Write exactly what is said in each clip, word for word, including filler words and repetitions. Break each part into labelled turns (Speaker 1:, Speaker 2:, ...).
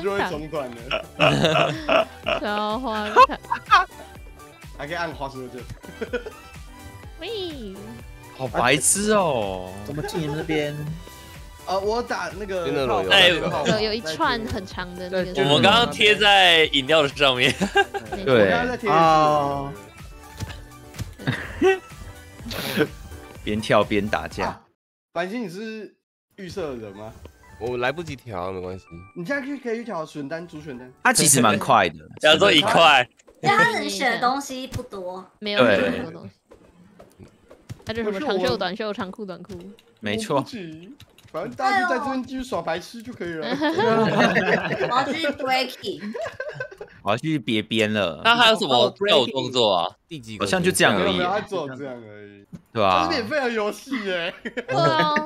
Speaker 1: 就会中断了。
Speaker 2: 超荒唐！
Speaker 1: 还可以按滑鼠键。
Speaker 2: 喂，
Speaker 3: 好白痴哦！
Speaker 4: 怎么进你们那边？
Speaker 1: 呃，我打那个
Speaker 5: 真的有
Speaker 2: 哎
Speaker 1: 有
Speaker 2: 有有一串很长的那个。
Speaker 6: 我们刚刚贴在饮料的上面。
Speaker 3: 对
Speaker 1: 啊。
Speaker 3: 边跳边打架。
Speaker 1: 白金，你是预设人吗？
Speaker 5: 我来不及调，没关系。
Speaker 1: 你现在可以可以调选单主选单。
Speaker 3: 它其实蛮快的，
Speaker 6: 假如说一块。
Speaker 7: 但他能选的东西不多，
Speaker 2: 没有很多东西。它就什么长袖、短袖、长裤、短裤。
Speaker 3: 没错。
Speaker 1: 反正大家就在这边继续耍白痴就可以了。
Speaker 7: 我要去 breaking，
Speaker 3: 我要去别边了。
Speaker 6: 那还有什么跳动作啊？
Speaker 5: 第几个？
Speaker 3: 好像就这样而已。
Speaker 1: 他只有这样而已，
Speaker 3: 对吧？
Speaker 1: 这是免费的游戏哎。
Speaker 2: 对啊。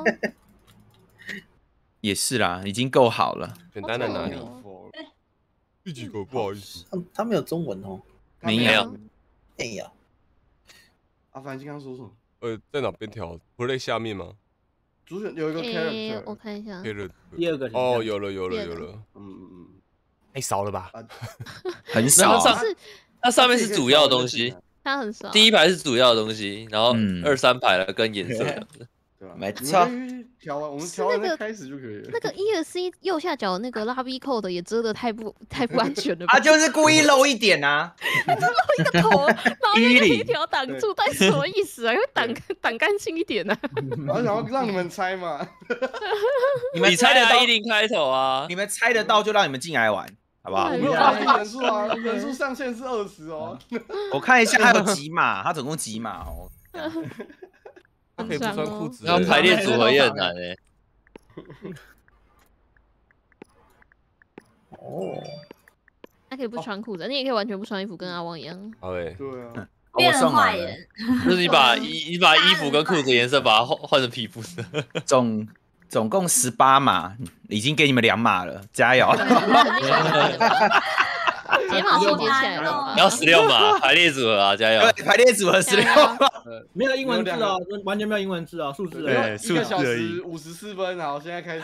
Speaker 3: 也是啦，已经够好了。
Speaker 5: 选单在哪里？
Speaker 1: 第
Speaker 5: 几个？不好意思，
Speaker 4: 他没有中文哦。
Speaker 3: 没有。
Speaker 4: 哎呀，
Speaker 1: 阿凡，你刚刚说什么？
Speaker 5: 呃，在哪边调 ？Play 下面吗？
Speaker 1: 主选有一个 character，
Speaker 2: 我看一下。
Speaker 4: 第二个
Speaker 5: 哦，有了有了有了。
Speaker 1: 嗯嗯嗯，
Speaker 5: 太少了吧？
Speaker 3: 很少。
Speaker 6: 那上面是主要的东西，
Speaker 2: 它很少。
Speaker 6: 第一排是主要的东西，然后二三排了跟颜色的。
Speaker 1: 对吧？
Speaker 3: 没错。
Speaker 1: 调完，我们调完再开始就可以了。
Speaker 2: 那个 E R C 右下角那个拉 V 扣的也遮的太不太不安全了。
Speaker 3: 他就是故意露一点啊，
Speaker 2: 露一个头，然后那个一条挡住，到底什么意思啊？因为挡挡干净一点啊。
Speaker 1: 我想要让你们猜嘛。
Speaker 3: 你们
Speaker 6: 猜得到一零开头啊？
Speaker 3: 你们猜得到就让你们进来玩，好不好？
Speaker 1: 我没有发现人数啊，人数上限是二十哦。
Speaker 3: 我看一下，还有几码？他总共几码哦？
Speaker 5: 他可以不穿裤子，
Speaker 6: 然后排列组合也很难哎。
Speaker 4: 哦，
Speaker 2: 他可以不穿裤子，你也可以完全不穿衣服，跟阿汪一样。
Speaker 5: 好诶，
Speaker 1: 对啊，
Speaker 7: 变成坏人。
Speaker 6: 就是你把衣你把衣服跟裤子颜色把它换换成皮肤色。
Speaker 3: 总总共十八码，已经给你们两码了，加油！
Speaker 2: 解码数叠起来了，
Speaker 6: 然后十六码排列组合啊，加油！
Speaker 3: 排列组合十六码，
Speaker 4: 没有英文字哦，完全没有英文字哦，数字。
Speaker 3: 对，
Speaker 1: 一个小时五十四分，好，现在开始。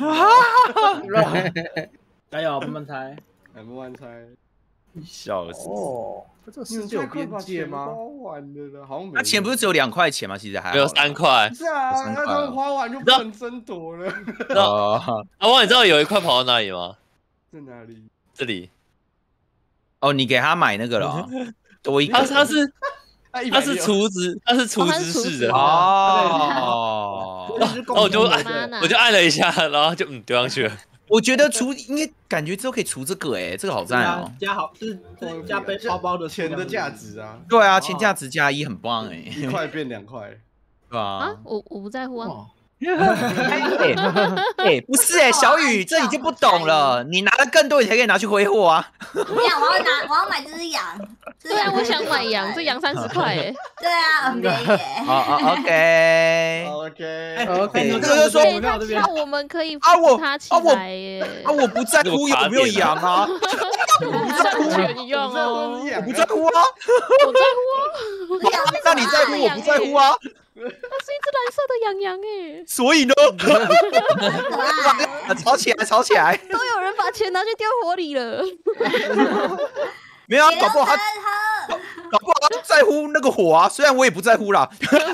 Speaker 4: 加油，慢慢猜，
Speaker 1: 慢慢猜。
Speaker 3: 笑死！
Speaker 4: 哦，这个世界有边界吗？
Speaker 1: 完了的，好像没。
Speaker 3: 那钱不是只有两块钱吗？其实还
Speaker 6: 没有三块。
Speaker 1: 是啊，那他们花完就不能争夺了。
Speaker 6: 阿汪，你知道有一块跑到哪里吗？
Speaker 1: 在哪里？
Speaker 6: 这里。
Speaker 3: 哦，你给他买那个了，多一个。
Speaker 6: 他他是他是厨子，他是厨子式的
Speaker 3: 哦。
Speaker 6: 哦，我就按我就按了一下，然后就嗯丢上去了。
Speaker 3: 我觉得除应该感觉之后可以除这个哎，这个好赞哦。
Speaker 4: 加好是加背包包的
Speaker 1: 钱的价值啊。
Speaker 3: 对啊，钱价值加一很棒哎。
Speaker 1: 一块变两块，
Speaker 3: 对吧？
Speaker 2: 啊，我我不在乎啊。
Speaker 3: 哎，不是哎，小雨，这你就不懂了。你拿的更多，你才可以拿去挥霍啊。
Speaker 7: 不要，我要拿，我要买这只羊。
Speaker 2: 对啊，我想买羊，这羊三十块哎。
Speaker 7: 对啊，很便宜耶。
Speaker 3: 哦 ，OK
Speaker 1: OK
Speaker 4: OK，
Speaker 3: 这个就说
Speaker 2: 那我们可以
Speaker 3: 啊，我
Speaker 2: 他起来耶。
Speaker 3: 啊，我不在乎有没有羊啊。
Speaker 2: 我不在乎一样哦，
Speaker 3: 我不在乎啊。
Speaker 2: 我在乎啊。
Speaker 3: 那你在乎，我不在乎啊。
Speaker 2: 那是一只蓝色的羊羊哎，
Speaker 3: 所以呢，吵起来，吵起来，
Speaker 2: 都有人把钱拿去丢火里了。
Speaker 3: 没有啊，搞不好他，搞不好他在乎那个火啊，虽然我也不在乎啦。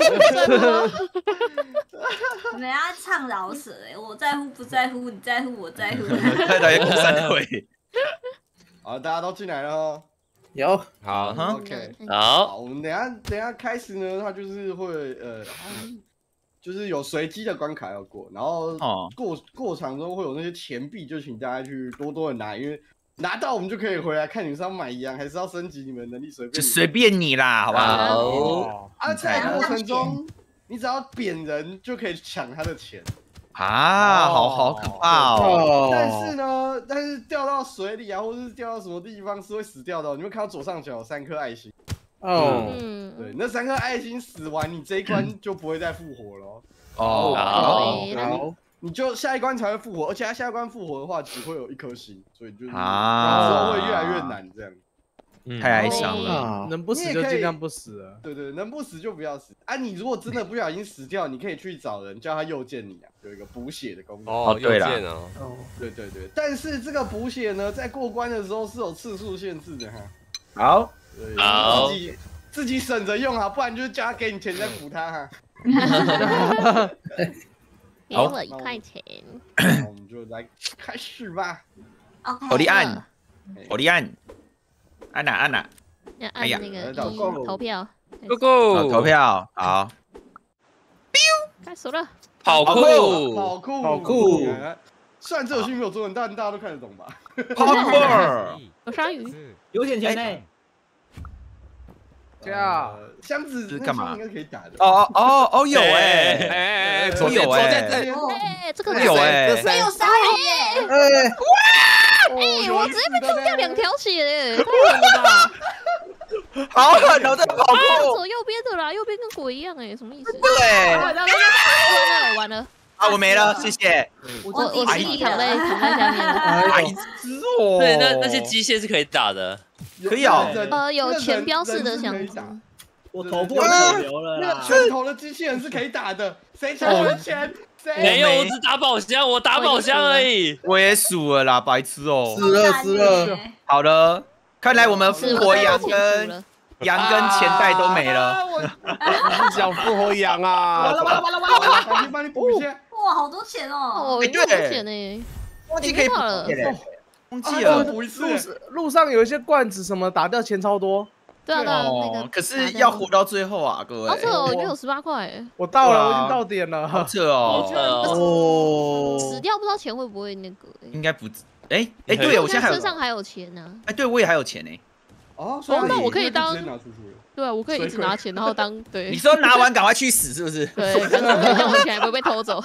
Speaker 7: 你们要唱饶舌哎，我在乎不在乎，你在乎我在乎。
Speaker 3: 太太也三回。
Speaker 1: 好，大家都进来了哦。
Speaker 4: 有
Speaker 5: 好
Speaker 1: ，OK，
Speaker 6: 好，
Speaker 1: 我们等下等下开始呢，它就是会呃，就是有随机的关卡要过，然后过过场中会有那些钱币，就请大家去多多的拿，因为拿到我们就可以回来看你是要买羊还是要升级你们能力，随便
Speaker 3: 就随便你啦，好不
Speaker 6: 好？
Speaker 1: 啊，在过程中你只要扁人就可以抢他的钱。
Speaker 3: 啊，好好可怕哦！
Speaker 1: 但是呢，但是掉到水里啊，或者是掉到什么地方是会死掉的哦。你会看到左上角有三颗爱心。
Speaker 4: 哦，
Speaker 2: 嗯，
Speaker 1: 对，那三颗爱心死完，你这一关就不会再复活了。
Speaker 3: 哦，
Speaker 2: 好，
Speaker 1: 你就下一关才会复活，而且它下一关复活的话只会有一颗星，所以就是
Speaker 3: 啊，
Speaker 1: 之后会越来越难这样。
Speaker 3: 太哀伤了。
Speaker 4: 能不死就尽量不死了。
Speaker 1: 对对，能不死就不要死。啊，你如果真的不小心死掉，你可以去找人叫他右键你啊，有一个补血的功能。
Speaker 5: 哦，
Speaker 3: 对啦。
Speaker 1: 哦，对对对，但是这个补血呢，在过关的时候是有次数限制的哈。
Speaker 3: 好，
Speaker 6: 好，
Speaker 1: 自己自己省着用啊，不然就是叫他给你钱再补他哈。
Speaker 2: 给我一块钱。
Speaker 1: 那我们就来开始吧。
Speaker 7: OK。
Speaker 3: 火力按，火力按，按哪按哪？
Speaker 2: 要按那个投票。
Speaker 6: Go Go，
Speaker 3: 投票好。
Speaker 2: 开始了。
Speaker 6: 跑酷，
Speaker 1: 跑酷，
Speaker 4: 跑酷。
Speaker 1: 虽然这游戏没有中文，但大家都看得懂吧
Speaker 3: ？Parkour。
Speaker 2: 有鲨鱼。
Speaker 4: 有钱钱呢。这样，
Speaker 1: 箱子
Speaker 3: 干嘛？
Speaker 1: 应该可以打的。
Speaker 3: 哦哦哦哦，有哎
Speaker 5: 哎哎，
Speaker 3: 我有哎，
Speaker 2: 哎，这个
Speaker 3: 有哎，
Speaker 7: 没有鲨鱼耶！
Speaker 2: 哎，哇！哎，我直接被冲掉两条血，太狠了吧！
Speaker 3: 好狠哦，这跑酷。
Speaker 2: 走右边的啦，右边跟鬼一样哎，什么意思？
Speaker 3: 对。
Speaker 2: 完了完了。
Speaker 3: 啊，我没了，谢谢。
Speaker 2: 我我尸体躺在躺在下面了。
Speaker 3: 白痴哦。
Speaker 6: 对，那那些机械是可以打的。
Speaker 3: 可以哦，
Speaker 2: 呃，有钱标示的箱子。
Speaker 4: 我头破血流了啦。
Speaker 1: 那个拳头的机器人是可以打的，谁抢我的钱？
Speaker 6: 没有，我只打宝箱，我打宝箱而已。
Speaker 3: 我也数了啦，白痴哦。
Speaker 8: 死了死了。
Speaker 3: 好的，看来我们复活羊跟羊跟钱袋都没了。
Speaker 5: 你想复活羊啊？
Speaker 4: 完了完了完了完了！
Speaker 1: 赶紧帮你补一下。
Speaker 7: 哇，好多钱哦！
Speaker 2: 哦，多钱呢？
Speaker 3: 忘记可以补了。 忘记
Speaker 1: 了，
Speaker 4: 路路上有一些罐子什么打掉钱超多。
Speaker 2: 对啊，那个
Speaker 3: 可是要活到最后啊，各位。
Speaker 2: 好扯哦，里面有十八块。
Speaker 4: 我到了，我已经到点了。
Speaker 3: 好扯哦。
Speaker 2: 哦。死掉不知道钱会不会那个？
Speaker 3: 应该不，哎哎，对我现在还有
Speaker 2: 身上还有钱呢。
Speaker 3: 哎，对我也还有钱呢。
Speaker 1: 哦，
Speaker 2: 那我可以当。对啊，我可以一直拿钱，然后当对。
Speaker 3: 你说拿完赶快去死是不是？
Speaker 2: 对，反正我的钱还不会被偷走。
Speaker 7: 哦，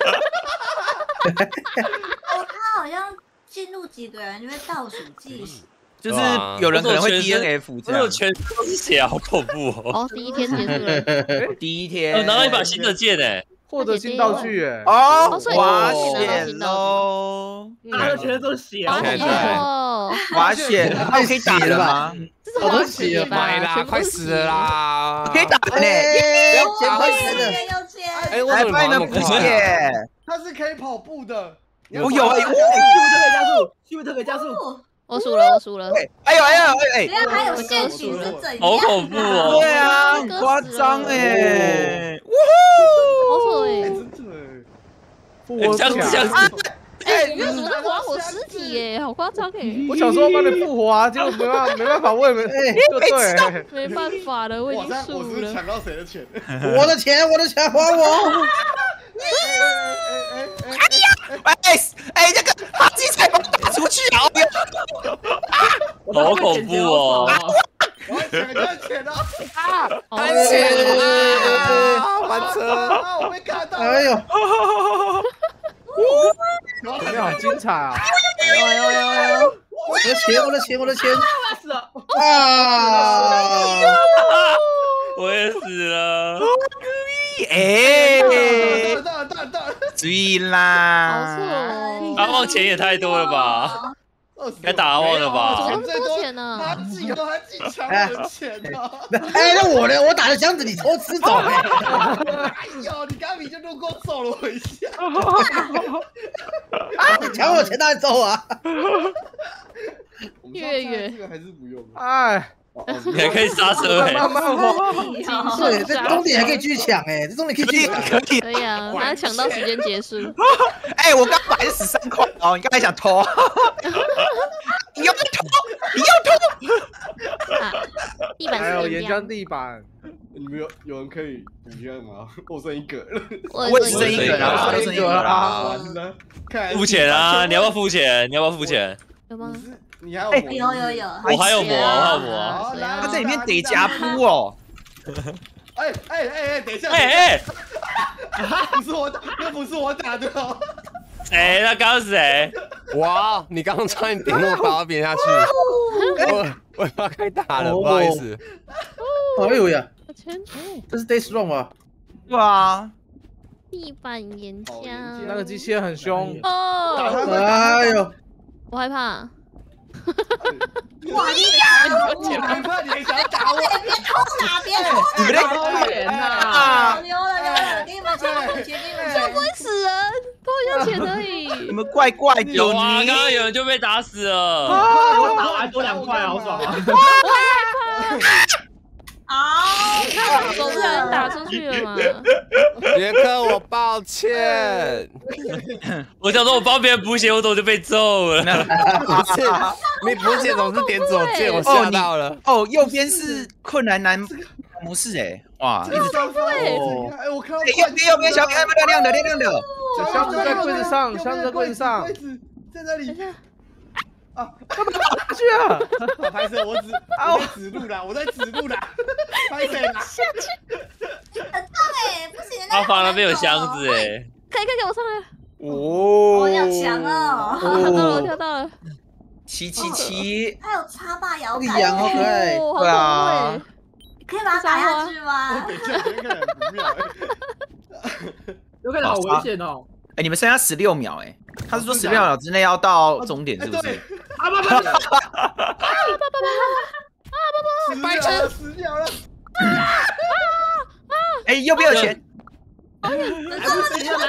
Speaker 7: 他好像。 进入几个人就会倒数计时，
Speaker 3: 就是有人可能会 D N F 这样，
Speaker 6: 全都是血，好恐怖哦！
Speaker 2: 哦，第一天结束了，
Speaker 3: 第一天
Speaker 6: 拿到一把新的剑诶，
Speaker 4: 获得新道具诶，
Speaker 3: 哦，
Speaker 2: 滑
Speaker 3: 雪喽，
Speaker 4: 大家全都血，
Speaker 2: 哦，
Speaker 3: 滑雪，可以打了吗？
Speaker 2: 这是滑雪吧？
Speaker 5: 买啦，快死了啦！
Speaker 3: 可以打嘞，
Speaker 8: 要钱快死了，
Speaker 7: 要钱！
Speaker 5: 哎，我怎么跑那么快？
Speaker 1: 它是可以跑步的。
Speaker 3: 我有哎，
Speaker 4: 西维特可以加速，西维特可以加速。
Speaker 2: 我输了，我输了。
Speaker 3: 哎呦哎呦哎哎！
Speaker 7: 原来还有陷阱是怎样？
Speaker 6: 好恐怖哦！
Speaker 3: 对啊，很夸张哎！
Speaker 2: 哇好扯哎！
Speaker 1: 真的
Speaker 4: 哎，
Speaker 6: 这样这样子。
Speaker 2: 哎，你为什么在划我尸体哎？好夸张哎！
Speaker 4: 我想说帮你复活啊，结果没办法没办法，我也没就对，
Speaker 2: 没办法了，我已经输了。
Speaker 1: 我是抢到谁的钱？
Speaker 8: 我的钱，我的钱还我！
Speaker 3: 哎哎，那个哈基才把我打出去啊！
Speaker 6: 好恐怖哦！
Speaker 1: 我要抢人家钱啊！
Speaker 2: 啊！
Speaker 5: 钱啊！翻车！
Speaker 1: 啊！我被看到！
Speaker 8: 哎呦！
Speaker 4: 怎么样？好精彩啊！
Speaker 2: 哎呦呦呦！
Speaker 8: 我的钱，我的钱，我的钱！
Speaker 4: 我死了！
Speaker 8: 啊！
Speaker 6: 我也死了！
Speaker 3: 哎！ 注意啦！
Speaker 2: 阿
Speaker 6: 旺钱也太多了吧？该打阿旺了吧？
Speaker 2: 怎么那么多钱呢？
Speaker 1: 他自己都还自己抢我的钱呢！
Speaker 8: 哎，那我呢？我打的箱子你偷吃走哎！
Speaker 1: 哎呦，你刚明就路过揍了我一下！
Speaker 8: 啊！你抢我钱当然走啊！
Speaker 2: 月月
Speaker 1: 这个还是不用。
Speaker 4: 哎。
Speaker 6: 你还可以刹车哎！
Speaker 4: 慢慢滑，
Speaker 8: 对，这终点还可以继续抢哎，这终点可以继续抢，
Speaker 3: 可以
Speaker 2: 可以啊，他抢到时间结束。
Speaker 3: 哎，我刚买的十三块哦，你刚才想偷？你要不偷？你要
Speaker 2: 偷？地板
Speaker 4: 还有岩浆地板，
Speaker 1: 你们有有人可以补一下吗？我剩一个了，
Speaker 3: 我也剩一个，然后剩一个啦。
Speaker 6: 付钱啊！你要不要付钱？你要不要付钱？
Speaker 2: 有吗？
Speaker 1: 你还有
Speaker 7: 有有有，
Speaker 6: 我还有膜，我还有膜。
Speaker 3: 他在里面得加铺哦。
Speaker 1: 哎哎哎哎，等一下！
Speaker 6: 哎
Speaker 1: 哎，不是我打，又不是我打的哦。
Speaker 6: 哎，那刚刚是谁？
Speaker 5: 哇，你刚刚差点点我把我扁下去。我我要开打了，不好意思。
Speaker 8: 哎呦呀！这是 Day Strong 吗？
Speaker 3: 对啊。
Speaker 2: 地板岩浆。
Speaker 4: 那个机器人很凶
Speaker 2: 哦。
Speaker 8: 哎呦！
Speaker 2: 我害怕。
Speaker 7: 哇，你打我！
Speaker 1: 我害怕你还想要打我，
Speaker 7: 别偷拿，别偷拿！
Speaker 3: 你们在
Speaker 4: 好远呐！
Speaker 7: 溜了溜了，给你们钱，给你们钱，
Speaker 2: 不会死人，偷一下钱而已。
Speaker 3: 你们怪怪的，
Speaker 6: 有啊，刚刚有人就被打死了。
Speaker 4: 我打完多两块，好爽啊！
Speaker 7: 啊！
Speaker 2: 那我手不小心打出去了嘛？
Speaker 5: 杰克，我抱歉。
Speaker 6: 我想说，我帮别人补血，我怎么就被揍了？
Speaker 5: 不是，你补血总是点左键，我吓到了。
Speaker 3: 哦，右边是困难男模式哎，哇！
Speaker 1: 这个上方哎，我看到
Speaker 3: 右边右边小点，亮亮的亮亮的，
Speaker 8: 箱子在柜子上，箱子在柜子上，
Speaker 1: 柜子在那里。啊，
Speaker 8: 干嘛打下去啊？
Speaker 1: 啊，拍摄，我指我在指路啦，我在指路啦，拍摄啦。
Speaker 2: 下去，
Speaker 7: 很烫哎，不行，
Speaker 6: 阿房那边有箱子哎，
Speaker 2: 可以可以给我上来。
Speaker 8: 哦，
Speaker 7: 我要强哦！
Speaker 2: 跳到了，我跳到了。
Speaker 3: 七七七，
Speaker 7: 还有插霸摇
Speaker 8: 李
Speaker 7: 杆，
Speaker 8: 阳好可爱。
Speaker 2: 哦，好
Speaker 3: 对啊
Speaker 2: 恐怖
Speaker 7: 可以把它打下去吗？
Speaker 1: 等一下，这个很不妙。
Speaker 4: 有可能好危险哦！
Speaker 3: 哎，你们剩下十六秒哎，他是说十六秒之内要到终点是不是？
Speaker 4: 啊不不不！
Speaker 1: 白痴，死掉了！
Speaker 3: 哎，右边有钱，
Speaker 7: 这么急了，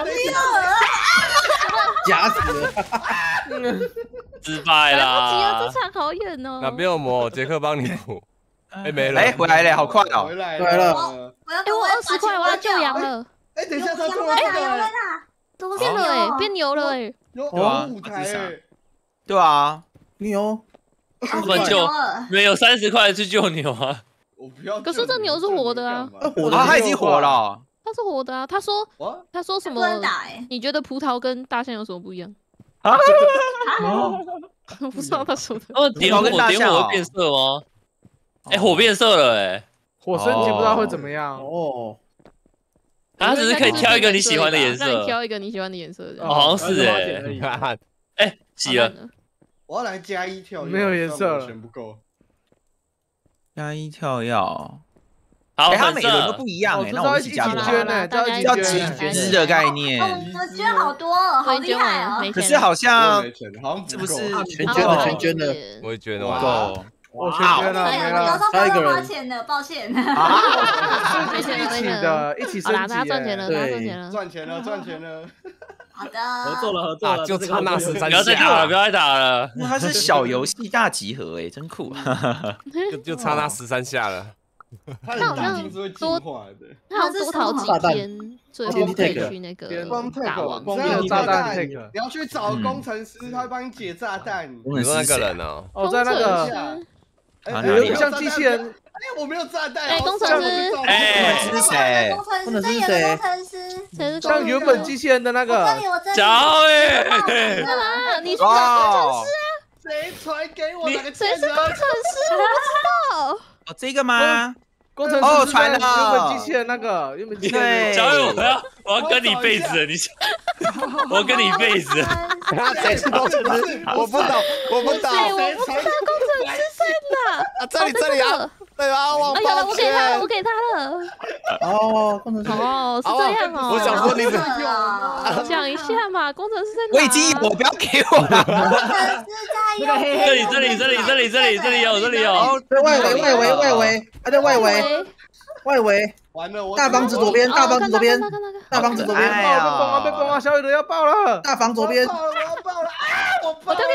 Speaker 8: 夹死了。
Speaker 6: 失败
Speaker 2: 来不及了，
Speaker 6: 啦
Speaker 2: 这！场好远哦。
Speaker 5: 哪边有魔？杰克帮你补。哎，没了。
Speaker 3: 哎，回来了，好快哦！
Speaker 1: 回来
Speaker 8: 来了
Speaker 7: 我要
Speaker 2: 哎，我二十块，我要救羊了，
Speaker 1: 哎，等一下，他
Speaker 7: 有
Speaker 1: 做了这个，
Speaker 7: 味道，有味道。
Speaker 2: 怎么变了？哎，变牛了哎。
Speaker 1: 有
Speaker 3: 哇
Speaker 1: 有舞台哎，
Speaker 3: 对啊，
Speaker 8: 牛，
Speaker 6: 我们救没有三十块去救牛啊！
Speaker 1: 我不要。
Speaker 2: 可是这牛是活的啊，
Speaker 8: 活
Speaker 3: 啊，他已经活了。
Speaker 2: 它是活的啊。他说他说什
Speaker 7: 不能
Speaker 2: 么？
Speaker 7: 打哎！
Speaker 2: 你觉得葡萄跟大象有什么不一样？
Speaker 3: 啊？
Speaker 2: 我不知道他说的。
Speaker 6: 哦，点火点火会变色吗？哎，火变色了哎！
Speaker 8: 火升级不知道会怎么样哦。
Speaker 6: 它只是可以挑一个你喜欢的颜色，
Speaker 2: 让你挑一个你喜欢的颜色。
Speaker 6: 哦，好像是哎。
Speaker 5: 你看，
Speaker 6: 哎，洗了。
Speaker 1: 我要来加一跳，
Speaker 8: 没有颜色了，
Speaker 1: 钱不够。
Speaker 3: 加一跳跃，
Speaker 6: 好，
Speaker 3: 哎，他每个人都不一样哎，那我们一起加
Speaker 8: 一起捐呢，
Speaker 3: 要集资的概念。
Speaker 7: 我捐好多，好厉害哦！
Speaker 3: 可是好像
Speaker 1: 是
Speaker 3: 不是
Speaker 8: 全捐了，全捐了，
Speaker 5: 我也觉得
Speaker 3: 不够。
Speaker 8: 我全捐了，没了，
Speaker 7: 还有一个人花钱的，抱歉。
Speaker 8: 啊，一起的，一起升级，
Speaker 2: 好啦，他赚钱了，他赚钱了，
Speaker 1: 赚钱了，赚钱了。
Speaker 7: 好的，
Speaker 4: 合作了，合作了，
Speaker 5: 就差那十三
Speaker 6: 不要再打了，不要再打了。
Speaker 3: 那它是小游戏大集合哎，真酷。
Speaker 5: 就就差那十三下了。
Speaker 1: 他好像多，
Speaker 2: 他好像多逃几天，最后可以去那个打王。
Speaker 1: 你有炸弹，你要去找工程师，他会帮你解炸弹。
Speaker 5: 你说那个人哦？
Speaker 8: 哦，在那个，有一个像机器人。
Speaker 1: 哎，我没有炸弹。
Speaker 2: 哎，工程师，
Speaker 3: 哎，这是谁？
Speaker 7: 工程师谁？
Speaker 2: 谁是
Speaker 8: 像原本机器人的那个。
Speaker 6: 小雨，
Speaker 2: 干嘛？你去找工程师啊？
Speaker 1: 谁传给我？
Speaker 2: 谁是工程师？我不知道。
Speaker 3: 哦，这个吗？
Speaker 8: 工程师
Speaker 3: 哦，传了
Speaker 8: 原本机器人那个，原本机器人。
Speaker 6: 小雨，我要我要跟你一辈子，你我跟你一辈子。
Speaker 5: 谁是工程师？我不懂，我不懂。
Speaker 2: 我不知道工程师在哪。
Speaker 5: 啊，这里这里啊，对啊，我
Speaker 2: 哎呀，我给他了，我给他了。
Speaker 8: 哦，工程师。
Speaker 2: 哦，是这样哦。
Speaker 5: 我想说你怎
Speaker 2: 么讲一下嘛？工程师在
Speaker 3: 哪？我已经有，不要给我了。
Speaker 7: 工程师在
Speaker 6: 这里这里这里这里这里这里有这里有。
Speaker 8: 在外围外围外围，他在外围外围。
Speaker 1: 完了，我
Speaker 8: 大房子左边，大房子左边，大房子左边。
Speaker 3: 哎呀，
Speaker 8: 被攻啊被攻啊！小雨的要爆了。大房左边。
Speaker 1: 我要爆了啊！我爆了。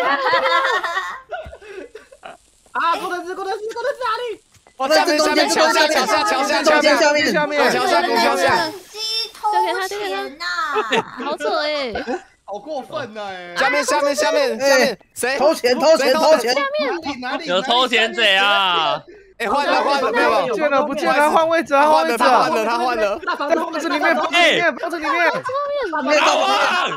Speaker 4: 啊！工程师，工程师，工程师哪里？
Speaker 5: 我下面下面桥下桥下桥下
Speaker 8: 下面下面下面
Speaker 5: 桥下桥下。
Speaker 7: 鸡偷钱呐！
Speaker 2: 好扯哎！
Speaker 1: 好过分呐！哎，
Speaker 5: 下面下面下面下面谁
Speaker 8: 偷钱偷钱偷钱？
Speaker 2: 下面
Speaker 1: 哪里
Speaker 6: 有偷钱贼啊！
Speaker 5: 哎，换了换了没有？
Speaker 8: 不见了不见了，换位置啊！
Speaker 5: 换了他换了他换了，
Speaker 8: 在房子里面房子里面房子里面。
Speaker 6: 大王！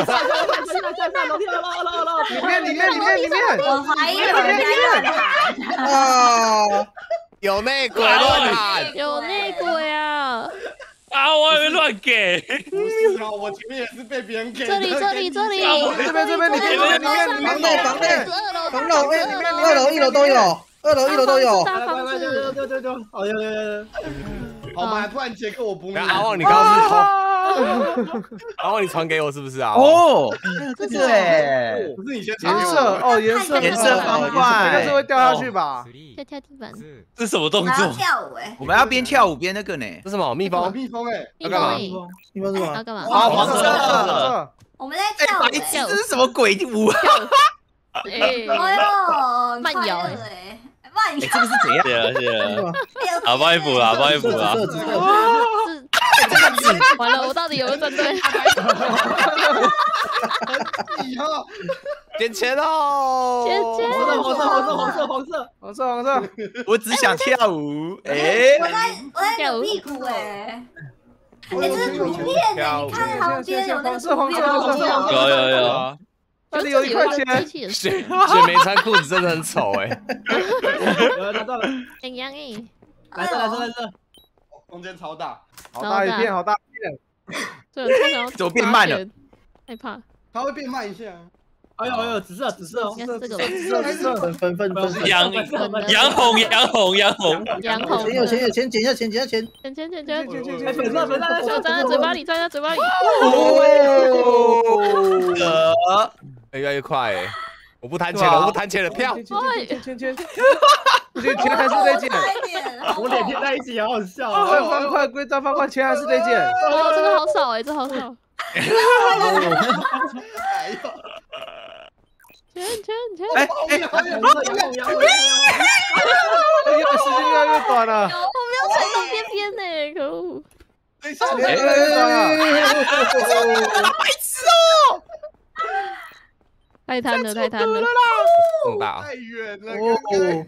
Speaker 8: 里面里面里面里面。
Speaker 7: 我怀疑有人在乱
Speaker 8: 啊！
Speaker 5: 有内鬼乱喊，
Speaker 2: 有内鬼啊！
Speaker 6: 啊！我还没乱给。
Speaker 1: 不是啊，我前面也是被别人给。
Speaker 2: 这里这里这里，
Speaker 8: 这边这边里面里面里面房内房内
Speaker 2: 房
Speaker 8: 楼里面二楼一楼都有，二楼一楼都有。
Speaker 2: 大房子，
Speaker 4: 对对对对，好有有有有。
Speaker 1: 好嘛，不然杰克我补你。
Speaker 5: 阿旺，你刚刚是偷， 然后你传给我是不是啊？
Speaker 3: 哦，这个哎，
Speaker 1: 不是你先
Speaker 8: 颜色哦，颜色
Speaker 3: 颜色方块，
Speaker 8: 应该是会掉下去吧？
Speaker 2: 跳跳地板，
Speaker 6: 这什么动
Speaker 7: 我要
Speaker 6: 作？
Speaker 7: 跳舞哎，
Speaker 3: 我们要边跳舞边那个呢。
Speaker 5: 这是什么？蜜
Speaker 1: 哦，
Speaker 5: 蜂？
Speaker 1: 蜜蜂哎，
Speaker 2: 蜜
Speaker 5: 干嘛
Speaker 2: 蜂欸，
Speaker 8: 你们是什么？
Speaker 2: 要干嘛？
Speaker 3: 啊，黄
Speaker 6: 色
Speaker 3: 色。
Speaker 7: 我们在
Speaker 3: 哎，
Speaker 7: 跳舞
Speaker 3: 白痴，
Speaker 7: 哎，
Speaker 3: 这是什么鬼舞啊？
Speaker 2: 哎，
Speaker 7: 哎呦，
Speaker 2: 慢摇哎
Speaker 7: 哎，慢
Speaker 3: 哎，
Speaker 7: 摇，
Speaker 3: 这个是怎样？
Speaker 6: 谢了谢了，
Speaker 7: 六
Speaker 6: 啊，帮你补了，帮你补了。
Speaker 8: 紫色紫色，
Speaker 2: 是完了，我到底有没有针对？
Speaker 1: 以后
Speaker 5: 捡钱哦！
Speaker 2: 姐姐，
Speaker 4: 黄色黄色黄色黄色黄色，
Speaker 8: 黄色黄色，
Speaker 3: 我只想跳舞。哎，
Speaker 7: 我在我在扭屁股哎，哎，这是图片哎，你看旁边有那个图片，
Speaker 6: 有有有，
Speaker 8: 那里有一块钱。
Speaker 2: 钱，
Speaker 5: 雪雪梅穿裤子真的很丑哎。
Speaker 4: 有拿到了，
Speaker 2: 怎样哎？
Speaker 4: 来这来这来这，
Speaker 1: 空间超大，
Speaker 8: 好大一片，好大一片。
Speaker 2: 对，超想要
Speaker 3: 怎么变慢了？
Speaker 2: 害怕，
Speaker 1: 它会变慢一下。
Speaker 4: 哎呦哎呦，紫色紫色，
Speaker 2: 应该是这个吧？
Speaker 8: 紫色紫色，分分分分分。
Speaker 6: 杨杨红杨红杨红，
Speaker 2: 杨红，
Speaker 8: 钱有钱有钱，捡一下钱，捡一下钱。
Speaker 2: 钱钱钱钱，
Speaker 4: 哎粉色粉色，
Speaker 2: 我粘在嘴巴里，粘在嘴巴里。
Speaker 3: 呃，
Speaker 5: 越来越快哎！我不贪钱了，我不贪钱了，票。
Speaker 8: 钱钱钱钱，这钱还是得捡。
Speaker 4: 我脸贴在一起，好好笑
Speaker 8: 这
Speaker 4: 啊！
Speaker 8: 方块归这方块，钱还是得捡。
Speaker 2: 哦，这个好少哎，这好少。
Speaker 1: 哎呦，
Speaker 2: 钱钱钱，
Speaker 3: 哎哎，
Speaker 4: 杨红杨红杨红，
Speaker 8: 哎呀，时间越来越短了。
Speaker 2: 我没有踩到边边呢，可恶！
Speaker 1: 等一下，
Speaker 8: 时间越来越短了。
Speaker 3: 白痴哦！
Speaker 2: 太贪了，太贪了，
Speaker 5: 这么大，
Speaker 1: 太远了。
Speaker 8: 哦，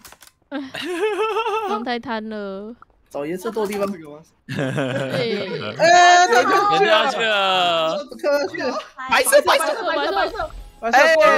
Speaker 2: 刚太贪了。
Speaker 8: 找颜色多地方。
Speaker 1: 这个吗？
Speaker 2: 对，
Speaker 8: 哎，太可
Speaker 6: 人
Speaker 8: 惜
Speaker 6: 家去
Speaker 8: 了，
Speaker 6: 了，
Speaker 8: 可惜了。
Speaker 3: 白色白色，
Speaker 2: 白色白色，
Speaker 8: 白色
Speaker 3: 哎
Speaker 8: 过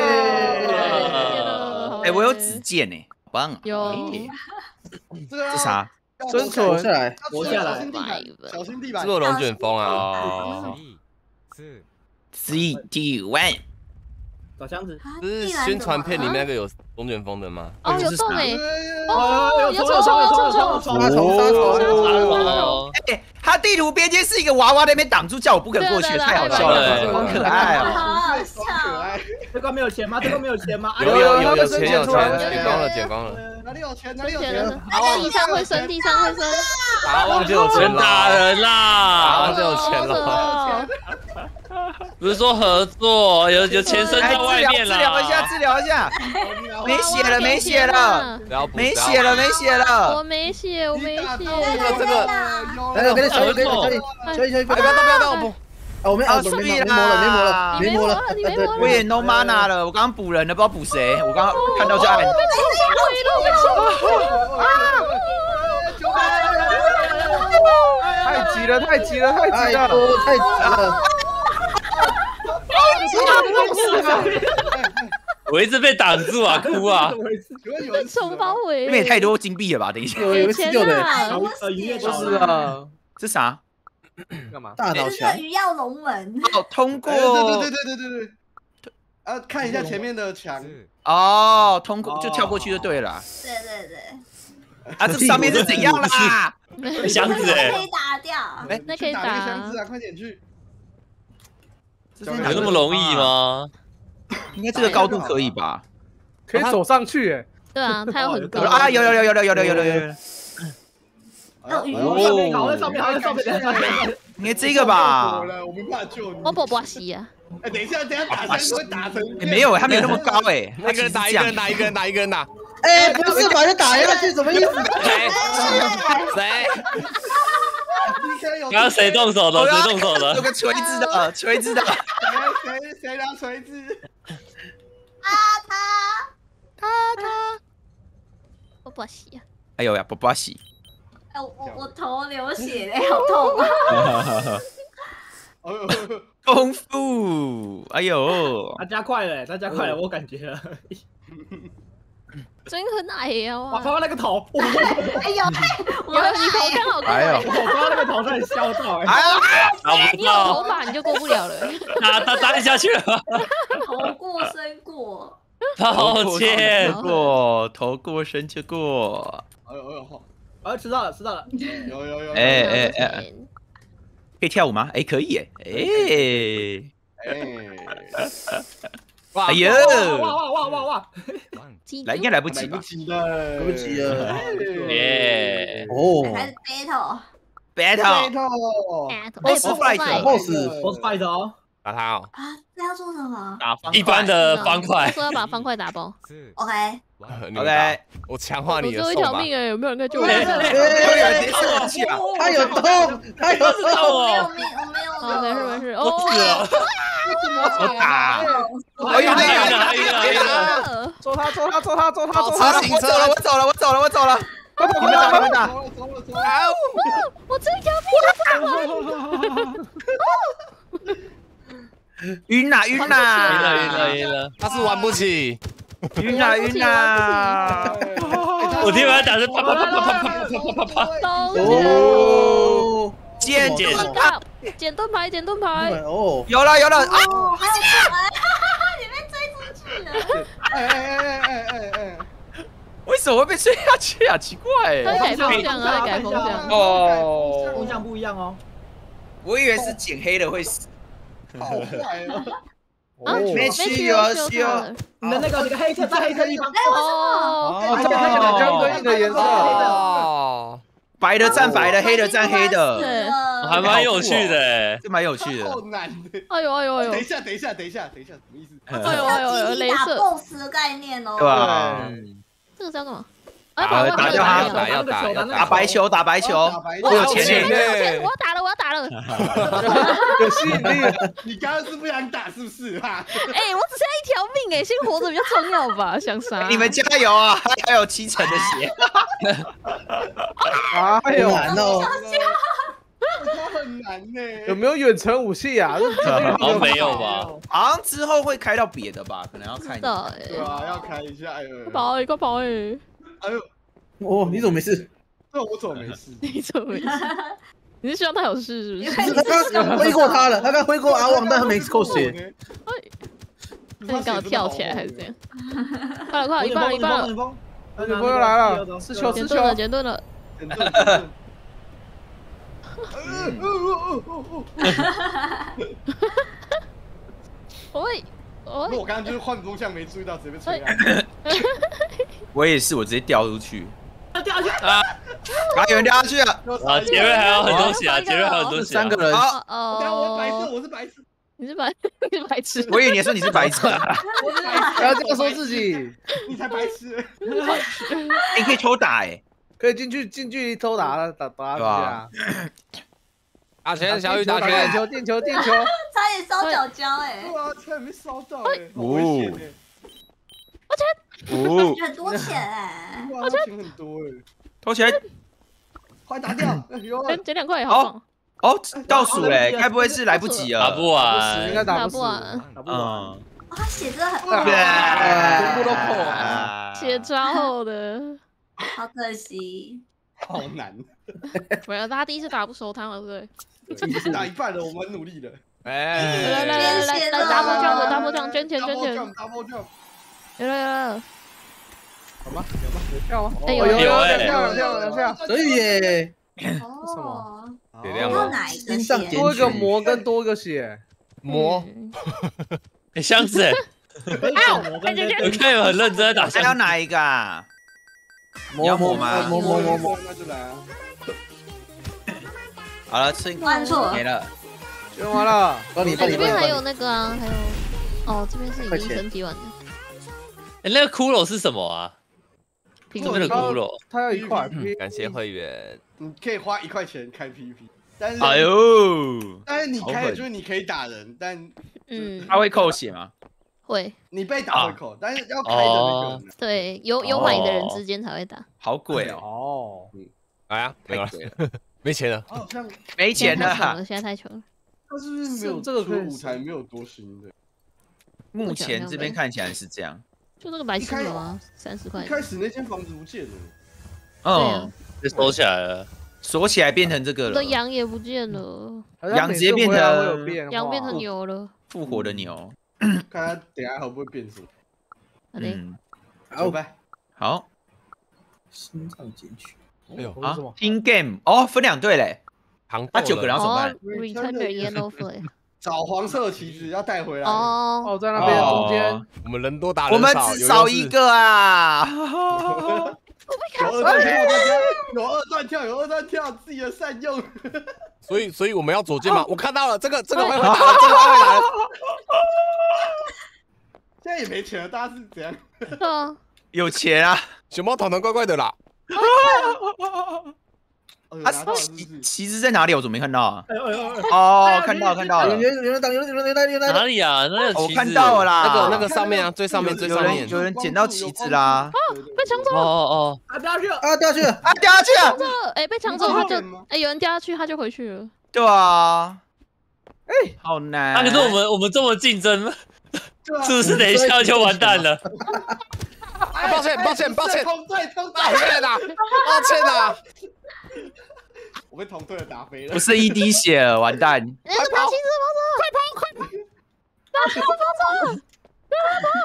Speaker 3: 哎，我有纸剑呢，好棒啊！
Speaker 2: 有
Speaker 1: 这个
Speaker 3: 这啥？
Speaker 8: 生存下来。
Speaker 4: 活下来
Speaker 1: 小心地板，小心地板
Speaker 5: 是不。是有龙卷风啊？哦，
Speaker 3: Three, two, one。
Speaker 4: 找箱子，
Speaker 5: 不是宣传片里面那个有龙卷风的吗？
Speaker 2: 哦，有洞哎，
Speaker 4: 哦
Speaker 2: 哦，有虫虫有虫虫，
Speaker 8: 杀虫杀虫。
Speaker 6: 哦，
Speaker 3: 哎，它地图边界是一个娃娃在那边挡住，叫我不肯过去，太好笑了，好可爱哦！
Speaker 7: 好好
Speaker 1: 超可
Speaker 7: 笑，
Speaker 1: 爱。
Speaker 4: 这关没有钱吗？这关没有钱吗？
Speaker 5: 有有有有钱有钱，捡光了捡光了。
Speaker 1: 呃哪里有钱？哪里有
Speaker 2: 钱
Speaker 1: 钱？
Speaker 2: 大家地上会升，地上会升，
Speaker 5: 打王就有钱
Speaker 6: 全打
Speaker 5: 了，
Speaker 6: 人
Speaker 5: 打
Speaker 6: 啦
Speaker 5: 王！就有钱了。
Speaker 2: 哦，
Speaker 6: 不是说合作，有有钱生在外面
Speaker 3: 治疗一下，
Speaker 6: 啦。
Speaker 3: 治疗一下，没血了，没血了，
Speaker 5: 不要补，
Speaker 3: 没血了，没血了。
Speaker 2: 我没血，我没血，
Speaker 8: 这个，来，我给你小一，给你小一，小一，小一，不要动，不要动，不。啊，我没啊，没没没磨了，没磨了，没磨了，对对。
Speaker 3: 我也 no mana 了，我刚刚补人了，不知道补谁，我刚刚看到就按。
Speaker 8: 太急了，太急了，太急了，太急了。
Speaker 6: 我一直被挡住啊，哭啊！
Speaker 2: 被虫包围，
Speaker 3: 你们也太多金币了吧？等一下，
Speaker 8: 有有
Speaker 2: 钱
Speaker 8: 有的，
Speaker 2: 啊！
Speaker 4: 呃，营业
Speaker 8: 不
Speaker 4: 岛
Speaker 8: 是啊，
Speaker 3: 这啥？
Speaker 8: 干嘛？大脑
Speaker 7: 这
Speaker 8: 墙
Speaker 7: 是鱼跃龙门，
Speaker 3: 哦，通过
Speaker 1: 对对对对对对对。啊，看一下前面的墙。
Speaker 3: 哦，通过就跳过去就对了。
Speaker 7: 对对对，
Speaker 3: 啊，这上面是怎样啦？
Speaker 6: 箱子哎
Speaker 7: 可，以打掉，
Speaker 1: 哎，
Speaker 2: 那可以
Speaker 1: 去打那个
Speaker 2: 打
Speaker 1: 箱子啊，快点去。
Speaker 3: 这是哪个
Speaker 6: 有那么容易吗？
Speaker 3: 应该这个高度可以吧？
Speaker 8: 可以走上去，哎，
Speaker 2: 对啊，它有很高
Speaker 3: 啊，有有有有有有有有有有，
Speaker 7: 有鱼
Speaker 4: 哦，上面好在上面，好在上面，在上面。
Speaker 3: 应该这个吧？
Speaker 1: 我没办法救你。
Speaker 2: 我宝宝洗啊，
Speaker 1: 哎，等一下，等一下打箱子会打成。
Speaker 3: 没有，他没有那么高哎，
Speaker 5: 那个人打一个人打一个人打一个人打，
Speaker 8: 哎，不是把人打下去，什么意思？
Speaker 5: 谁谁？
Speaker 6: 刚刚谁动手的？谁动手的？
Speaker 3: 有个锤子的，锤子的。
Speaker 1: 谁谁谁拿锤子？
Speaker 7: 啊他，
Speaker 2: 宝宝洗啊，
Speaker 3: 哎呦呀，不不洗。
Speaker 7: 哎我我我头流血嘞，好痛啊！
Speaker 3: 功夫，哎呦，
Speaker 4: 他加快了，他加快了，我感觉了。
Speaker 2: 真很矮呀！
Speaker 4: 哇，
Speaker 2: 哇，
Speaker 4: 刚刚那个头，
Speaker 7: 哎呦，我
Speaker 2: 有你头刚好过
Speaker 3: 哎呦
Speaker 2: 欸，
Speaker 4: 我刚刚那个头差点笑到哎。
Speaker 3: 哎呀，
Speaker 6: 打不
Speaker 2: 你有头
Speaker 6: 到，
Speaker 2: 发你就过不了了。
Speaker 6: 打他打下去了，
Speaker 7: 头过身过，
Speaker 6: 抱歉。
Speaker 3: 过头过身就过。
Speaker 1: 哎呦哎呦，
Speaker 4: 啊，知道了，知道了。
Speaker 1: 有有有。
Speaker 3: 哎哎哎， 可以跳舞吗？哎，可以耶！哎
Speaker 1: 哎，
Speaker 5: 哇
Speaker 3: 哎呀，
Speaker 4: 哇哇哇哇哇！
Speaker 3: 来应该来不及吧
Speaker 1: 来不？及了，
Speaker 8: 来不及了。
Speaker 6: 耶！
Speaker 8: 哦，
Speaker 7: 开始 battle，
Speaker 3: battle
Speaker 1: battle，
Speaker 3: boss fight
Speaker 8: boss
Speaker 4: boss fight 哦，
Speaker 5: 打他哦，
Speaker 7: 啊，这要做什么
Speaker 3: 打方
Speaker 6: 一般的方块
Speaker 2: 说要把方块打爆。
Speaker 7: ？OK，
Speaker 5: 你们
Speaker 3: OK
Speaker 5: 打我强化
Speaker 2: 我
Speaker 5: 你的送吧。
Speaker 2: 只有一条命哎，有没有人可以救我？
Speaker 3: 哎，有人直接生气啊！
Speaker 8: 他有洞，他有洞。
Speaker 7: 我没有命，我没有
Speaker 2: 哦，没事没事。
Speaker 6: 我死了，
Speaker 3: 我打，
Speaker 6: 还有呢还有呢还有呢还有呢，
Speaker 4: 揍他揍他揍他揍他揍
Speaker 5: 好
Speaker 4: 他！
Speaker 5: 车
Speaker 3: 我走了，我走了，我走了，我走了。
Speaker 4: 你们打你们打！
Speaker 1: 走了走了走了，
Speaker 2: 我这一条命
Speaker 3: 晕啦晕
Speaker 6: 赢了赢
Speaker 3: 啦
Speaker 6: 了赢了，
Speaker 5: 他是玩不起，
Speaker 3: 晕啦晕啦！
Speaker 6: 我听完打是啪啪啪啪啪啪啪啪啪，
Speaker 2: 东
Speaker 8: 哦，
Speaker 3: 捡
Speaker 6: 捡
Speaker 2: 靠，捡盾牌捡盾牌。
Speaker 8: 哦，
Speaker 3: 有了有了啊！
Speaker 7: 哦，还有什么？你被追出去了。
Speaker 1: 哎哎哎哎哎哎哎，
Speaker 3: 为什么会被吹下去啊？奇怪
Speaker 2: 他
Speaker 3: 哎！
Speaker 2: 在改方向，他在改方向。
Speaker 3: 哦
Speaker 4: 风向不一样哦。
Speaker 3: 我以为是捡黑的会死。
Speaker 1: 好坏哦，
Speaker 2: 啊，
Speaker 3: 没去哦去哦。
Speaker 4: 你的那个那个黑色在黑色地方。
Speaker 2: 哦，
Speaker 4: 哦，这样两张对应的颜色。
Speaker 5: 哦，
Speaker 3: 白的站白的，黑的站黑的，
Speaker 2: 对
Speaker 6: 还蛮有趣的哎。
Speaker 3: 这蛮有趣的
Speaker 1: 好。难的。
Speaker 2: 哎呦哎呦哎呦
Speaker 1: 等一，下等一下等一下等一下，什么意思？
Speaker 2: 哎呦哎呦哎呦，
Speaker 7: 集体打
Speaker 2: 镭射，
Speaker 7: boss 的概念哦。
Speaker 3: 对吧？
Speaker 2: 这个是要干嘛？
Speaker 5: 打
Speaker 2: 把
Speaker 3: 打掉他
Speaker 5: 打要打要
Speaker 3: 打白球打白球，
Speaker 1: 打白
Speaker 3: 我有钱
Speaker 5: 钱
Speaker 3: 呢。
Speaker 2: 我要打了，我要打了！
Speaker 4: 有吸引力。
Speaker 1: 你刚刚是不想打是不是啊？
Speaker 2: 哎，我只剩下一条命哎，先活着比较重要吧？想啥？
Speaker 3: 你们加油啊！还有七成的血。
Speaker 4: 啊，
Speaker 8: 好难哦。
Speaker 1: 它很难呢。
Speaker 4: 有没有远程武器啊？
Speaker 6: 好像没有吧？
Speaker 3: 好像之后会开到别的吧，可能要看一下。
Speaker 2: 的
Speaker 1: 对啊，要开一下。哎呦，
Speaker 2: 快跑哎，快跑哎！
Speaker 1: 哎呦，
Speaker 8: 哦，你怎么没事？
Speaker 1: 这我怎么没事？
Speaker 2: 你怎么没事？你是希望他有事是不是？
Speaker 8: 不是他刚刚挥过他了，他刚挥过阿旺，但他没扣血。
Speaker 2: 那你刚好跳起来还是这样？快了快了，一半了一半了，
Speaker 4: 女朋友来了，吃球吃球
Speaker 2: 捡盾。了捡盾了。
Speaker 1: 很正很正
Speaker 2: 喂喂，
Speaker 1: 那我刚刚就是换风向没注意到，直接被吹来。
Speaker 3: 我也是，我直接掉出去。
Speaker 4: 掉下去！
Speaker 3: 啊，有人掉下去了。
Speaker 6: 啊，前面还有很多血啊，前面还有很多血啊。
Speaker 8: 三个人，
Speaker 3: 好，
Speaker 2: 哦
Speaker 1: 等下我是白痴，
Speaker 2: 哦，
Speaker 1: 我是白痴，
Speaker 2: 你是白你是白痴。
Speaker 3: 我以为你说你是白痴啊。
Speaker 1: 我是白痴，
Speaker 4: 不要这样说自己，
Speaker 1: 你才白痴。
Speaker 3: 你可以偷打哎。
Speaker 4: 可以进去近距离偷打打打
Speaker 3: 对吧
Speaker 4: 下去啊！
Speaker 5: 打拳小雨打
Speaker 4: 打
Speaker 5: 拳，
Speaker 4: 球垫球垫球，
Speaker 7: 差点烧脚胶哎，
Speaker 1: 对啊，差点没烧到哎，好危险哎！
Speaker 3: 哦，
Speaker 7: 很多钱哎。
Speaker 1: 哇，钱很多哎，
Speaker 3: 偷钱。
Speaker 1: 快打掉！哎呦，
Speaker 2: 捡捡两块也好爽，
Speaker 3: 哦，倒数嘞，该不会是来不及了？
Speaker 6: 打不完
Speaker 4: 应，该打不死
Speaker 2: 打不完，
Speaker 4: 打不完。
Speaker 3: 嗯。
Speaker 7: 哇，他血真的很，
Speaker 4: 全部都扣
Speaker 3: 啊
Speaker 2: 血超厚的。
Speaker 7: 好可惜。
Speaker 1: 好难。
Speaker 2: 没有，大家第一次打不熟他嘛，对不对？
Speaker 1: 打一半了，我们努力的。
Speaker 2: 来
Speaker 5: 哎，
Speaker 2: 来来来来来，大波酱的大波酱，捐钱捐钱，
Speaker 1: ，double jump，
Speaker 2: 有了有了。
Speaker 4: 好吗？有吗？有跳吗？
Speaker 2: 哎有
Speaker 6: 有
Speaker 4: 有
Speaker 6: 哎
Speaker 4: 跳有跳有跳，
Speaker 8: 可以耶！
Speaker 7: 哦，
Speaker 5: 血量吗
Speaker 7: 还有哪一个血？
Speaker 8: 心脏减
Speaker 4: 多一个魔跟多一个血。
Speaker 5: 魔
Speaker 2: 嗯
Speaker 6: 哎，箱子哎，
Speaker 2: 哎
Speaker 4: 跟跟
Speaker 6: 我看你们很认真在打
Speaker 3: 还有
Speaker 6: 箱子。
Speaker 3: 哪一个啊？
Speaker 8: 磨
Speaker 3: 要磨吗
Speaker 8: 磨磨磨磨，
Speaker 1: 那就来啊！
Speaker 3: 好了，吃
Speaker 7: 按错
Speaker 3: 没了。
Speaker 4: 选完了，
Speaker 8: 帮你
Speaker 2: 哎，
Speaker 8: 帮你帮你
Speaker 2: 这边还有那个啊，还有哦，这边是已经
Speaker 8: 快钱
Speaker 2: 升级完的。
Speaker 6: 哎，那个骷髅是什么啊？
Speaker 2: 苹
Speaker 6: 这边的骷髅。
Speaker 4: 他要一块。
Speaker 5: 感谢会员，
Speaker 1: 你可以花一块钱开 P V P，但是
Speaker 3: 哎呦，
Speaker 1: 但是你开的就是你可以打人，但
Speaker 2: 嗯，
Speaker 3: 他会扣血吗？
Speaker 2: 会，
Speaker 1: 你被打会扣，但是要开的那个人
Speaker 2: 对，有有买的人之间才会打。
Speaker 3: 好贵哦，
Speaker 4: 哦，
Speaker 5: 来啊，没有了，
Speaker 3: 太贵了，
Speaker 5: 没钱了，
Speaker 1: 他好像
Speaker 3: 没钱
Speaker 2: 现在太穷
Speaker 3: 了。
Speaker 2: 了，现在太穷了。
Speaker 1: 他是不是没有
Speaker 4: 这个可以
Speaker 1: 出舞台没有多新的？
Speaker 3: 目前这边看起来是这样。
Speaker 2: 就这个白痴有啊，三十块
Speaker 1: 一。开始那间房子不见了，
Speaker 3: 嗯，
Speaker 6: 被收起来了。
Speaker 3: 锁起来变成这个了
Speaker 2: 我的，羊也不见了，
Speaker 3: 羊直接变成
Speaker 4: 会有变化，
Speaker 2: 羊变成牛了。
Speaker 3: 复活的牛。
Speaker 1: 看他等下会不会变什么？
Speaker 2: 好的，
Speaker 3: 嗯，
Speaker 1: 走呗。
Speaker 3: 好，
Speaker 8: 心脏减取。
Speaker 5: 哎呦，
Speaker 3: 好
Speaker 4: 我是什么？
Speaker 3: ，Team Game 哦，分两队嘞。
Speaker 5: 糖豆
Speaker 3: 那九个人要怎么办
Speaker 2: 哦？Return the yellow flag。
Speaker 1: 找黄色旗子要带回来。
Speaker 2: 哦
Speaker 4: 哦，在那边中间，
Speaker 5: 我们人多打
Speaker 3: 我们
Speaker 5: 人少，
Speaker 3: 只少一个啊！
Speaker 1: 有二段跳，有二段跳，有二段跳，自己的善用。
Speaker 5: 所以，所以我们要左键吗？我看到了，这个这个会回打了，这个会打了。
Speaker 1: 现在也没钱了，大家是怎样？
Speaker 2: 啊，
Speaker 3: 有钱啊！
Speaker 5: 熊猫团团怪怪的啦。
Speaker 3: 啊，旗旗子在哪里？我怎么没看到啊？
Speaker 4: 哎呦哎呦！
Speaker 3: 哦，看到看到了。
Speaker 8: 有人有人挡，有人有人有人有人
Speaker 6: 哪里啊？那有
Speaker 3: 我
Speaker 6: 旗子
Speaker 3: 看到了啦。
Speaker 5: 那个那个上面啊，最上面最上面
Speaker 3: 有人捡到旗子啦。
Speaker 2: 被抢走
Speaker 6: 哦哦，
Speaker 4: 啊，掉下去了！
Speaker 8: 啊，掉下去了！
Speaker 3: 啊，掉下去了！
Speaker 2: 这哎被抢走他就哎有人掉下去他就回去了。
Speaker 3: 对啊。哎，好难。
Speaker 6: 啊，可是我们我们这么竞争，是不是等一下就完蛋了？
Speaker 5: 啊，抱歉抱歉抱歉，
Speaker 1: 同队同队，
Speaker 5: 抱歉啦，抱歉啦。
Speaker 1: 我被同队的打飞了。
Speaker 3: 不是一滴血了，完蛋！
Speaker 2: 哎，拿旗子跑走，快跑快跑！拿旗子跑走，不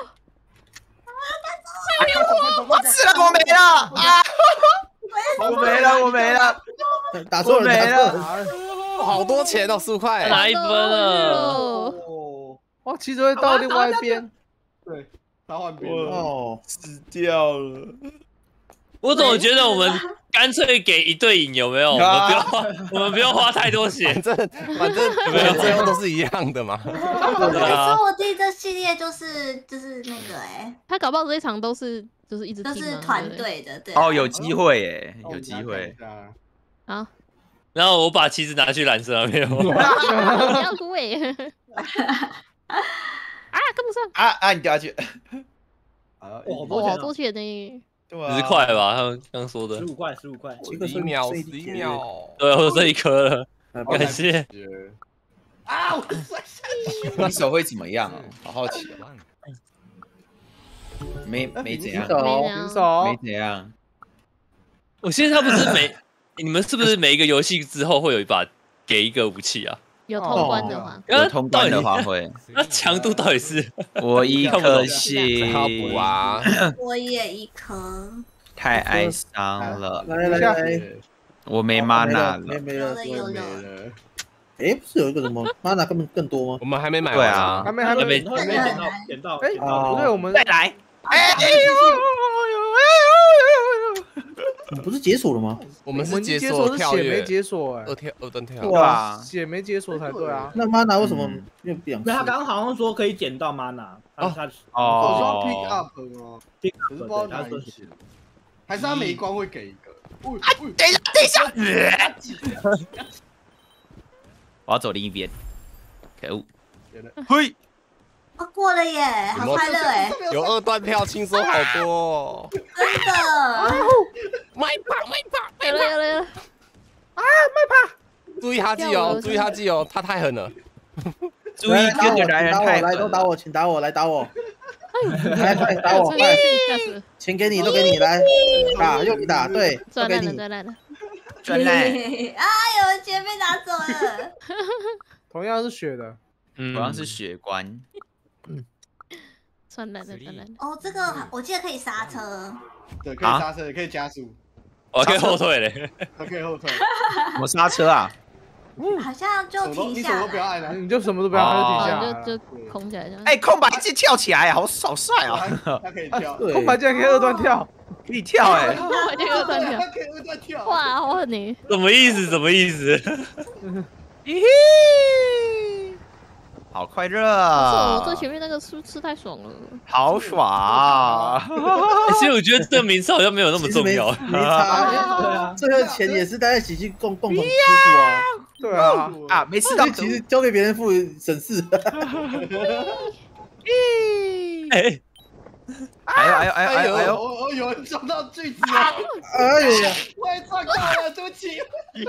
Speaker 2: 要跑！
Speaker 3: 我死了，我没了啊！我没了，我没了，
Speaker 8: 打错了，
Speaker 3: 没了。
Speaker 5: 好多钱哦，十五块。
Speaker 6: 拿一分了。
Speaker 1: 哦，
Speaker 4: 哇，旗子会到另外一边。
Speaker 1: 对，他换边
Speaker 8: 哦，
Speaker 3: 死掉了。
Speaker 6: 我怎么觉得我们干脆给一对赢有没有？我们不要花，我们不用花太多血，
Speaker 5: 反正反正没有最后都是一样的嘛。
Speaker 7: 可是我弟这系列就是就是那个哎，
Speaker 2: 他搞不好这一场都是就是一直
Speaker 7: 都是团队的，对。
Speaker 3: 哦，有机会耶，有机会。
Speaker 2: 好，
Speaker 6: 然后我把旗子拿去蓝色那边。
Speaker 2: 你要哭哎！啊，跟不上！
Speaker 3: 啊啊，你掉下去。
Speaker 1: 啊，
Speaker 2: 哇，多钱呢？
Speaker 6: 十块吧，他们刚说的。
Speaker 4: 十五块，十五块，
Speaker 5: 十一秒，十一秒。
Speaker 6: 对，我剩一颗了，感谢。
Speaker 1: 啊！我摔下去。
Speaker 3: 你手会怎么样啊？好好奇啊。没没怎样，
Speaker 4: 平手，
Speaker 3: 没怎样。
Speaker 6: 我现在他不是每你们是不是每一个游戏之后会有一把给一个武器啊？
Speaker 2: 有通关的话，
Speaker 3: 有通关的话会。
Speaker 6: 那强度到底是？
Speaker 3: 我一颗星。
Speaker 5: 靠谱啊！
Speaker 7: 我也一颗。
Speaker 3: 太哀伤了。
Speaker 8: 来来来，
Speaker 3: 我没 mana 了。
Speaker 8: 没没了，
Speaker 7: 有了。
Speaker 8: 哎，不是有一个什么 mana 根本更多吗？
Speaker 5: 我们还没买
Speaker 3: 对啊，
Speaker 4: 还没还没
Speaker 6: 没
Speaker 4: 还没点到点到。哎，不对，我们
Speaker 3: 再来。哎呦！
Speaker 8: 你不是解锁了吗？
Speaker 5: 我们是解
Speaker 4: 解
Speaker 5: 锁
Speaker 4: 是血没
Speaker 5: 跳跃，
Speaker 4: 解锁哎，
Speaker 5: 二跳二段跳。
Speaker 3: 对吧？
Speaker 4: 血没解锁才对啊。
Speaker 8: 那 mana 为什么又不两？
Speaker 4: 没有，他刚刚好像说可以捡到 mana，他他
Speaker 1: 我说
Speaker 3: 哦
Speaker 1: pick up 吗？可是不知道哪一些，还是他每一关会给一个？
Speaker 3: 啊！等一下，等一下！我要走另一边。可恶！嘿。
Speaker 7: 哦，过了耶，好快乐哎！
Speaker 5: 有二段跳，轻松好多哦。
Speaker 7: 真的。
Speaker 5: 麦帕麦帕，
Speaker 2: 有了有了有了！
Speaker 4: 啊，麦帕！
Speaker 5: 注意哈基哦，注意哈基哦，他太狠了。
Speaker 3: 注意这个男人太
Speaker 8: 来都打我，请打我，来打我。来快打我，快！钱给你，都给你，来打，用力打，对，都给你。
Speaker 2: 赚来了，
Speaker 3: 赚来！
Speaker 7: 啊，有人钱被拿走了。
Speaker 4: 同样是血的，
Speaker 6: 嗯，
Speaker 3: 好像是血关。
Speaker 2: 算来了，算来了。
Speaker 7: 哦，这个我记得可以刹车。
Speaker 1: 对，可以刹车，也可以加速，
Speaker 6: 我可以后退嘞，
Speaker 1: 还可以后退。
Speaker 3: 我刹车啊！
Speaker 7: 好像就停
Speaker 1: 你什
Speaker 7: 下
Speaker 1: 么都不要按了，
Speaker 4: 你就什么都不要，他就停下来，
Speaker 2: 就就空起来。
Speaker 3: 哎，空白键跳起来，好好帅啊！
Speaker 1: 它可以跳，
Speaker 4: 空白键可以二段跳，
Speaker 3: 可以跳哎！
Speaker 2: 空白键二段跳，
Speaker 1: 它可以二段跳。
Speaker 2: 哇，好狠你！
Speaker 6: 什么意思？什么意思？
Speaker 3: 咦嘿，好快乐啊！
Speaker 2: 我最前面那个吃吃太爽了，
Speaker 3: 好爽！
Speaker 6: 其实我觉得这个名次好像没有那么重要，
Speaker 8: 没差。最后钱也是大家一起去共共同支付啊。
Speaker 4: 对啊，
Speaker 3: 啊，没吃到，
Speaker 8: 其实交给别人付省事。
Speaker 6: 哎，
Speaker 3: 哎呦哎呦哎呦哎呦哎呦！
Speaker 1: 哦，有人撞到锯子了！
Speaker 8: 哎呦呀！
Speaker 1: 我也撞到了，对不起。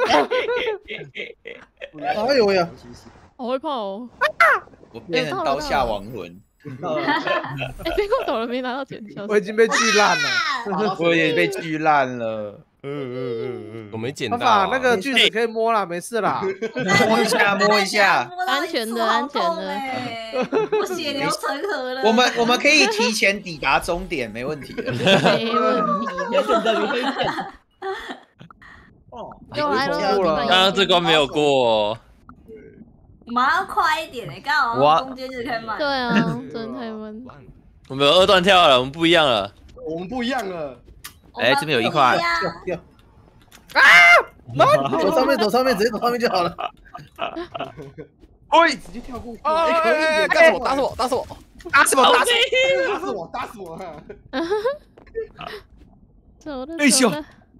Speaker 8: 哎呦呀！
Speaker 2: 好会跑哦！
Speaker 3: 我变成刀下亡魂。
Speaker 2: 哎，别过头了，没拿到钱，
Speaker 4: 我已经被锯烂了，
Speaker 3: 我也被锯烂了。
Speaker 5: 嗯嗯嗯嗯，我没捡到。
Speaker 4: 爸爸，那个锯子可以摸啦，没事啦。
Speaker 3: 摸一下，摸一下。
Speaker 2: 安全的，安全的。
Speaker 7: 我血流成河了。
Speaker 3: 我们我们可以提前抵达终点，没问题的。
Speaker 2: 没问题。
Speaker 4: 要选择你可以选。 哦，
Speaker 2: 又来了，
Speaker 6: 刚刚这关没有过。
Speaker 7: 我们要快一点哎，刚好
Speaker 3: 哇
Speaker 7: 中间就开慢。
Speaker 2: 对啊，真的太慢。
Speaker 6: 我们有二段跳了，我们不一样了。
Speaker 1: 我们不一样了。
Speaker 3: 哎，这边有一块。
Speaker 8: 掉啊！走上面，走上面，直接走上面就好了。
Speaker 3: 喂，
Speaker 1: 直接跳过去。
Speaker 5: 哎可以，干什么？打死我！打死我！
Speaker 3: 打死我！打死
Speaker 1: 打死我！打死我！
Speaker 2: 走了，
Speaker 3: 哎呦！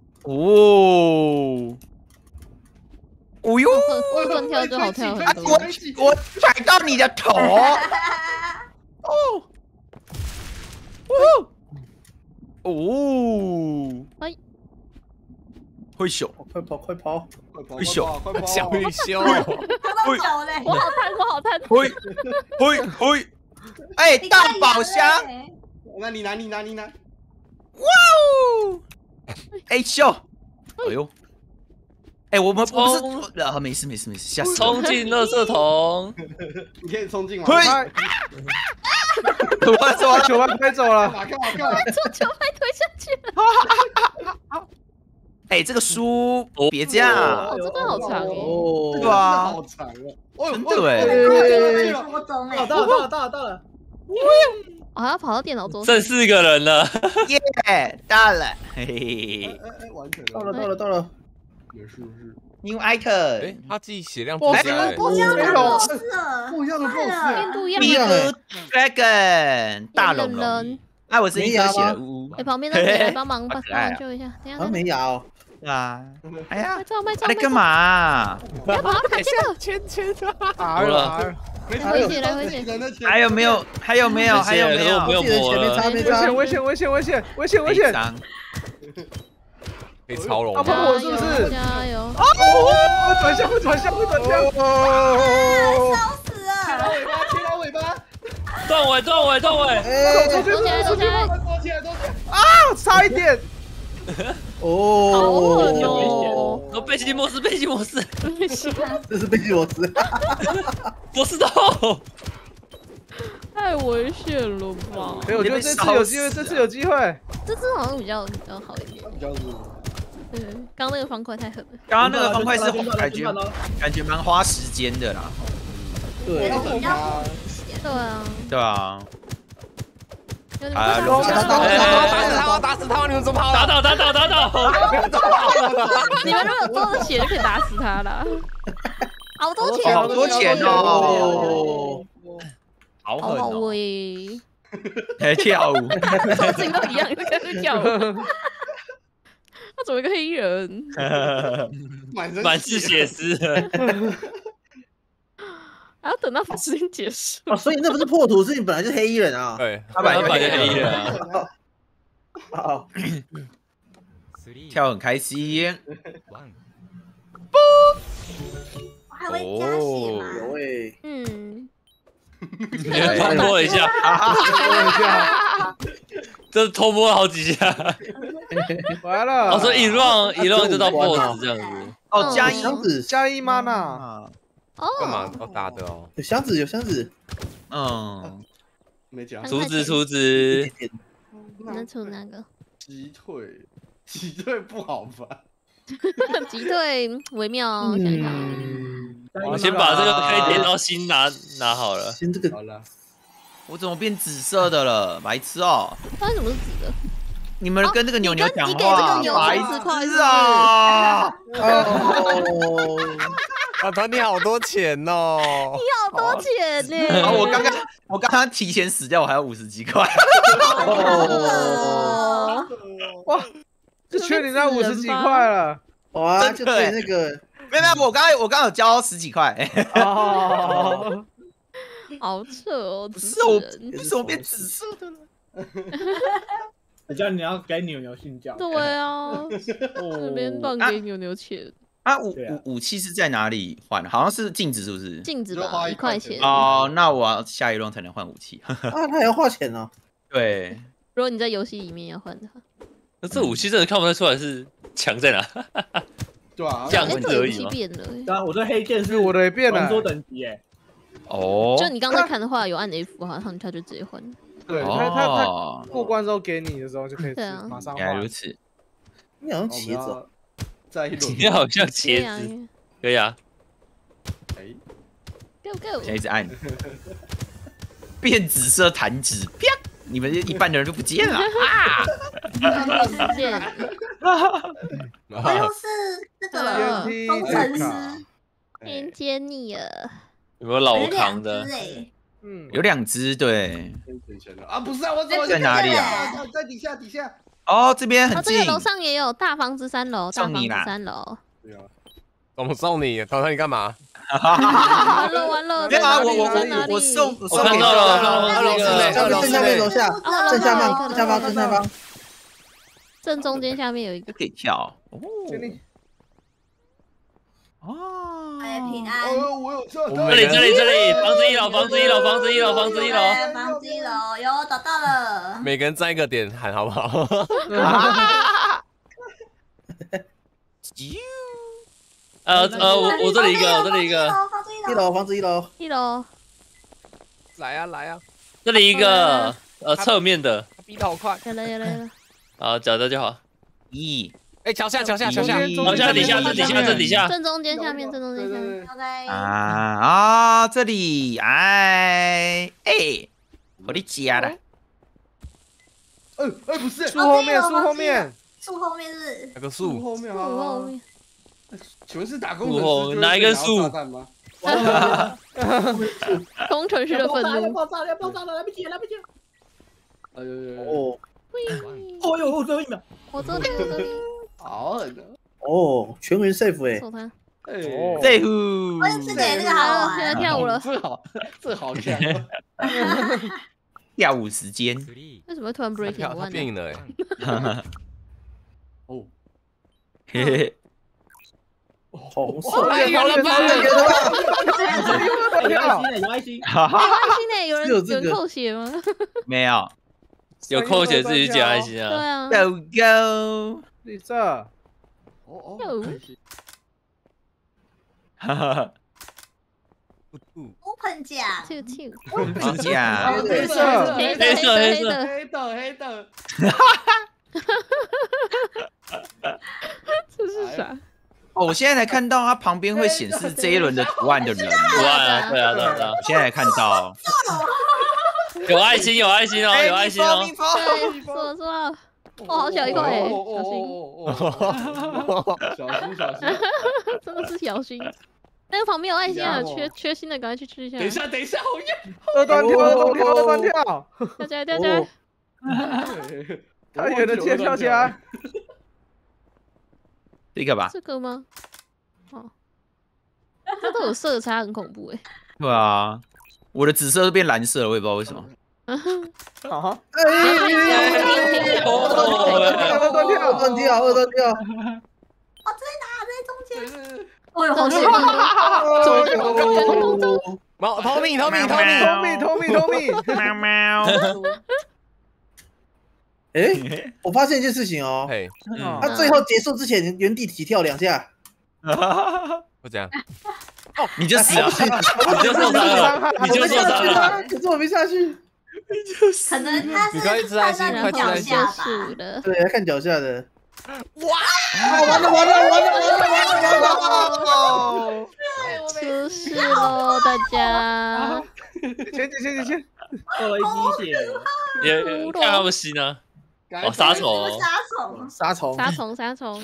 Speaker 3: 哦。哦哟！
Speaker 2: 二段跳就好跳很多。
Speaker 3: 我我踩到你的头！哦！哦！哦！
Speaker 2: 哎！
Speaker 3: 挥手！
Speaker 8: 快跑！快跑！
Speaker 3: 挥手！
Speaker 5: 小雨修！
Speaker 7: 都走嘞，
Speaker 2: 我好贪，我好贪。
Speaker 3: 挥挥挥！哎，大宝箱！
Speaker 1: 那你拿，你拿，你拿。
Speaker 3: 哇哦！哎秀！哎呦！哎，我们不是啊，没事没事没事，吓死！
Speaker 6: 冲进垃圾桶！
Speaker 1: 你可以冲进吗？
Speaker 3: 嘿！我走了，
Speaker 4: 球拍飞走了，
Speaker 1: 干嘛干嘛干嘛？
Speaker 2: 把球拍推下去了。
Speaker 3: 哎，这个书别这样，
Speaker 2: 哦，这段好长哦。
Speaker 3: 对吧？
Speaker 1: 好长哦，哦，
Speaker 3: 真的哎！
Speaker 7: 多钟哎，
Speaker 4: 到了到了到了到了，
Speaker 2: 我还要跑到电脑桌。
Speaker 6: 剩四个人了，
Speaker 3: 耶，到了，嘿嘿，
Speaker 1: 哎哎，完成了，
Speaker 8: 到了到了到了。
Speaker 1: 也是是。
Speaker 3: New
Speaker 5: 哎
Speaker 3: item，
Speaker 5: 他自己血量
Speaker 8: 不
Speaker 5: 增加了。
Speaker 7: 不一样的 boss，
Speaker 1: 不一样的 boss，
Speaker 2: 变不一样
Speaker 3: 第一
Speaker 2: 了。
Speaker 3: 个 Dragon 大龙龙，
Speaker 2: 人，
Speaker 3: 哎，我是一颗血了，呜呜，
Speaker 2: 哎，旁边的谁来帮忙帮忙救一下？等一下，
Speaker 8: 啊，没牙哦。
Speaker 3: 啊，哎呀
Speaker 2: 卖，照卖照。
Speaker 3: 在干嘛？
Speaker 2: 不要把它砍掉。
Speaker 5: 签签
Speaker 4: 打了，
Speaker 2: 回血来回血。
Speaker 3: 还有没有？还有没有？还有没有？
Speaker 6: 不用磨了。
Speaker 8: 没差
Speaker 4: 危险危险危险危险危险危险！
Speaker 5: 可以超龙。
Speaker 4: 啊，碰我是不是？
Speaker 2: 加油！
Speaker 4: 哦，转向会转向会转向！
Speaker 7: 烧死了！
Speaker 1: 尾巴，切到尾巴，
Speaker 6: 断尾断尾断尾！
Speaker 8: 哎，
Speaker 2: 走起来走起来！
Speaker 1: 多起来多起来！
Speaker 4: 啊，差一点！
Speaker 8: 哦，
Speaker 2: 好稳哦！
Speaker 6: 哦，背景模式背景模式，
Speaker 8: 这是贝基罗斯。
Speaker 6: 博士头。
Speaker 2: 太危险了吧！
Speaker 4: 哎，我觉得这次有机会，这次有机会。
Speaker 2: 这次好像比较比较好一点。
Speaker 1: 比较是。
Speaker 2: 对，刚刚那个方块太狠了。
Speaker 3: 刚刚那个方块是感觉感觉蛮花时间的啦。
Speaker 8: 对，
Speaker 2: 对啊。
Speaker 3: 对啊。
Speaker 2: 啊！
Speaker 5: 打死他！打死他！你们怎么跑？
Speaker 6: 打倒打倒打倒！
Speaker 2: 你们如果有多的血就可以打死他了。好多钱，
Speaker 3: 好多钱哦！好狠
Speaker 2: 好
Speaker 3: 哦！
Speaker 2: 威！
Speaker 3: 还跳舞，
Speaker 2: 造型都一样，跟是跳舞。他怎么一个黑衣人？
Speaker 6: 满是血丝。
Speaker 2: 还要等到时间结束
Speaker 8: 哦，所以那不是破土，是你本来就是黑衣人啊。
Speaker 5: 对，
Speaker 3: 他本来
Speaker 6: 就
Speaker 3: 就是
Speaker 6: 黑衣人啊。
Speaker 8: 好，
Speaker 3: 跳很开心。
Speaker 7: 我还会加血吗？
Speaker 8: 有诶。
Speaker 2: 嗯。
Speaker 6: 你要偷摸了一下，这偷摸了好几下。
Speaker 4: 完了。
Speaker 6: 我说一 round 一 round 就到 boss 这样子。
Speaker 3: 哦，加一
Speaker 8: 箱子，
Speaker 4: 加一 mana。
Speaker 5: 干嘛要打的哦？
Speaker 8: 有箱子，有箱子。
Speaker 3: 嗯，
Speaker 1: 没讲。
Speaker 6: 厨子厨子。
Speaker 2: 能出那个？
Speaker 1: 击退，击退不好吧？
Speaker 2: 击退微妙，想一下。
Speaker 6: 我先把这个可以点到心拿拿好了。
Speaker 8: 先这个
Speaker 1: 好了。
Speaker 3: 我怎么变紫色的了？白痴哦！
Speaker 2: 它为什么是紫的？
Speaker 3: 你们跟这个牛牛讲话，
Speaker 2: 你给这个牛
Speaker 3: 白
Speaker 2: 痴
Speaker 3: 啊！
Speaker 8: 哦，
Speaker 5: 啊，团你好多钱哦！
Speaker 2: 你好多钱呢！
Speaker 3: 然后我刚刚我刚刚提前死掉，我还有五十几块。
Speaker 4: 哇，这缺你那五十几块了。
Speaker 8: 哇，就对那个。
Speaker 3: 没有没有，我刚刚我刚刚有交十几块。
Speaker 4: 哦，
Speaker 2: 好扯哦！
Speaker 3: 不是我，为什么变紫色的了？
Speaker 4: 我叫你要给牛牛信教。
Speaker 2: 对啊，这边乱给牛牛钱。
Speaker 3: 啊，武武武器是在哪里换？好像是镜子，是不是？
Speaker 2: 镜子吧，一块钱。
Speaker 3: 哦，那我要下一轮才能换武器。
Speaker 8: 啊，他还要花钱哦。
Speaker 3: 对。
Speaker 2: 如果你在游戏里面要换的话，
Speaker 6: 那这武器真的看不太出来是强在哪。
Speaker 1: 对啊，
Speaker 6: 这样子而已嘛。
Speaker 4: 对啊，我这黑剑是我的也变了，传说等级哎。
Speaker 3: 哦。
Speaker 2: 就你刚才看的话，有按 F 好像他就直接换。
Speaker 4: 对，他他他过关之后给你的时候就可以马上换。
Speaker 3: 原来如此。
Speaker 8: 你好像棋子。
Speaker 1: 再一轮。
Speaker 6: 你好像茄子，可以啊。
Speaker 1: 哎
Speaker 2: ，Go Go，
Speaker 3: 现在一直按，变紫色弹指，啪！你们一半的人就不见了啊！
Speaker 2: 不见。
Speaker 7: 我又是这个了，工程师。
Speaker 2: 天接你了。
Speaker 6: 有没有老扛的？
Speaker 3: 嗯，有两只，对。
Speaker 1: 啊，不是啊，我怎么
Speaker 3: 在哪里啊？
Speaker 1: 在底下，底下。
Speaker 3: 哦，这边很近。
Speaker 2: 这个楼上也有大房子三楼，大房子三楼。
Speaker 1: 对啊。
Speaker 5: 怎么送你？淘淘你干嘛？
Speaker 2: 完了完了！
Speaker 3: 没有啊，我我我我送我送给你了。
Speaker 5: 二楼室内，二楼
Speaker 8: 正下面楼下，正下方正下方正下方，
Speaker 2: 正中间下面有一个
Speaker 3: 可以跳。哦。
Speaker 7: 哦，哎，平安。
Speaker 1: 哦，我有这。
Speaker 6: 这里这里这里，房子一楼，房子一楼，房子一楼，房子一楼，
Speaker 7: 房子一楼，有找到了。
Speaker 5: 每个人站一个点喊好不好？
Speaker 6: 呃呃，我我这里一个，我这里一个，
Speaker 8: 一楼房子一楼，
Speaker 2: 一楼，
Speaker 5: 来啊来啊，
Speaker 6: 这里一个，呃，侧面的，
Speaker 5: 逼得好快，
Speaker 2: 有了有了有了，
Speaker 6: 好，找到就好。
Speaker 3: 咦，
Speaker 5: 哎，桥下桥下桥下，
Speaker 6: 桥下底下正底下正底下，
Speaker 2: 正中间下面正中间下面
Speaker 7: ，OK。
Speaker 3: 啊啊，这里，哎哎，我的家了。
Speaker 1: 哎哎，不是，
Speaker 4: 树后面树后面，
Speaker 7: 树后面是
Speaker 5: 那个
Speaker 1: 树
Speaker 5: 树
Speaker 1: 后面啊。
Speaker 2: 树后面。
Speaker 1: 请问是打工程师
Speaker 6: 哪一根树？
Speaker 2: 工程师的愤怒。
Speaker 4: 爆炸了！爆炸了！来不及了！来不及了！
Speaker 1: 哎呦
Speaker 8: 哦，
Speaker 4: 哦呦，我最后一秒，
Speaker 2: 我这里我这里。
Speaker 1: 好狠的。
Speaker 8: 哦，全员 safe 哎。
Speaker 2: 守他。
Speaker 1: 哎
Speaker 3: ，safe。
Speaker 7: 哎，这个这个好玩，
Speaker 2: 现在跳舞了。
Speaker 1: 这好，这好像。
Speaker 3: 跳舞时间。
Speaker 2: 为什么突然 breaking
Speaker 5: 他
Speaker 2: one
Speaker 5: 变赢了哎。
Speaker 1: 哦。
Speaker 3: 嘿嘿。
Speaker 8: 红色，
Speaker 5: 好了吧？
Speaker 4: 有爱心的，有爱心。
Speaker 2: 有爱心呢？有人有人扣血吗？
Speaker 3: 没有，
Speaker 6: 有扣血自己捡爱心啊。
Speaker 2: 对啊。
Speaker 3: Go go。
Speaker 4: 绿色。
Speaker 1: 哦哦。
Speaker 3: 哈哈。
Speaker 7: open 奖，
Speaker 2: 啾啾，
Speaker 3: open 奖，
Speaker 4: 黑色，
Speaker 2: 黑
Speaker 6: 黑色，黑色，
Speaker 1: 黑的，黑的。
Speaker 2: 这是啥？
Speaker 3: 哦，我现在才看到它旁边会显示这一轮的图案的人。
Speaker 6: 图案啊，对啊，对啊，对啊。
Speaker 3: 我现在才看到。
Speaker 6: 有爱心，有爱心哦，有爱心哦。
Speaker 2: 对，说说，哇，好小一块哎，小心，
Speaker 1: 小心小心，
Speaker 2: 真的是小心。 那个旁边有爱心啊，缺缺心的赶快去吃一下。
Speaker 1: 等一下，等一下，好远。
Speaker 4: 二段跳，二段跳，二段跳。
Speaker 2: 跳起来，跳起来！
Speaker 4: 太远的切跳起来。
Speaker 3: 这个吧？
Speaker 2: 这个吗？哦，它都有色差，很恐怖哎。
Speaker 3: 对啊，我的紫色都变蓝色了，我也不知道为什么。
Speaker 4: 啊哈！
Speaker 8: 哎，二段跳，二段跳，二段跳。
Speaker 7: 哦，在哪？在中间。 哦呦，
Speaker 2: 好
Speaker 7: 险！
Speaker 2: 走去空中，去空中。
Speaker 5: 猫，偷米，偷米，偷米，
Speaker 4: 偷米，偷米，偷米。
Speaker 3: 喵喵。
Speaker 8: 哎，我发现一件事情哦，
Speaker 5: 嘿，
Speaker 8: 他最后结束之前原地起跳两下。
Speaker 5: 我讲，
Speaker 3: 哦，你就死了，
Speaker 6: 你就受伤了，你就受伤了。
Speaker 8: 可是我没下去。
Speaker 7: 可能他是
Speaker 5: 你可以吃爱心，快吃爱心。
Speaker 2: 是的。
Speaker 8: 对，看脚下的。
Speaker 3: 哇！
Speaker 8: 完了完了完了完了完了！
Speaker 2: 出事喽，大家！
Speaker 4: 先先先先，
Speaker 7: 二维鸡血，
Speaker 6: 也看他们吸呢。哦，杀虫，
Speaker 7: 杀虫，
Speaker 8: 杀虫，
Speaker 2: 杀虫，杀虫。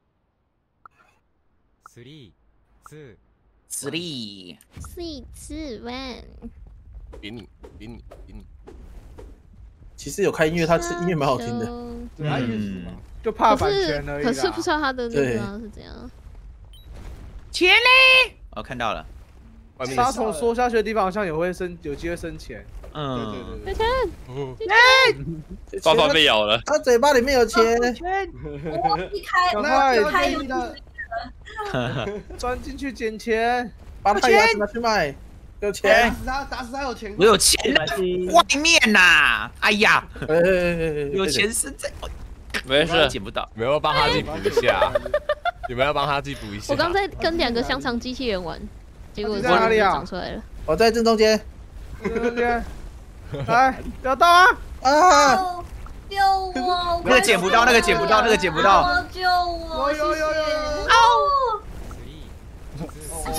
Speaker 9: Three, two,
Speaker 3: three,
Speaker 2: three, two, one。
Speaker 5: 给你，给你，给你。
Speaker 8: 其实有开音乐，他音乐蛮好听的。
Speaker 1: 对啊，也是嘛。
Speaker 4: 就怕版权而已。
Speaker 2: 可是不知道他的那个是怎样。
Speaker 3: 钱嘞！我看到了。
Speaker 4: 杀虫缩下去的地方好像也会升，有机会升钱。
Speaker 3: 嗯，
Speaker 2: 对对对。
Speaker 8: 钱！
Speaker 6: 爸爸被咬了。
Speaker 8: 他嘴巴里面有钱。
Speaker 7: 我一开，
Speaker 4: 快
Speaker 7: 一开有
Speaker 4: 的。钻进去捡钱，
Speaker 8: 把他牙齿拿去卖。有钱。
Speaker 1: 打死他，打死他有钱。
Speaker 3: 我有钱，外面呐！哎呀，有钱是在。
Speaker 6: 没事，
Speaker 3: 捡不到。
Speaker 5: 你们要帮他自己补一下，你们要帮他自己补一下。
Speaker 2: 我刚在跟两个香肠机器人玩，结果
Speaker 4: 在哪里啊？
Speaker 2: 长出来了。
Speaker 8: 我在正中间。
Speaker 4: 正中间。来，不要动啊！
Speaker 8: 啊！
Speaker 7: 救我！
Speaker 3: 那个捡不到，那个捡不到，那个捡不到。
Speaker 7: 救我！
Speaker 1: 有有有有。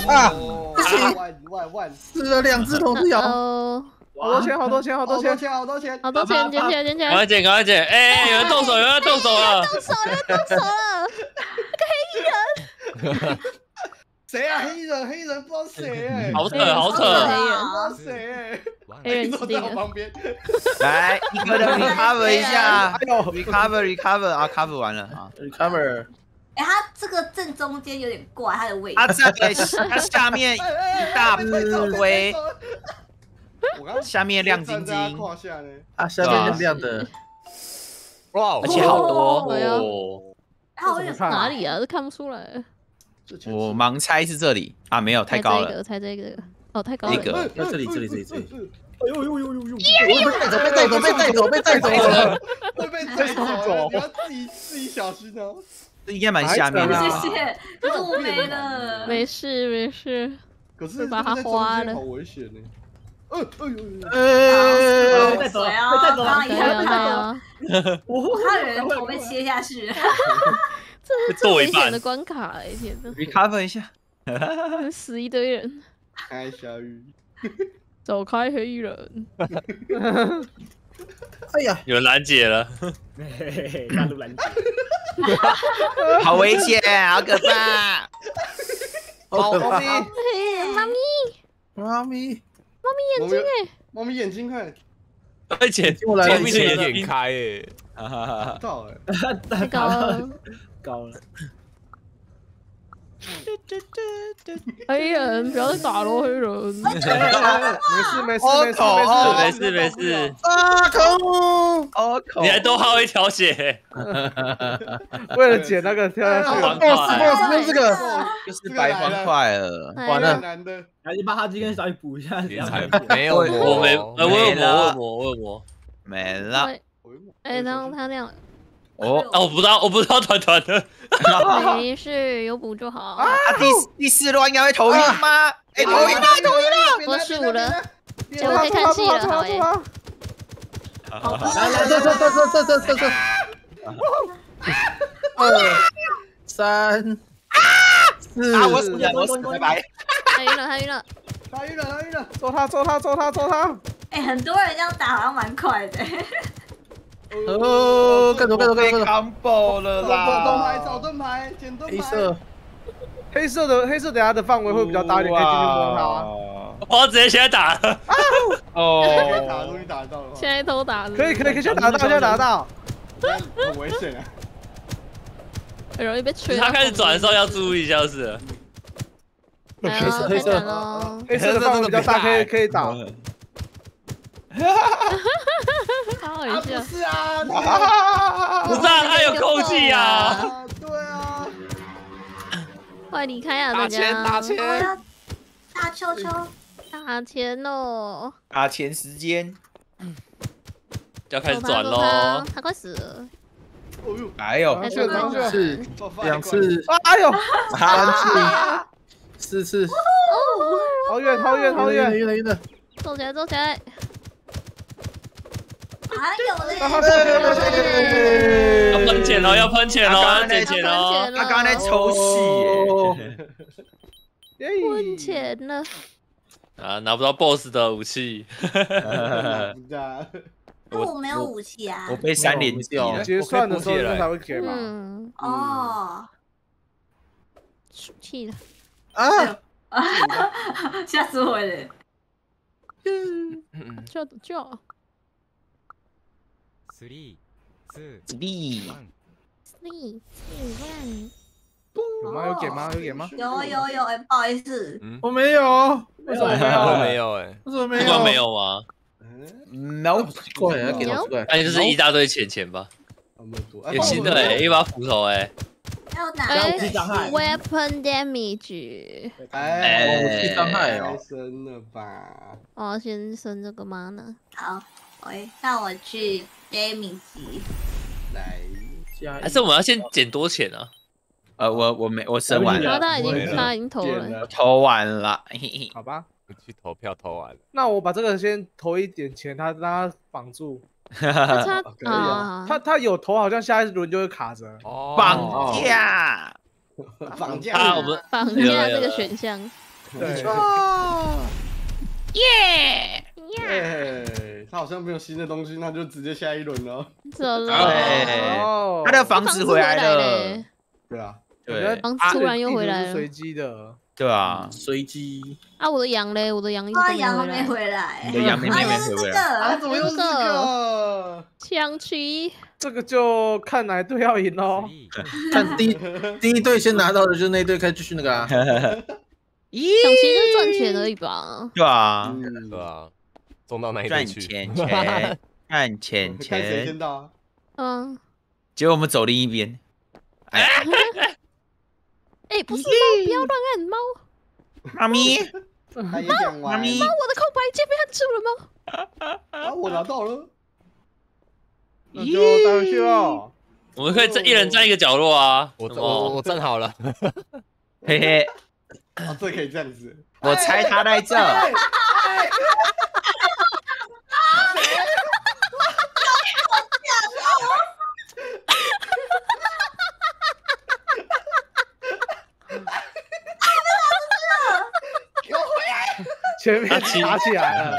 Speaker 8: 啊！
Speaker 1: 不行，万万万，
Speaker 8: 死了两只同时摇。
Speaker 2: 哦，
Speaker 4: 好多钱，好多钱，好多钱，
Speaker 1: 好多钱，
Speaker 2: 好多钱，捡起来，捡起来。
Speaker 6: 赶快捡，赶快捡！哎，有人动手，有人动手了！
Speaker 2: 动手了，动手了！那个黑衣人。
Speaker 1: 谁啊？黑人，黑人不知道谁哎，
Speaker 6: 好扯，好扯！
Speaker 2: 黑人，
Speaker 1: 不知道谁哎，
Speaker 2: 黑人
Speaker 1: 坐在我旁边。
Speaker 3: 来，一个人 recover 一下，哎呦 ，recover recover 啊 ，cover 完了啊
Speaker 8: ，recover。
Speaker 7: 哎，他这个正中间有点怪，他的位置。
Speaker 3: 他在他下面一大堆，下面亮晶晶，
Speaker 8: 啊，下面亮亮的，
Speaker 5: 哇，
Speaker 3: 而且好多
Speaker 6: 哦。
Speaker 7: 好远
Speaker 2: 哪里啊？都看不出来。
Speaker 3: 我盲猜是这里啊，没有太高了，
Speaker 2: 猜这个，哦，太高了。
Speaker 3: 这个，
Speaker 8: 那这里，这里，这里，这里。
Speaker 4: 哎呦呦呦呦呦！
Speaker 8: 被带走，被带走，被带走，被带走了，
Speaker 1: 会被带走，你要自己自己小心哦。
Speaker 3: 这应该蛮下面的。
Speaker 7: 谢谢，可是我没了。
Speaker 2: 没事没事，
Speaker 1: 可是
Speaker 2: 把它花了，
Speaker 1: 好危险呢。呃，哎呦，
Speaker 8: 呃，
Speaker 4: 被带走了，
Speaker 7: 被
Speaker 4: 带走了，
Speaker 7: 被带走
Speaker 2: 了。
Speaker 7: 我看有人头被切下去。
Speaker 2: 这是最危险的关卡哎！天哪
Speaker 3: ，recover 一下，
Speaker 2: 死一堆人。
Speaker 1: 开小雨，
Speaker 2: 走开黑衣人。
Speaker 8: 哎呀，
Speaker 6: 有人拦截了，
Speaker 4: 大陆拦截，
Speaker 3: 好危险，好可怕！
Speaker 8: 好可怕！
Speaker 2: 妈咪，
Speaker 8: 妈咪，
Speaker 2: 猫咪眼睛哎，
Speaker 1: 猫咪眼睛快，
Speaker 6: 而且
Speaker 8: 我来
Speaker 6: 猫咪的眼
Speaker 5: 眼
Speaker 6: 睛
Speaker 5: 开哎，
Speaker 1: 不到哎，
Speaker 2: 太高了，
Speaker 4: 高了。
Speaker 2: 黑人，不要再打了，黑人。
Speaker 1: 没事没事没事
Speaker 6: 没事没事。
Speaker 8: 啊口，
Speaker 3: 哦口，
Speaker 6: 你还多耗一条血，
Speaker 4: 为了捡那个跳下去
Speaker 8: ，boss boss 用这个，
Speaker 3: 就是白方块了，
Speaker 8: 完了，
Speaker 1: 难的，
Speaker 4: 来你把哈基跟小雨补一下，
Speaker 5: 没有，
Speaker 6: 我没，我有魔，我有魔，我有魔，
Speaker 3: 没了。
Speaker 2: 哎，然后他那样。
Speaker 3: 哦，
Speaker 6: 啊，我不知道，我不知道团团的。
Speaker 2: 没事，有补就好。
Speaker 3: 啊，第第四轮应该会头晕吗？哎，头晕了，头晕了，
Speaker 2: 我数了，结果可以看戏了，好耶！
Speaker 8: 来来，这这这这这这这，二三四，
Speaker 3: 啊，我死了，我死了，拜拜。
Speaker 2: 他晕了，他晕了，
Speaker 1: 他晕了，他晕了，
Speaker 4: 揍他，揍他，揍他，揍他！
Speaker 7: 哎，很多人这样打好像蛮快的。
Speaker 8: 哦，更多更多更多
Speaker 3: combo 了啦！
Speaker 1: 盾牌找盾牌，捡盾牌。
Speaker 8: 黑色，
Speaker 4: 黑色的黑色，等下的范围会比较大一点，可以进去摸它。
Speaker 6: 我直接现在打了。
Speaker 3: 哦，
Speaker 1: 打终于打到了。
Speaker 2: 现在都打了。
Speaker 4: 可以可以可以，现在打到，现在打到。
Speaker 1: 很危险啊！
Speaker 2: 很容易被吹。
Speaker 6: 他开始转的时候要注意一下，是。
Speaker 8: 黑色黑色
Speaker 2: 喽，
Speaker 4: 黑色的范围比较大，可以可以打。
Speaker 2: 好好笑。
Speaker 1: 不是啊，
Speaker 6: 不是啊，他有空气啊。
Speaker 1: 对啊。
Speaker 2: 快离开啊！大家。
Speaker 5: 打钱打钱。
Speaker 7: 大球球。
Speaker 2: 打钱喽！
Speaker 3: 打钱时间。
Speaker 6: 要开始转喽。
Speaker 2: 他快死了。
Speaker 3: 哎呦，
Speaker 8: 一次、两次，
Speaker 4: 哎呦，
Speaker 8: 三次、四次，
Speaker 4: 好远好远好远，
Speaker 8: 远了远了，
Speaker 2: 走起来走起来！
Speaker 7: 还有嘞！
Speaker 6: 要喷钱喽！要喷钱喽！要捡钱喽！
Speaker 3: 他刚才抽戏
Speaker 4: 耶！
Speaker 2: 喷钱了！
Speaker 6: 啊，拿不到 boss 的武器。
Speaker 7: 我没有武器啊！
Speaker 3: 我被三连击，
Speaker 4: 结算的时候才会给嘛。
Speaker 2: 嗯。
Speaker 7: 哦。
Speaker 2: 出气了。
Speaker 8: 啊！
Speaker 7: 吓死我了！
Speaker 2: 嗯，叫叫。
Speaker 9: Three, two,
Speaker 3: three,
Speaker 2: three, one。
Speaker 4: 有吗？有给吗？有给吗？
Speaker 7: 有有有，哎，不好意思，
Speaker 8: 我没有，为什么没有？
Speaker 5: 我没有哎，
Speaker 8: 为什么没有？
Speaker 6: 不光没有吗
Speaker 3: ？No，
Speaker 8: 怪要给到出来，
Speaker 6: 那就是一大堆钱钱吧。有新的哎，一把斧头哎。
Speaker 7: 还有哪
Speaker 2: 个 ？Weapon damage。
Speaker 8: 哎，武器伤害哦。
Speaker 1: 升了吧？
Speaker 2: 哦，先升这个吗呢？
Speaker 7: 好，喂，那我去 damage
Speaker 1: 来。
Speaker 6: 还是我们要先捡多钱啊？
Speaker 3: 呃，我我没我升完了，
Speaker 2: 他已经他已经投了，
Speaker 3: 我投完了，
Speaker 4: 好吧，
Speaker 5: 去投票投完了。
Speaker 4: 那我把这个先投一点钱，他让他绑住。
Speaker 2: 他
Speaker 4: 啊，他他有投，好像下一轮就会卡着。
Speaker 3: 绑架，
Speaker 1: 绑架
Speaker 6: 啊！我们
Speaker 2: 绑架这个选项。
Speaker 4: 对，
Speaker 6: 耶！
Speaker 1: 哎，他好像没有新的东西，那就直接下一轮了。
Speaker 2: 走了。
Speaker 3: 对，他的房子回来了。
Speaker 1: 对啊，
Speaker 3: 对，
Speaker 2: 房子突然又回来了。
Speaker 4: 随机的。
Speaker 3: 对啊，
Speaker 8: 随机。
Speaker 2: 啊，我的羊嘞，我的羊一直
Speaker 7: 啊，
Speaker 2: 都
Speaker 7: 羊
Speaker 2: 没回
Speaker 7: 来。
Speaker 3: 你的羊妹妹没回来。
Speaker 1: 啊，怎么又是这个？
Speaker 2: 抢旗。
Speaker 4: 这个就看哪一队要赢喽。
Speaker 8: 看第第一队先拿到的，就那一队开始继续那个啊。
Speaker 2: 咦，抢旗就是赚钱而已吧？
Speaker 3: 对啊，
Speaker 5: 对啊，送到哪一队去？
Speaker 3: 赚钱钱，赚钱
Speaker 1: 看谁
Speaker 3: 钱。
Speaker 1: 先到啊？
Speaker 2: 嗯。
Speaker 3: 结果我们走另一边。哎，
Speaker 2: 哎，不是猫，不要乱按猫。
Speaker 3: 妈咪，
Speaker 1: 他也讲完。
Speaker 2: 妈咪，我的空白键被按住了吗？
Speaker 1: 啊，我拿到了。
Speaker 4: 那就带回去喽。
Speaker 6: 我们可以站一人站一个角落啊。
Speaker 5: 我我我站好了。
Speaker 3: 嘿嘿。
Speaker 1: 啊，这可以这样子。
Speaker 3: 我猜他在这。
Speaker 4: 前面打起来了，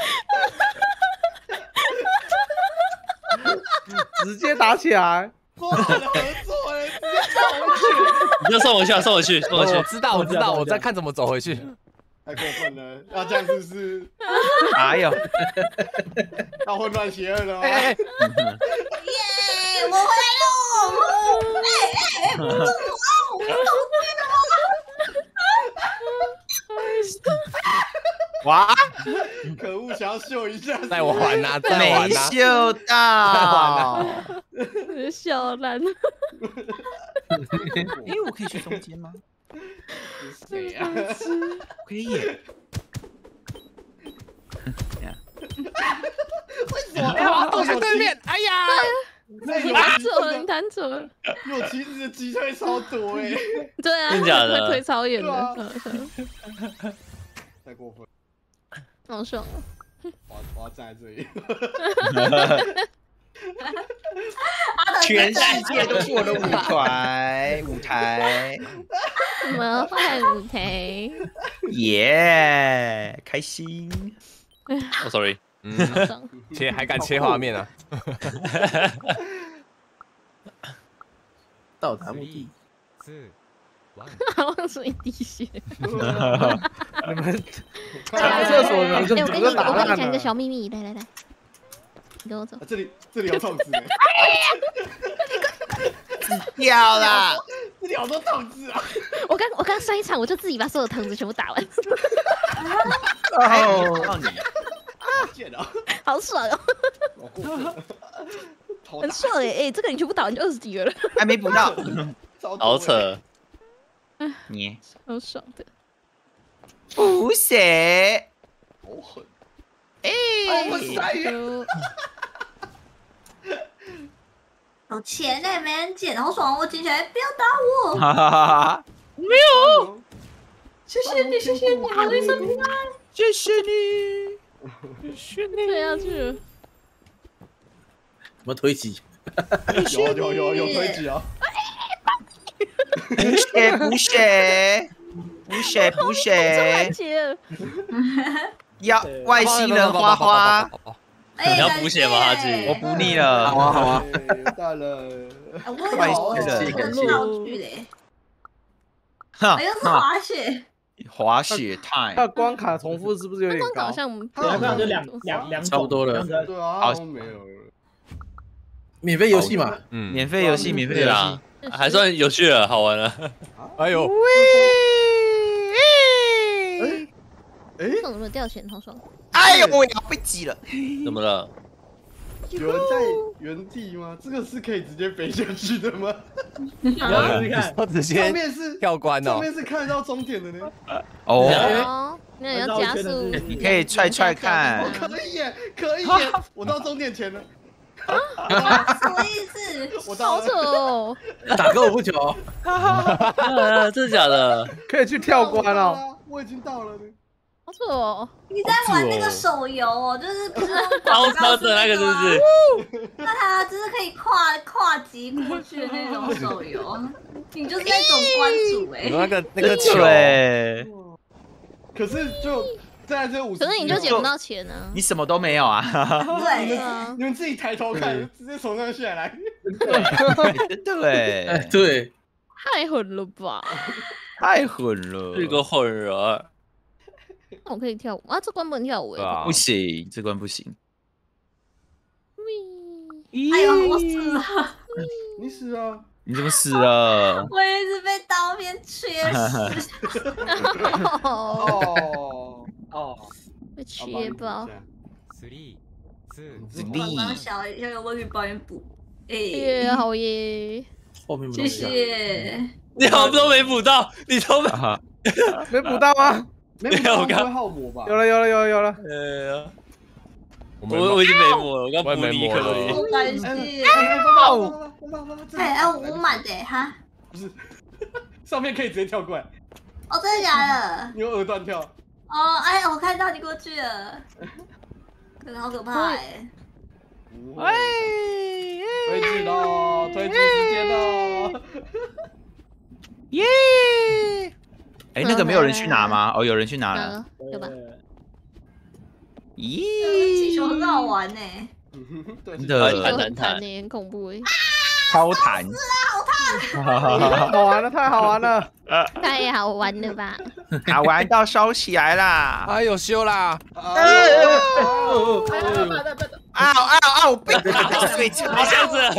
Speaker 4: 直接打起来。
Speaker 1: 说好的合作哎，直接走回去。
Speaker 6: 你就送我去，送我去，送我去。
Speaker 5: 我知道，我知道，我在看怎么走回去。
Speaker 1: 太过分了，要这样是不是？
Speaker 3: 哎呦，
Speaker 1: 要混乱邪恶了。
Speaker 7: 耶，我回来喽！哎哎哎，不是我，我同意的吗？
Speaker 3: 哇！
Speaker 1: 可恶，想要秀一下，
Speaker 5: 带我玩呐，带我
Speaker 3: 没
Speaker 5: 玩呐，
Speaker 3: 秀到，
Speaker 2: 笑烂。
Speaker 3: 哎，我可以去中间吗？
Speaker 1: 谁呀？
Speaker 3: 可以耶。
Speaker 1: 为什么？
Speaker 5: 哎呀，走向对面，哎呀，
Speaker 2: 你弹走了，你弹走了。
Speaker 1: 有其实的击退超多哎。
Speaker 2: 对啊，
Speaker 6: 真假的？
Speaker 2: 推超远的。
Speaker 1: 太过分。
Speaker 2: 好爽哦！
Speaker 1: 我我要站在这里。
Speaker 3: 全世界都是我的舞台，舞台。
Speaker 2: 魔幻舞台。
Speaker 3: 耶，开心。
Speaker 6: 哦 ，sorry。
Speaker 5: 嗯，切还敢切画面啊？
Speaker 8: 到达目的。
Speaker 2: 好像是一滴血。
Speaker 4: 你们上厕所你们就
Speaker 2: 哎，我跟你，
Speaker 4: 就打
Speaker 2: 我跟你
Speaker 4: 烂了。
Speaker 2: 讲一个小秘密，来来来，你跟我走。
Speaker 1: 这里这里有筒子。
Speaker 3: 掉了，
Speaker 1: 这里好多筒子啊！
Speaker 2: 我刚我刚上一场我就自己把所有藤子全部打完。
Speaker 3: 哦，你
Speaker 1: 贱啊！
Speaker 2: 好爽哦！很爽哎哎，这个你全部打完就二十几个了。
Speaker 3: 还没补到，
Speaker 6: 好扯。
Speaker 3: 你
Speaker 2: 好爽的。
Speaker 3: 补血，
Speaker 1: 好狠！
Speaker 3: 哎，
Speaker 1: 我塞呀！
Speaker 7: 有钱呢，没人捡，好爽！我捡起来，不要打我！
Speaker 3: 哈哈哈！
Speaker 6: 没有，
Speaker 7: 谢谢你，谢谢你，好一生平安。
Speaker 3: 谢谢你，
Speaker 2: 谢谢你。退下去了。
Speaker 8: 什么推挤？
Speaker 1: 有有有有推挤啊！
Speaker 3: 补血补血补血补血，要外星人花花。
Speaker 6: 你要补血吗？哈吉，
Speaker 3: 我补你了。
Speaker 8: 好啊好啊，
Speaker 1: 到了。
Speaker 7: 我有
Speaker 3: 感谢
Speaker 7: 很道具嘞，
Speaker 3: 哈
Speaker 7: 我又是滑雪。
Speaker 3: 滑雪太
Speaker 4: 它的关卡重复是不是有点高？
Speaker 2: 好像
Speaker 1: 好像
Speaker 10: 就两两两
Speaker 8: 差不多了。
Speaker 1: 对啊，好像没有了。
Speaker 8: 免费游戏嘛，
Speaker 5: 嗯，
Speaker 3: 免费游戏，免费游戏
Speaker 6: 啊，还算有趣了，好玩了。
Speaker 5: 哎呦，
Speaker 1: 哎，
Speaker 2: 怎么掉钱？好爽！
Speaker 3: 哎呦，我要被挤了。
Speaker 6: 怎么了？
Speaker 1: 有人在原地吗？这个是可以直接飞下去的吗？
Speaker 10: 你要试试看，
Speaker 5: 我直接
Speaker 1: 上面是
Speaker 5: 跳关哦
Speaker 1: 上，面是看得到终点的呢。
Speaker 3: 哦，
Speaker 2: 哦，那要加速。
Speaker 3: 你可以踹踹看
Speaker 1: 我。可以耶，可以耶，我到终点前了。
Speaker 7: 什么意思？
Speaker 1: 我到
Speaker 2: 好扯
Speaker 1: 了。
Speaker 2: 哦！
Speaker 8: 打够我不久。
Speaker 6: 啊，真的假的？
Speaker 4: 可以去跳关哦。
Speaker 1: 我已经到了呢。
Speaker 2: 好扯哦！
Speaker 7: 你在玩那个手游哦，就是不是
Speaker 6: 包车的那个是不是？
Speaker 7: 那它就是可以跨跨级过去的那种手游，你就是那种关主哎。
Speaker 5: 那个那个球，
Speaker 3: 对，
Speaker 1: 可是就在这五十，
Speaker 2: 可是你就捡不到钱啊。
Speaker 3: 你什么都没有啊。
Speaker 7: 对，
Speaker 1: 你们自己抬头看，直接从上下来。
Speaker 3: 对
Speaker 8: 对，
Speaker 2: 太狠了吧！
Speaker 3: 太狠了，
Speaker 6: 是个狠人。
Speaker 2: 那我可以跳舞啊？这关不能跳舞哎。
Speaker 3: 不行，这关不行。
Speaker 7: 哎呦，我死了！
Speaker 1: 你死啊！
Speaker 3: 你怎么死了？
Speaker 7: 我一直被刀片切死。
Speaker 1: 哦哦，
Speaker 2: 被切爆。
Speaker 7: 帮帮小小友，我去帮你补。
Speaker 2: 耶，好耶！
Speaker 7: 谢谢。
Speaker 6: 你好像都没补到，你都没
Speaker 4: 没补到吗？
Speaker 1: 没补到，我刚耗魔吧？
Speaker 4: 有了有了有了有了。
Speaker 6: 呃，我我已经没魔了，我刚补你可以。
Speaker 7: 好感谢。哎哎，我满的哈。
Speaker 1: 不是，上面可以直接跳过来。
Speaker 7: 哦，真的假的？
Speaker 1: 你有二段跳。
Speaker 7: 哦，哎，我看到你过去了。可是好可怕哎。
Speaker 1: 喂，推进喽，推进时间喽。
Speaker 3: 耶！哎，那个没有人去拿吗？哦，有人去拿了，
Speaker 2: 对吧？
Speaker 3: 咦，
Speaker 7: 气球很好玩呢。
Speaker 3: 真的
Speaker 2: 很弹呢，很恐怖哎。
Speaker 3: 超弹！
Speaker 7: 是啊，好
Speaker 4: 烫！好玩了，太好玩了！
Speaker 2: 太好玩了吧！
Speaker 3: 好玩到烧起来啦！
Speaker 5: 哎呦，修啦！
Speaker 3: 啊啊啊！我被打水枪，
Speaker 6: 这样子。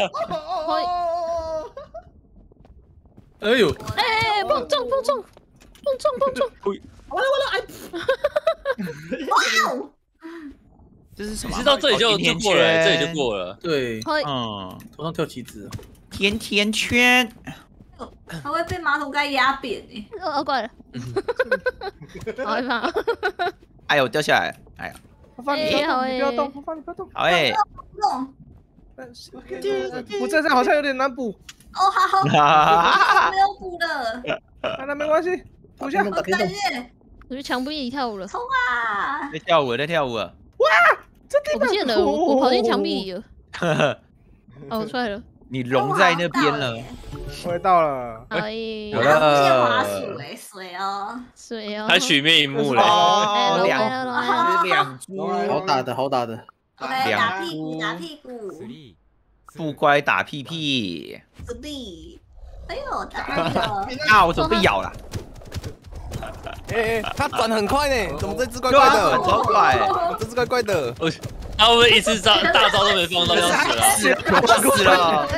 Speaker 8: 哎呦！
Speaker 2: 哎，碰撞碰撞碰撞碰撞！
Speaker 10: 完了完了！哎！
Speaker 7: 哇！
Speaker 3: 这是什么？
Speaker 6: 知道这里就就过了，这里就过了。
Speaker 8: 对，
Speaker 3: 嗯，
Speaker 8: 头上跳旗子，
Speaker 3: 甜甜圈，
Speaker 7: 它会被马桶盖压扁哎！
Speaker 2: 哦，过来了，好害怕！
Speaker 3: 哎呦，掉下来！哎呀，
Speaker 4: 我放你不要动，你不要动，我放你不要动。
Speaker 3: 好哎，
Speaker 7: 动。
Speaker 4: 补这张好像有点难补。
Speaker 7: 哦，好，好，没有补了。
Speaker 4: 那没关系，补下。
Speaker 7: 好感谢。
Speaker 2: 我去墙壁里跳舞了。
Speaker 7: 冲啊！
Speaker 3: 在跳舞，在跳舞。哇！
Speaker 4: 这地
Speaker 2: 方我不见了，我我跑进墙壁里了。哦，我出来了。
Speaker 3: 你融在那边了。
Speaker 4: 我也到了。
Speaker 2: 哎，
Speaker 7: 有了。滑鼠哎，水哦，
Speaker 2: 水哦。
Speaker 6: 还曲面一幕嘞。
Speaker 3: 哦，两
Speaker 8: 两猪，好打的，好打的。
Speaker 7: OK，打屁股，打屁股。
Speaker 3: 不乖打屁屁。
Speaker 7: 自闭。哎呦，打屁股。
Speaker 3: 啊，我怎么被咬了？
Speaker 5: 哎哎，他转很快呢，怎么这只怪怪的？
Speaker 3: 超快，
Speaker 5: 这只怪怪的。
Speaker 6: 他会不会一次招大招都没放到要死了？
Speaker 3: 死了，死了！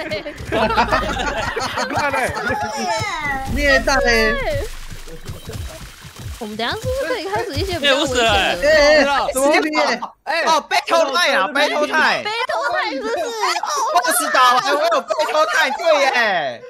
Speaker 4: 快嘞！
Speaker 8: 虐待嘞！
Speaker 2: 我们等下是不是可以开始一些比
Speaker 6: 较
Speaker 2: 危险的？
Speaker 8: 哎，怎么变？
Speaker 3: 哎，哦，battle time 啊，battle time，battle
Speaker 2: time 是不是？
Speaker 3: 我知道，哎，我有 battle time，对耶。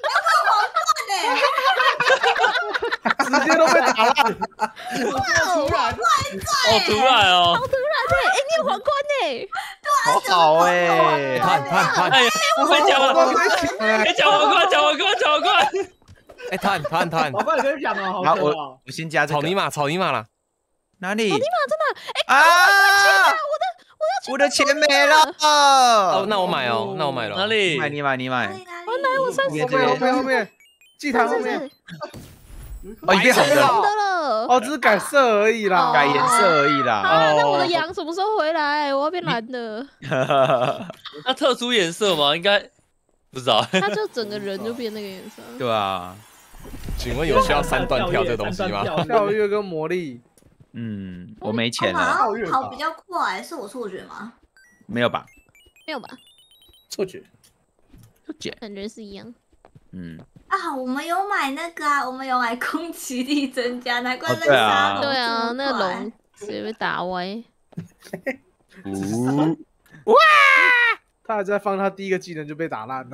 Speaker 4: 直接都被打烂，
Speaker 1: 好突然，
Speaker 6: 好突然哦，
Speaker 2: 好突然哎！哎，你有皇冠呢，
Speaker 3: 好好哎，
Speaker 5: 探探探，
Speaker 6: 哎呀，被抢了，被抢皇冠，抢皇冠，抢皇冠！
Speaker 5: 哎，探探探，
Speaker 10: 我帮你跟你讲哦，好
Speaker 3: 可我我先加
Speaker 5: 草泥马，草泥马啦，
Speaker 3: 哪里？
Speaker 2: 草泥马真的，哎
Speaker 3: 啊！
Speaker 2: 我的
Speaker 3: 我的钱没了。
Speaker 5: 哦，那我买哦，那我买了。
Speaker 6: 哪里？
Speaker 3: 买你买你买。
Speaker 2: 我来，我三十。
Speaker 4: 后面后面后面，祭坛后面。
Speaker 3: 哦，你变红的
Speaker 2: 了。
Speaker 4: 哦，只是改色而已啦，
Speaker 3: 改颜色而已啦。
Speaker 2: 啊，那我的羊什么时候回来？我要变蓝的。
Speaker 6: 那特殊颜色吗？应该不知道。
Speaker 2: 他就整个人就变那个颜色。
Speaker 3: 对啊。
Speaker 5: 请问有需要三段跳这个东西吗？
Speaker 4: 跳跃跟魔力。
Speaker 3: 嗯，我没钱了。
Speaker 7: 跑比较快，是我错觉吗？
Speaker 3: 没有吧？
Speaker 2: 没有吧？
Speaker 8: 错觉。
Speaker 3: 错觉。
Speaker 2: 感觉是一样。
Speaker 3: 嗯。
Speaker 7: 啊，我们有买那个啊，我们有买攻击力增加，难怪那个
Speaker 2: 对
Speaker 7: 啊，
Speaker 2: 对啊，那个龙直接被打歪。
Speaker 3: 哇！
Speaker 4: 他还在放他第一个技能就被打烂了。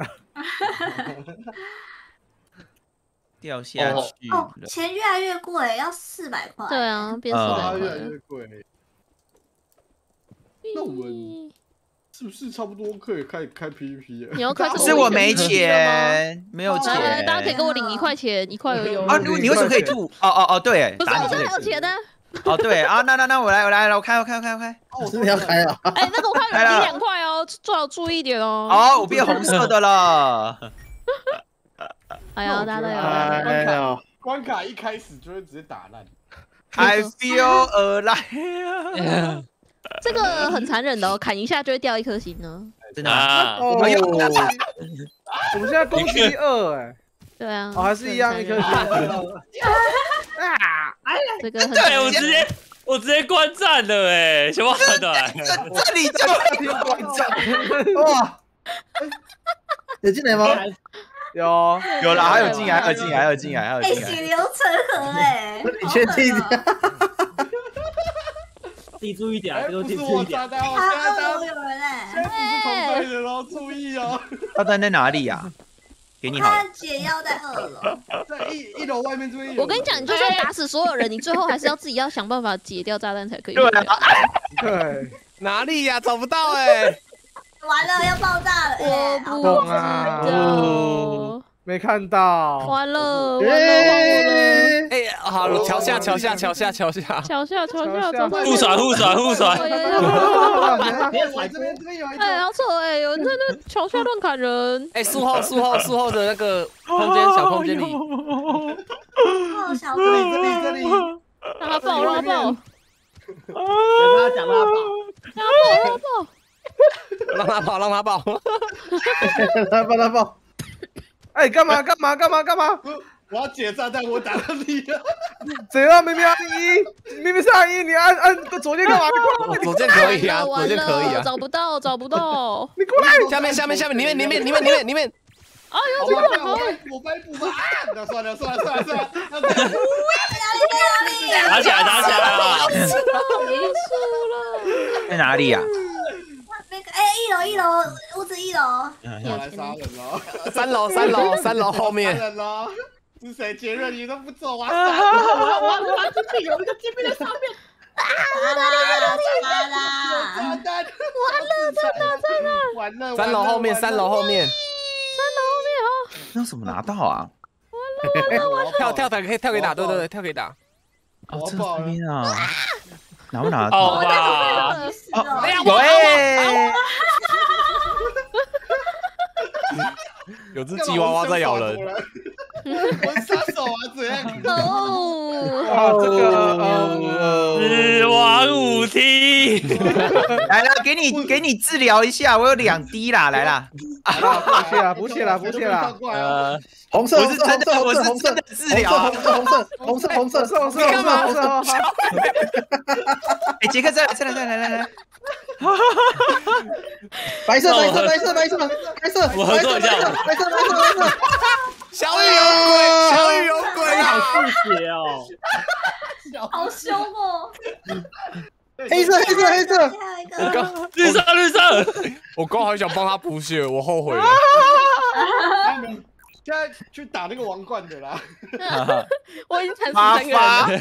Speaker 3: 掉下去
Speaker 7: 哦，钱越来越贵，要四百块。
Speaker 2: 对啊，变四百块。
Speaker 1: 越来越贵。那我们是不是差不多可以开始开 P V P 了？
Speaker 2: 你要开
Speaker 3: 可是我没钱，没有钱。
Speaker 2: 大家可以跟我领一块钱，一块而已。
Speaker 3: 啊，你你为什么可以吐？哦哦哦，对，
Speaker 2: 不是我现在有钱的。
Speaker 3: 哦对啊，那那那我来我来我开我开我开我开。
Speaker 8: 我真的要开啊！
Speaker 2: 哎，那个我看有领两块哦，最好注意一点哦。
Speaker 3: 哦，我变红色的了。
Speaker 2: 哎呀，大家都有。
Speaker 1: 哎呀，关卡一开始就会直接打烂。
Speaker 3: I feel alive。
Speaker 2: 这个很残忍的哦，砍一下就会掉一颗星呢。
Speaker 3: 真的
Speaker 6: 啊！
Speaker 4: 哦，我们现在攻击二哎。
Speaker 2: 对啊。
Speaker 4: 哦，还是一样一颗星。啊！
Speaker 2: 这个很。
Speaker 6: 对，我直接我直接观战了哎，什么团队？
Speaker 3: 这里就
Speaker 8: 听观战。哇！有进来吗？
Speaker 4: 有
Speaker 3: 有啦，还有进来，还有进来，还有进来，还有
Speaker 7: 哎，
Speaker 3: 进来。
Speaker 7: 血流成河哎！
Speaker 8: 你确定？
Speaker 10: 自己注意点，
Speaker 1: 哎，
Speaker 10: 给我
Speaker 1: 不是
Speaker 10: 自己注意点。
Speaker 1: 我炸弹，我
Speaker 7: 他
Speaker 1: 炸
Speaker 7: 二楼
Speaker 1: 弹，
Speaker 7: 有人哎！
Speaker 1: 现在不是同队的喽，注意哦。
Speaker 3: 炸弹在哪里呀？给你好了。
Speaker 7: 他解药在二楼。
Speaker 1: 在一一楼外面这边有。
Speaker 2: 我跟你讲，你就算打死所有人，你最后还是要自己要想办法解掉炸弹才可以。
Speaker 3: 对啊。
Speaker 4: 对。
Speaker 5: 哪里呀？找不到哎。
Speaker 7: 完了，要爆炸了！
Speaker 2: 我不
Speaker 4: 懂啊。没看到。
Speaker 2: 完了，完了，完了。
Speaker 5: 哎，好了，桥下，桥下，桥下，桥下，
Speaker 2: 桥下，桥下，
Speaker 6: 互传，互传，互传。
Speaker 1: 别甩这边，这边有一个。
Speaker 2: 哎，好丑哎！有人在那桥下乱砍人。
Speaker 5: 哎，术后，术后，术后的那个空间，小空间里。
Speaker 7: 哦，小
Speaker 1: 这里，这里，这里。
Speaker 2: 让他爆，让他爆。
Speaker 10: 跟他讲，让他爆，
Speaker 2: 让他爆，让他爆。
Speaker 5: 让他跑，让他跑。
Speaker 8: 让他爆，他爆。
Speaker 4: 哎，干嘛？干嘛？干嘛？干嘛？
Speaker 1: 我要解炸弹，我打到你了。
Speaker 4: 怎样？明明按一，明明是按一，你按按左键干嘛？
Speaker 5: 左键可以啊，左键可以啊。
Speaker 2: 找不到，找不到。
Speaker 4: 你过来！
Speaker 5: 下面，下面，下面，里面，里面，里面，里面，里面。
Speaker 2: 啊，有这个好。
Speaker 1: 我掰补吧。啊，那算了，算了，算了，算了。
Speaker 6: 打起来，打起来了！
Speaker 2: 结束了。
Speaker 3: 在哪里呀？
Speaker 7: 那个哎，一楼，一楼，屋子一楼。
Speaker 1: 要来杀人了！
Speaker 5: 三楼，三楼，三楼后面。
Speaker 1: 杀人了！是谁？杰瑞，你都不走啊！
Speaker 10: 我我我这边有一个煎饼在上面。
Speaker 7: 啊啦啦啦！
Speaker 1: 炸弹！
Speaker 2: 完了，在哪？在哪？
Speaker 1: 完了！
Speaker 5: 三楼后面，三楼后面。
Speaker 2: 三楼后面啊！
Speaker 3: 那怎么拿到啊？
Speaker 2: 完了，完了，
Speaker 5: 跳跳可以跳可以打，对对对，跳可以打。
Speaker 3: 哦，这边啊，拿不拿
Speaker 6: 好
Speaker 3: 到？
Speaker 6: 吧。
Speaker 3: 哦，有哎。
Speaker 5: 有只吉娃娃在咬人。
Speaker 1: 我杀手啊，怎样？
Speaker 2: 哦，
Speaker 4: 啊，这个
Speaker 6: 死亡舞梯。
Speaker 3: 来了，给你给你治疗一下，我有两滴啦，来啦。
Speaker 4: 补血啦，补血啦，补血啦。
Speaker 6: 呃，
Speaker 8: 红色，
Speaker 3: 我是真的，我是
Speaker 8: 红色，
Speaker 3: 真的治疗。
Speaker 8: 红色，红色，红色，红色，
Speaker 4: 红色，红色，红色，红色。
Speaker 3: 哎，杰克，再来，再来，再来，来来。
Speaker 8: 白色，白色，白色，白色，白色，
Speaker 6: 我合作一下。
Speaker 8: 白色，白色，白色。
Speaker 5: 小雨有鬼，小雨有鬼
Speaker 10: 好
Speaker 5: 啊！
Speaker 10: 吐血哦！
Speaker 7: 好凶哦！
Speaker 8: 黑色，黑色，黑色。
Speaker 7: 还有一
Speaker 5: 我
Speaker 7: 个。
Speaker 5: 刚
Speaker 6: 绿色，绿色。
Speaker 5: 我刚好想帮他补血，我后悔了。
Speaker 1: 现在去打那个王冠的啦。
Speaker 2: 我已经惨死
Speaker 3: 麻
Speaker 2: 三个人了。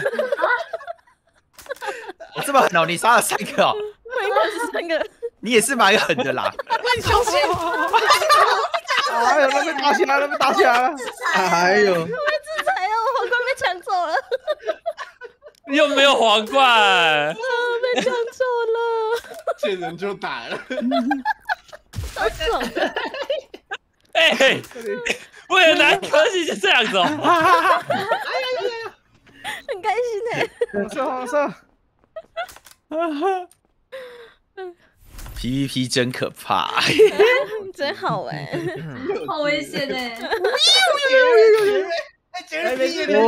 Speaker 3: 我这么狠哦，你杀了三个哦，
Speaker 2: 我已经惨死三个人。
Speaker 3: 你也是蛮狠的啦。
Speaker 2: 你小心！
Speaker 4: 哎呦，那边打起来了，那边打起来了。
Speaker 8: 哎呦，
Speaker 2: 我被制裁了，我皇冠被抢走了。
Speaker 6: 又没有皇冠。
Speaker 2: 啊，被抢走了。
Speaker 1: 见人就打了。
Speaker 2: 好爽！
Speaker 6: 哎，为了拿科技就这样子哦。
Speaker 2: 很开心哎。
Speaker 4: 红色，红色。
Speaker 3: P V P 真可怕。
Speaker 2: 真好哎。
Speaker 7: 好危险哎！
Speaker 1: 哎，杰瑞，杰瑞，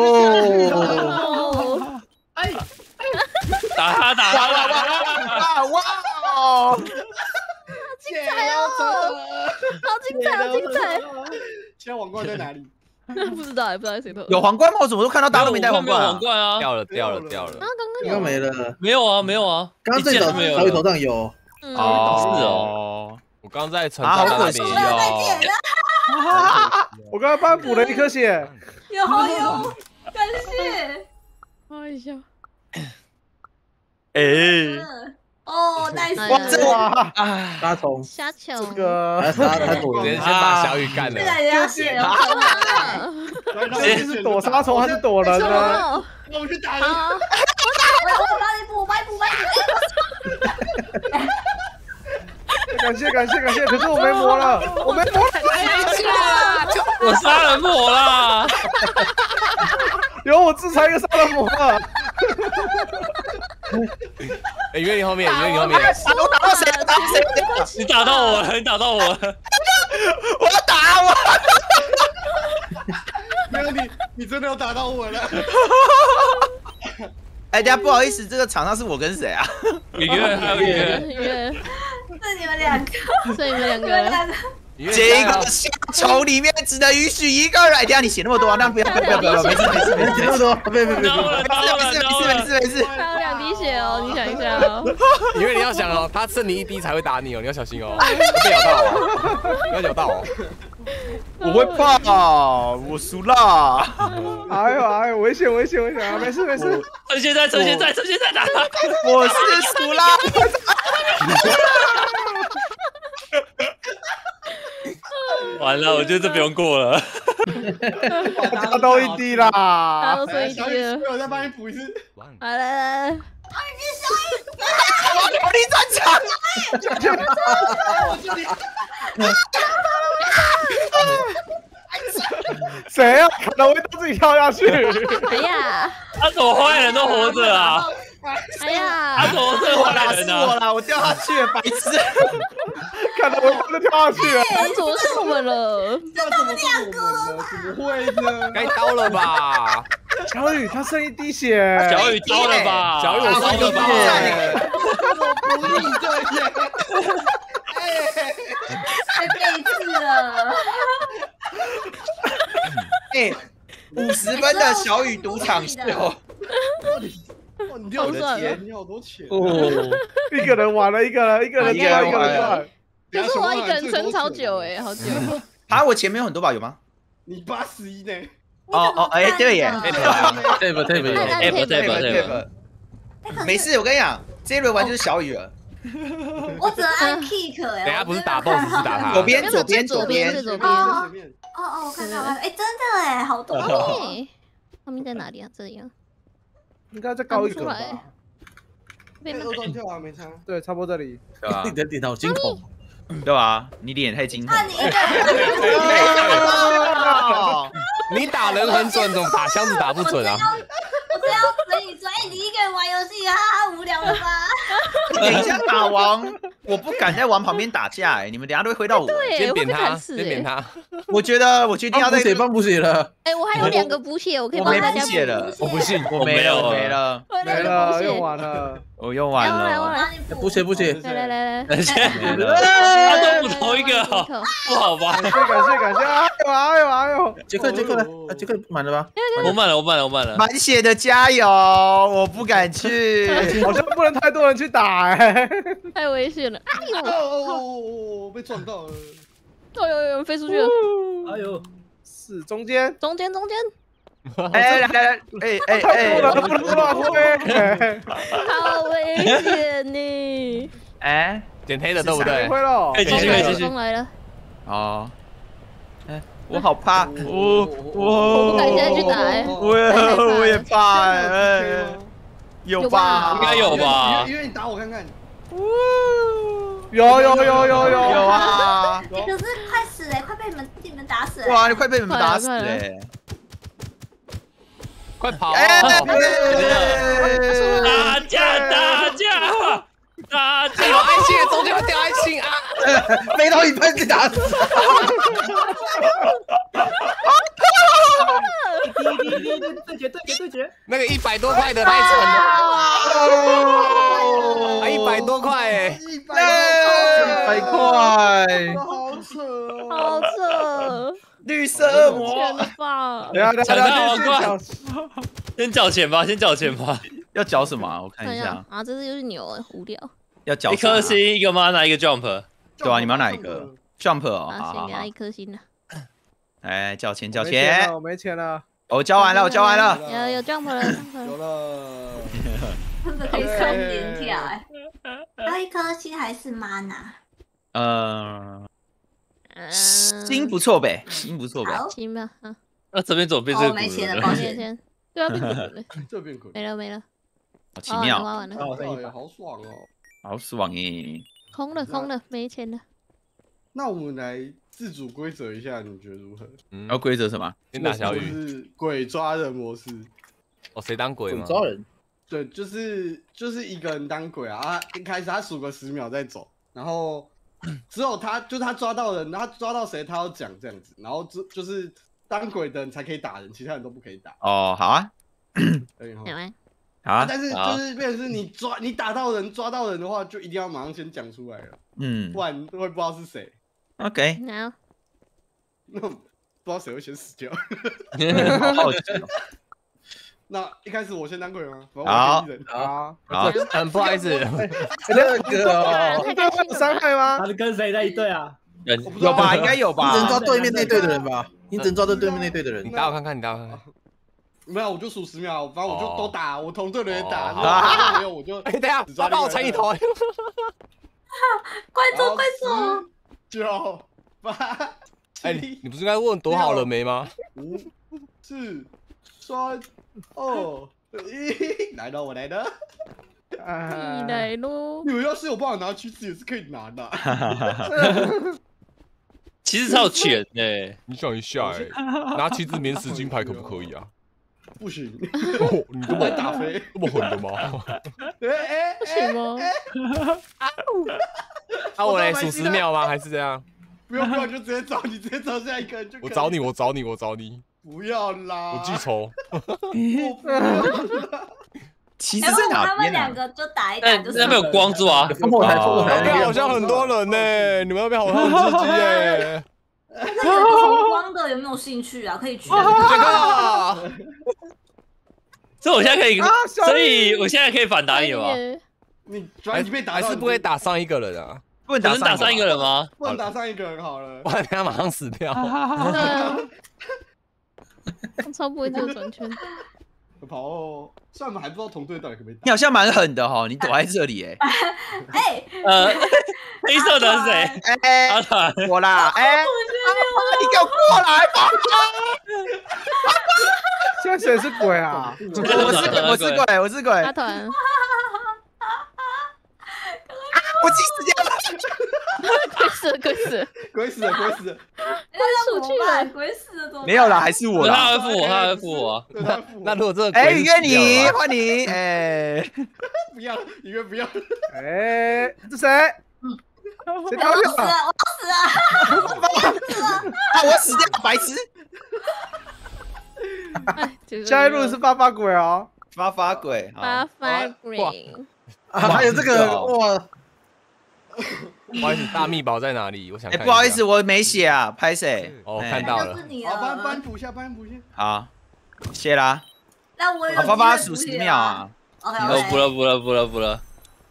Speaker 2: 哦。
Speaker 10: 哎，
Speaker 6: 打他，打他，打他！
Speaker 3: 哇哇哦！
Speaker 1: 精彩哦！
Speaker 2: 好精彩，好精彩！
Speaker 1: 现在王冠在哪里？
Speaker 2: 不知道，也不知道谁偷。
Speaker 3: 有皇冠吗？我怎么都看到大家都没戴皇冠啊？
Speaker 6: 皇冠啊，
Speaker 5: 掉了，掉了，掉了。
Speaker 2: 啊，刚刚
Speaker 8: 应该没了。
Speaker 6: 没有啊，没有啊。
Speaker 8: 刚刚最早
Speaker 6: 没有。
Speaker 8: 小雨头上有。
Speaker 3: 哦，
Speaker 6: 是哦。
Speaker 5: 我刚刚在传
Speaker 3: 啊，好
Speaker 5: 达那
Speaker 3: 可惜
Speaker 5: 边。
Speaker 3: 哦。
Speaker 4: 我刚刚帮补了一颗血。
Speaker 7: 有好有，感谢。
Speaker 2: 哎呀。
Speaker 3: 哎。
Speaker 7: 哦，nice！
Speaker 3: 哇，这
Speaker 4: 哇，
Speaker 8: 杀虫，
Speaker 2: 瞎球。
Speaker 4: 这个
Speaker 8: 还杀他躲
Speaker 5: 先先把小雨干了。
Speaker 7: 这感觉要血了，
Speaker 4: 这是躲杀虫还是躲人呢？
Speaker 1: 那我去打人。
Speaker 7: 我我帮你补，我帮你补，帮你补。
Speaker 4: 感谢感谢感谢，可是我没魔了，我没魔了。
Speaker 6: 我杀人魔啦！
Speaker 4: 有我制裁一个杀人魔了。
Speaker 5: 哎，约你后面，约你后面。
Speaker 3: 我打到谁？打到谁？
Speaker 6: 你打到我了，你打到我了。
Speaker 3: 我要打我。
Speaker 1: 没有你，你真的有打到我了。
Speaker 3: 哎，大家不好意思，这个场上是我跟谁啊？
Speaker 6: 雨月还有雨月，
Speaker 2: 雨月，
Speaker 7: 是你们两个，
Speaker 2: 是你们两
Speaker 7: 你们
Speaker 2: 个。
Speaker 7: 两个。
Speaker 3: 这个小丑里面只能允许一个人。等下你写那么多，那不要不要不要，没事没事没事，写那么多，别别别别，没事没事没事没事没事。
Speaker 2: 还有两滴血哦，你想一下哦。
Speaker 5: 因为你要想哦，他剩你一滴才会打你哦，你要小心哦，被咬到哦，不要咬到哦。
Speaker 3: 我会怕，我输了。
Speaker 4: 哎呦哎呦，危险危险危险啊！没事没事。
Speaker 6: 趁现在趁现在趁现在打。
Speaker 3: 我是输了。
Speaker 6: 完了，我觉得这不用过了。
Speaker 4: 他都一滴啦，
Speaker 2: 他都剩一滴了。
Speaker 1: 我再帮你补一次。
Speaker 2: 好来来来，
Speaker 3: 火力战场。
Speaker 4: 谁啊？可能会自己跳下去。
Speaker 2: 哎呀，
Speaker 6: 他怎么坏人都活着啊？
Speaker 2: 哎呀，
Speaker 6: 他怎么是坏人呢？
Speaker 3: 我啦，我掉下去了，白痴。
Speaker 4: 看到我就跳下去了。
Speaker 2: 怎么是我们了？
Speaker 1: 这怎么两个？怎么会呢？
Speaker 5: 该刀了吧？
Speaker 4: 小雨他剩一滴血。
Speaker 6: 小雨刀了吧？
Speaker 5: 小雨我
Speaker 6: 刀了吧？
Speaker 1: 我不理这些。
Speaker 7: 太背刺了。
Speaker 3: 哎，五十分的小雨赌场秀。
Speaker 1: 哇，你掉我的钱，你好多钱
Speaker 4: 哦！一个人玩了，一个人，一个人赚，一个人赚。
Speaker 2: 可是我一个人撑超久哎，好久。
Speaker 3: 啊，我前面有很多吧？有吗？
Speaker 1: 你八十一呢？
Speaker 3: 哦哦，哎，对耶，
Speaker 5: 对不对不对，
Speaker 6: 哎不对不对
Speaker 3: 不，没事，我跟你讲，这一轮玩就是小雨了。
Speaker 7: 我只能按 kick 哎。
Speaker 5: 等下不是打 boss 是打他。
Speaker 3: 左边左边
Speaker 2: 左边是左边。
Speaker 7: 哦哦，我看到了，哎，真的哎，好多。
Speaker 2: 后面在哪里啊？这里啊。
Speaker 4: 应该再高一格吧。
Speaker 2: 被
Speaker 1: 都断掉啊，没差。
Speaker 4: 对，差不多这里。
Speaker 3: 对吧？
Speaker 8: 你的脸好惊恐。
Speaker 3: 对吧？你脸太惊恐。
Speaker 7: 那你一个人。
Speaker 5: 你打人很准，怎么打箱子打不准啊？
Speaker 7: 我这样随你追，哎，你一个人玩游戏，哈哈，无聊了吧？
Speaker 3: 等一下打完，我不敢再往旁边打架哎，你们等下都会挥到我。
Speaker 5: 先扁他，先扁他。
Speaker 3: 我觉得我决定要再
Speaker 8: 血帮补血了。
Speaker 2: 哎，我还有两个补血，我可以帮大家补
Speaker 3: 血了。
Speaker 5: 我不信，
Speaker 3: 我没了，没了，
Speaker 4: 没了，用完了，
Speaker 3: 我用完了。
Speaker 8: 补血补血，
Speaker 2: 来来来来，
Speaker 6: 他都补同一个，不好吧？
Speaker 4: 感谢感谢感谢！哎呦哎呦哎呦！
Speaker 8: 杰克杰克来，杰克满了吧？
Speaker 6: 我满了，我满了，我满了。
Speaker 3: 满血的加油！我不敢去，
Speaker 4: 好像不能太多人去打哎，
Speaker 2: 太危险了！哎呦，
Speaker 1: 哦，被撞到了！
Speaker 2: 哎呦呦，飞出去了！
Speaker 10: 哎呦，
Speaker 4: 是中间，
Speaker 2: 中间中间。
Speaker 3: 哎来来来，哎哎哎，
Speaker 4: 不能乱挥，
Speaker 2: 好危险呢！
Speaker 3: 哎，
Speaker 5: 捡黑的对不对？
Speaker 4: 会了，
Speaker 6: 可以继续，可以继续。
Speaker 2: 风来了。
Speaker 3: 哦，哎，我好怕，我
Speaker 2: 我
Speaker 3: 我
Speaker 2: 不敢现在去打哎，
Speaker 3: 我也我也怕哎，有吧？
Speaker 6: 应该有吧？
Speaker 1: 因为你打我看看。
Speaker 4: 有有有有有
Speaker 3: 有啊！
Speaker 7: 可是快死了，快被你们你们打死了。
Speaker 3: 哇，你快被你们打死了！
Speaker 5: 快跑！
Speaker 3: 哎，
Speaker 6: 打架打架打架！
Speaker 5: 有爱心，中间会掉爱心啊！
Speaker 3: 飞到一半就打死。
Speaker 10: 滴滴滴对决对决对决，
Speaker 5: 那个一百多块的太蠢了，还一百多块哎，
Speaker 1: 一
Speaker 3: 百块，
Speaker 1: 好扯，
Speaker 2: 好扯，
Speaker 3: 绿色魔，
Speaker 2: 钱吧？
Speaker 4: 等下等下等下，
Speaker 6: 先缴钱吧，先缴钱吧。
Speaker 3: 要缴什么？我看一下
Speaker 2: 啊，这是就是牛，无聊。
Speaker 3: 要缴
Speaker 6: 一颗星，一个 mana，一个 jump。
Speaker 3: 对啊，你们要哪一个 jump 哦？
Speaker 2: 啊，先给他一颗星的。
Speaker 3: 哎，缴钱缴钱，
Speaker 4: 我没钱了，
Speaker 3: 我交完了，我交完了。
Speaker 2: 有有 jump 了，
Speaker 1: 有了。
Speaker 7: 真的可以升连跳哎，要一颗星还是 mana？
Speaker 3: 呃，心不错呗，心不错呗。
Speaker 2: 行吧，啊。
Speaker 6: 那这边怎么变这个？
Speaker 7: 没钱了，抱歉。
Speaker 2: 对啊，变滚了，
Speaker 1: 这变滚，
Speaker 2: 没了没了。
Speaker 3: 好奇妙，
Speaker 2: 花完了，
Speaker 1: 好爽哦，
Speaker 3: 好爽耶！
Speaker 2: 空了空了，没钱了。
Speaker 1: 那我们来自主规则一下，你觉得如何？
Speaker 3: 要规则什么？
Speaker 5: 先打小雨，
Speaker 1: 是鬼抓人模式。
Speaker 5: 哦，谁当鬼吗？
Speaker 8: 抓人，
Speaker 1: 对，就是就是一个人当鬼啊，啊一开始他数个十秒再走，然后只有他就他抓到人，他抓到谁他要讲这样子，然后就就是当鬼的人才可以打人，其他人都不可以打。
Speaker 3: 哦，好啊，
Speaker 1: 对哈。
Speaker 3: 好啊，
Speaker 1: 但是就是变成是你抓你打到人抓到人的话，就一定要马上先讲出来了，
Speaker 3: 嗯，
Speaker 1: 不然会不知道是谁。
Speaker 3: OK，
Speaker 2: no，
Speaker 1: 那不知道谁会先死掉。
Speaker 3: 好好奇哦。
Speaker 1: 那一开始我先当鬼吗？
Speaker 3: 好，
Speaker 4: 好，
Speaker 3: 好，
Speaker 5: 很不好意思，
Speaker 8: 这个哦，
Speaker 4: 有伤害吗？
Speaker 10: 他是跟谁在一队啊？
Speaker 3: 有吧？应该有吧？
Speaker 8: 你只能抓对面那队的人吧？你只能抓对对面那队的人
Speaker 5: 你。打我看看，你打我看看。
Speaker 1: 没有，我就数十秒，反正我就都打，我同队的也打，
Speaker 5: 哦
Speaker 1: 没有我就。
Speaker 5: 哎，等下，他帮我成一头。
Speaker 7: 快走快走！
Speaker 1: 九八，
Speaker 5: 哎，你不是该问躲好了没吗？
Speaker 1: 五四三二一，来了，我来了。
Speaker 2: 你来喽！
Speaker 1: 你们要是有办法拿橘子也是可以拿的。
Speaker 6: 其实超有钱的。
Speaker 5: 你想一下，哎，拿棋子免死金牌可不可以啊？
Speaker 1: 不行，
Speaker 5: 哦，你这么
Speaker 1: 打飞，
Speaker 5: 这么狠的吗？
Speaker 1: 哎
Speaker 2: 不行吗？
Speaker 5: 啊，我来数十秒吗？还是这样？
Speaker 1: 不用不用，就直接找你，直接找下一个人就可以。
Speaker 5: 我找你，我找你，我找你。
Speaker 1: 不要啦！
Speaker 5: 我记仇。
Speaker 3: 其实在哪
Speaker 7: 他们
Speaker 3: 边啊？
Speaker 7: 两个就打一打，就是
Speaker 6: 那边有光柱啊。
Speaker 8: 烽火台，烽火台
Speaker 5: 那边好像很多人呢，你们那边好很刺激耶。
Speaker 7: 那有红光的有没有兴趣啊？可以去啊。
Speaker 5: 这个，
Speaker 6: 所以我现在可以，所以我现在可以反打你了吗？
Speaker 1: 你主要你被打
Speaker 5: 还是不会打上一个人啊？
Speaker 3: 不能
Speaker 6: 能打上一个人吗？
Speaker 1: 不能打上一个人好了，
Speaker 5: 不然他马上死掉。
Speaker 2: 超不会这个转圈。
Speaker 1: 跑哦，虽然我们还不知道同队到底可不可以打。
Speaker 3: 你好像蛮狠的哈，你躲在这里哎。
Speaker 7: 哎，
Speaker 6: 呃，黑色的是谁？
Speaker 3: 哎，
Speaker 6: 阿团，
Speaker 3: 我啦，哎，你给我过来吧！
Speaker 4: 现在谁是鬼啊？
Speaker 3: 我是我是鬼，我是鬼。
Speaker 2: 阿团，
Speaker 3: 我气死掉了！
Speaker 2: 鬼死了，鬼死了，
Speaker 1: 鬼死了，鬼死了！
Speaker 7: 那出去了，鬼死了怎么办？
Speaker 3: 没有啦，还是我
Speaker 6: 他
Speaker 3: 啦。
Speaker 6: 会付我，他会付我。
Speaker 5: 那那如果这个
Speaker 3: 哎，约你，换你，哎，
Speaker 1: 不要，你约不要。
Speaker 4: 哎，这谁？谁
Speaker 7: 我要死了，我要死了！
Speaker 3: 啊，我死掉，白痴！
Speaker 4: 下一路是发发鬼哦，
Speaker 3: 发发鬼，
Speaker 2: 发发鬼。
Speaker 8: 啊，还有这个哇！
Speaker 5: 不好意思，大秘宝在哪里？我想
Speaker 3: 哎，
Speaker 5: 看。
Speaker 3: 不好意思，我没写啊，拍谁？
Speaker 5: 哦，看到了。
Speaker 1: 好，帮帮补一下，帮补一下。
Speaker 3: 好，谢啦。
Speaker 7: 那我有
Speaker 3: 发发数十秒啊。
Speaker 7: OK，
Speaker 6: 哦，补了，补了，补了，补了。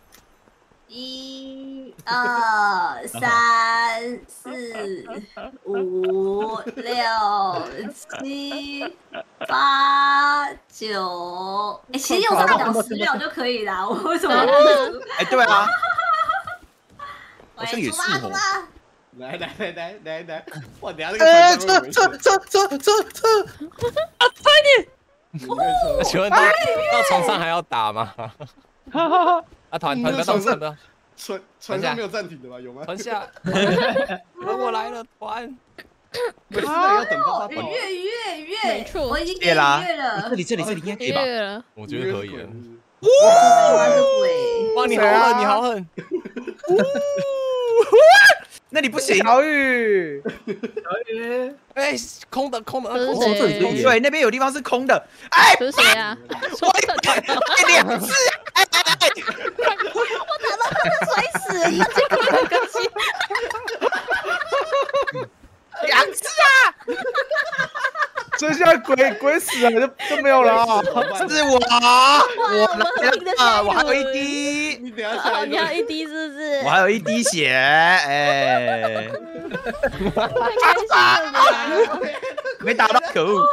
Speaker 7: 一、二、三、四、五、六、七、八、九。哎，其实右上角十秒就可以啦，我为什么？
Speaker 3: 哎，对啊。
Speaker 7: 好
Speaker 3: 像也是哦。
Speaker 1: 来来来来来来，哇，等下这
Speaker 8: 哎，
Speaker 1: 个
Speaker 8: 撤撤撤撤撤撤！
Speaker 6: 啊，快点！
Speaker 5: 请问到到床上还要打吗？啊，团团不要动，团不要。
Speaker 1: 船船上没有暂停的吧？有吗？
Speaker 5: 团下，我来了，团。
Speaker 1: 不是要等发发
Speaker 7: 愉悦愉悦愉悦，
Speaker 2: 没错，
Speaker 7: 我已经愉悦了。
Speaker 3: 这里这里这里应该可以吧？
Speaker 2: 了，
Speaker 5: 我觉得可以了。
Speaker 7: 哇，这鬼！
Speaker 5: 哇，你好狠，你好狠！
Speaker 3: 那你不行。
Speaker 4: 小雨，
Speaker 10: 小雨，
Speaker 5: 哎，空的空的，
Speaker 2: 这是
Speaker 5: 空的，
Speaker 2: 谁？
Speaker 3: 对，那边有地方是空的。哎，
Speaker 2: 这是谁啊？说的
Speaker 3: 两次，哎哎哎！
Speaker 7: 我打到他的水死，一这个两个鸡，
Speaker 3: 两次啊！
Speaker 4: 所以现在鬼鬼死了就就没有了啊！
Speaker 3: 是我，我来了，我还有一滴，
Speaker 1: 你等下下
Speaker 2: 哦，你要一滴是不是？
Speaker 3: 我还有一滴血，哎，
Speaker 2: 太开心了吧！
Speaker 3: 没打到，可恶！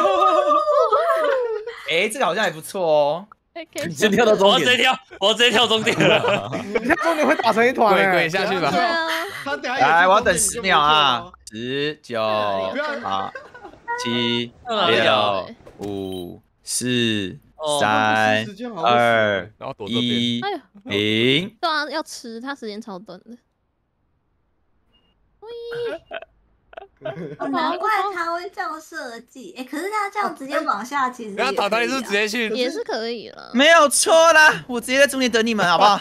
Speaker 3: 哎，这个好像还不错哦。
Speaker 8: 先跳到终
Speaker 6: 我直接
Speaker 8: 点，
Speaker 6: 跳，我直接跳终点了。
Speaker 4: 你看终点会打成一团
Speaker 5: 跪
Speaker 4: 哎
Speaker 5: 跪下去吧。
Speaker 2: 对啊，
Speaker 1: 他等下
Speaker 3: 来，我要等十秒啊！十九八七六五四三二
Speaker 5: 然后躲这边。
Speaker 3: 一
Speaker 2: 哎呦，
Speaker 3: 零。
Speaker 2: 对啊，要吃，它时间超短的。
Speaker 7: 哦，难怪他会这样设计。哎，可是他这样直接往下，其实
Speaker 5: 然后淘淘你是直接去，
Speaker 2: 也是可以了。
Speaker 3: 没有错啦，我直接在终点等你们，好不好？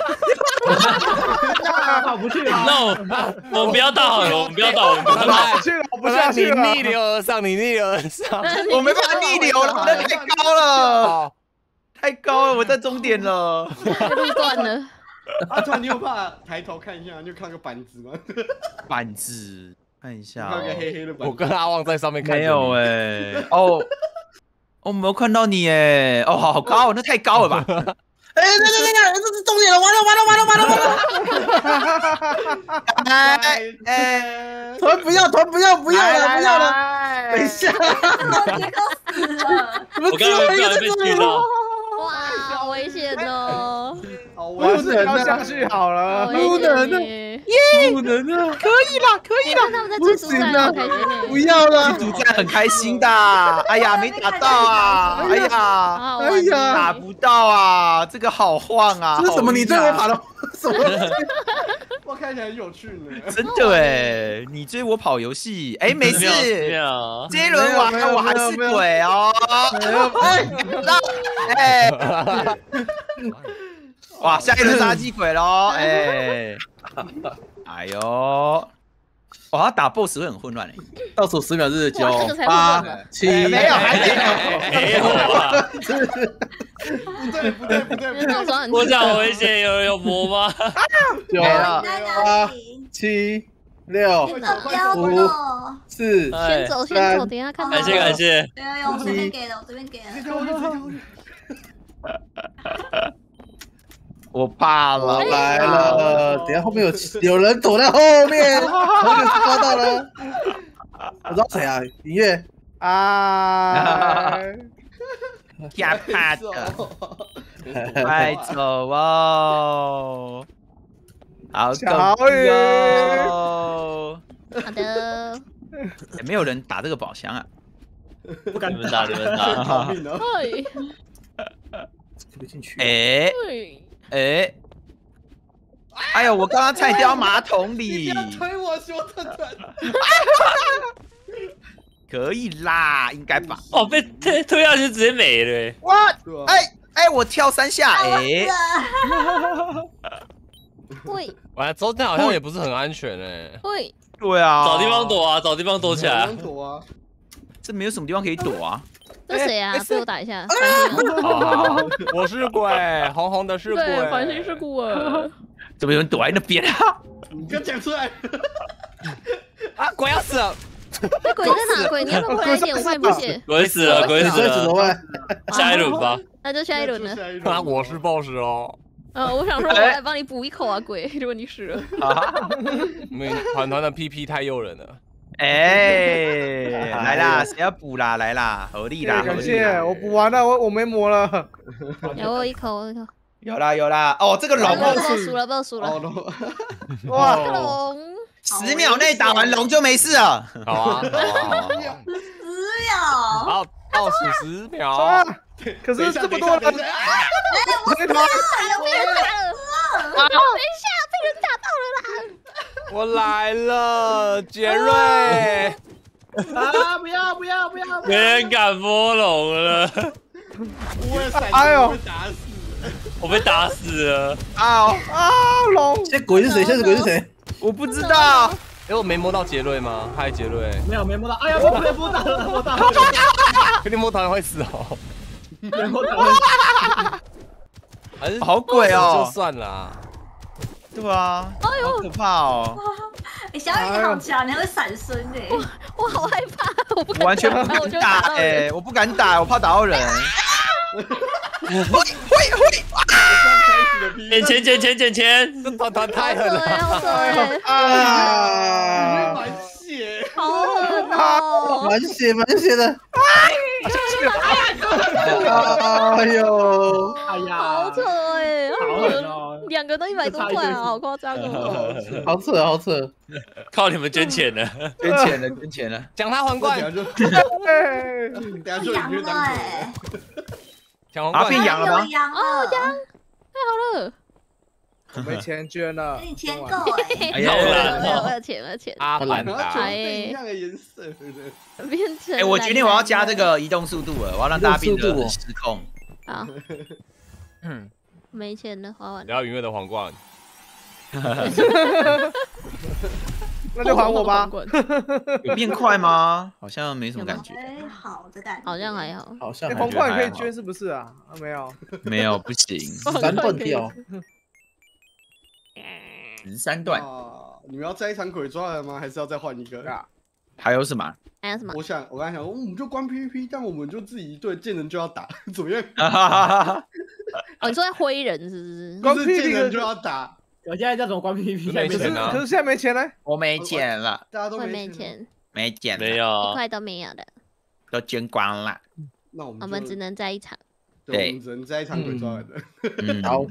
Speaker 10: 我不去了。
Speaker 6: 那我我们不要到好了，我们不要到，我们不要到。
Speaker 4: 去了，我不下去了。
Speaker 5: 你逆流而上，你逆流而上，
Speaker 3: 我没办法逆流了，那太高了，太高了，我在终点了，
Speaker 2: 路断了。
Speaker 1: 阿川，你有怕抬头看一下，你有看个板子吗？
Speaker 3: 板子，看一下，
Speaker 1: 看个黑黑的板子。
Speaker 5: 我跟阿旺在上面看。
Speaker 3: 没有哎，哦，我没有看到你哎，哦，好高，那太高了吧？
Speaker 8: 哎，对对对对，这是终点了，完了完了完了完了完了！
Speaker 3: 哎哎，
Speaker 8: 团不要团不要不要了不要了，等一下，
Speaker 7: 我结果死了。
Speaker 6: 我刚刚不小心被击到。
Speaker 2: 哇，好危险哦！
Speaker 4: 我还是要下去好了。
Speaker 2: 不能的，
Speaker 8: 耶，不能啊！
Speaker 2: 可以啦，可以啦，他们在追逐战，好开心诶！
Speaker 8: 不要了，
Speaker 3: 追逐战很开心的。哎呀，没打到啊！哎呀，
Speaker 2: 哎
Speaker 8: 呀，
Speaker 3: 打不到啊！这个好晃啊！
Speaker 8: 这是什么？你追我跑了什么？
Speaker 1: 我看起来很有趣呢。
Speaker 3: 真的哎，你追我跑游戏，哎，没事。这一轮玩我还是鬼哦。哎，哎，哇，下一轮杀鸡鬼喽！哎，哎呦，哇，他打 boss 会很混乱哎。
Speaker 8: 倒数十秒是九
Speaker 2: 八
Speaker 8: 七，
Speaker 3: 没有，还没
Speaker 6: 有，没有啊！
Speaker 1: 不对不对不对，
Speaker 6: 我这好危险，有人有魔吗？
Speaker 8: 九八七六五四，
Speaker 2: 先走先走，等一下看。
Speaker 6: 感谢感谢。
Speaker 7: 没有，我这边给的，我这边给的。
Speaker 3: 我怕了，
Speaker 8: 来了，等下后面有有人躲在后面，我给抓到了。我知道谁啊？音乐
Speaker 4: 啊，
Speaker 3: 吓怕的，快走哦！好狗
Speaker 4: 鱼
Speaker 3: 哦！
Speaker 2: 好的，
Speaker 3: 没有人打这个宝箱啊？
Speaker 10: 不敢
Speaker 6: 你们打，你们打。
Speaker 2: 对，
Speaker 8: 这个进去。
Speaker 3: 哎哎，哎呦！我刚刚差点掉马桶里。
Speaker 1: 不要推我，熊特特。
Speaker 3: 可以啦，应该吧？
Speaker 6: 哦，被推推下去直接没了。
Speaker 3: 哇！哎哎，我跳三下，哎。
Speaker 2: 会。
Speaker 5: 完了，周天好像也不是很安全哎。
Speaker 2: 会。
Speaker 3: 对啊。
Speaker 6: 找地方躲啊，找地方躲起来。
Speaker 1: 躲啊！
Speaker 3: 这没有什么地方可以躲啊。
Speaker 2: 这谁啊？被我打一下。
Speaker 5: 我是鬼，红红的是鬼。
Speaker 2: 对，繁星是鬼。
Speaker 3: 怎么有人躲在那边啊？
Speaker 1: 你不要讲出来。
Speaker 5: 啊，鬼要死了！
Speaker 2: 鬼在哪？鬼，你要不要回来一点？我快不血。
Speaker 6: 鬼死了，鬼死了。下一轮吧。
Speaker 2: 那就下一轮了。
Speaker 5: 那我是 boss 哦。
Speaker 2: 呃，我想说，我来帮你补一口啊，鬼！如果你死了。
Speaker 5: 我们团团的 P P 太诱人了。
Speaker 3: 哎，来啦，谁要补啦？来啦，合力啦！
Speaker 4: 感谢，我补完了，我我没魔了。
Speaker 2: 有我一口，我一口。
Speaker 3: 有啦有啦，哦，这个龙
Speaker 2: 不输了，不输了。
Speaker 4: 哇，
Speaker 2: 龙，
Speaker 3: 十秒内打完龙就没事了。
Speaker 5: 好啊，好啊，
Speaker 7: 十秒。
Speaker 5: 好，倒数十秒。
Speaker 4: 可是这么多人，
Speaker 7: 哎，我死了，有被人打了。
Speaker 2: 等一下，被人打到了啦。
Speaker 5: 我来了，杰瑞！
Speaker 10: 啊！不要不要不要！
Speaker 6: 没人敢摸龙了。
Speaker 1: 我也闪，
Speaker 4: 哎呦，
Speaker 1: 被打死！
Speaker 6: 我被打死了！
Speaker 3: 啊
Speaker 4: 啊！龙，
Speaker 8: 现在鬼是谁？现在鬼是谁？
Speaker 3: 我不知道。
Speaker 5: 哎，我没摸到杰瑞吗？嗨，杰瑞。
Speaker 10: 没有没摸到。哎呀，我没摸到了，摸到了。
Speaker 5: 肯定摸到人会死哦。
Speaker 10: 没摸到了。
Speaker 5: 还是
Speaker 3: 好鬼哦！
Speaker 5: 就算了。
Speaker 3: 对啊，好可怕哦！
Speaker 7: 哎，小雨你好强，你还会闪身哎！
Speaker 2: 我好害怕，我不敢
Speaker 3: 完全不敢打哎，我不敢打，我怕打到人。会会会！
Speaker 6: 捡钱捡钱捡钱！
Speaker 5: 这团团太狠了！
Speaker 8: 啊！
Speaker 1: 满血，
Speaker 2: 好狠哦！
Speaker 8: 满血满血的！哎呦！
Speaker 10: 哎呀，
Speaker 2: 好扯哎！
Speaker 10: 好狠哦！
Speaker 2: 两个都一百多块啊，好夸张哦！
Speaker 8: 好扯好扯，
Speaker 6: 靠你们捐钱了，
Speaker 3: 捐钱了，捐钱了，
Speaker 5: 抢他皇冠！
Speaker 1: 等下就
Speaker 7: 养了哎！
Speaker 5: 抢皇冠！
Speaker 3: 变羊了吗？
Speaker 7: 羊
Speaker 2: 哦，羊，太好了！
Speaker 4: 没钱捐了，
Speaker 7: 你钱够哎！
Speaker 2: 哎呀，我有我有钱，我有钱。
Speaker 5: 阿兰达，
Speaker 1: 一样的颜色，
Speaker 2: 变成。
Speaker 3: 哎，我决定我要加这个移动速度了，我要让大家变得很失控。
Speaker 2: 好。嗯。没钱了，花完。
Speaker 5: 你要云月的皇冠。
Speaker 4: 那就还我吧。
Speaker 3: 有变快吗？好像没什么感觉。
Speaker 7: 哎，好的感觉。
Speaker 2: 好像还好。
Speaker 8: 好像
Speaker 4: 皇冠可以捐是不是啊？啊，没有。
Speaker 3: 没有，不行。
Speaker 8: 三段掉。
Speaker 3: 十三段。
Speaker 1: 你们要再一场鬼抓人吗？还是要再换一个？
Speaker 3: 还有什么？
Speaker 2: 还有什么？
Speaker 1: 我想，我刚才想，我们就关 P V P， 但我们就自己一队见人就要打，怎么样？
Speaker 2: 哦，你说在挥人是不是？
Speaker 1: 关 P V P 见人就要打。
Speaker 10: 我现在叫怎么关 P V P？
Speaker 4: 可是可是现在没钱了。
Speaker 3: 我没钱了，
Speaker 1: 大家都
Speaker 2: 没钱，
Speaker 3: 没钱，
Speaker 6: 没有，
Speaker 2: 一块都没有的，
Speaker 3: 都捐光了。
Speaker 1: 那我们
Speaker 2: 我们只能在一场。
Speaker 1: 对，我们只能在一场鬼抓人的。
Speaker 3: 嗯，
Speaker 8: 好。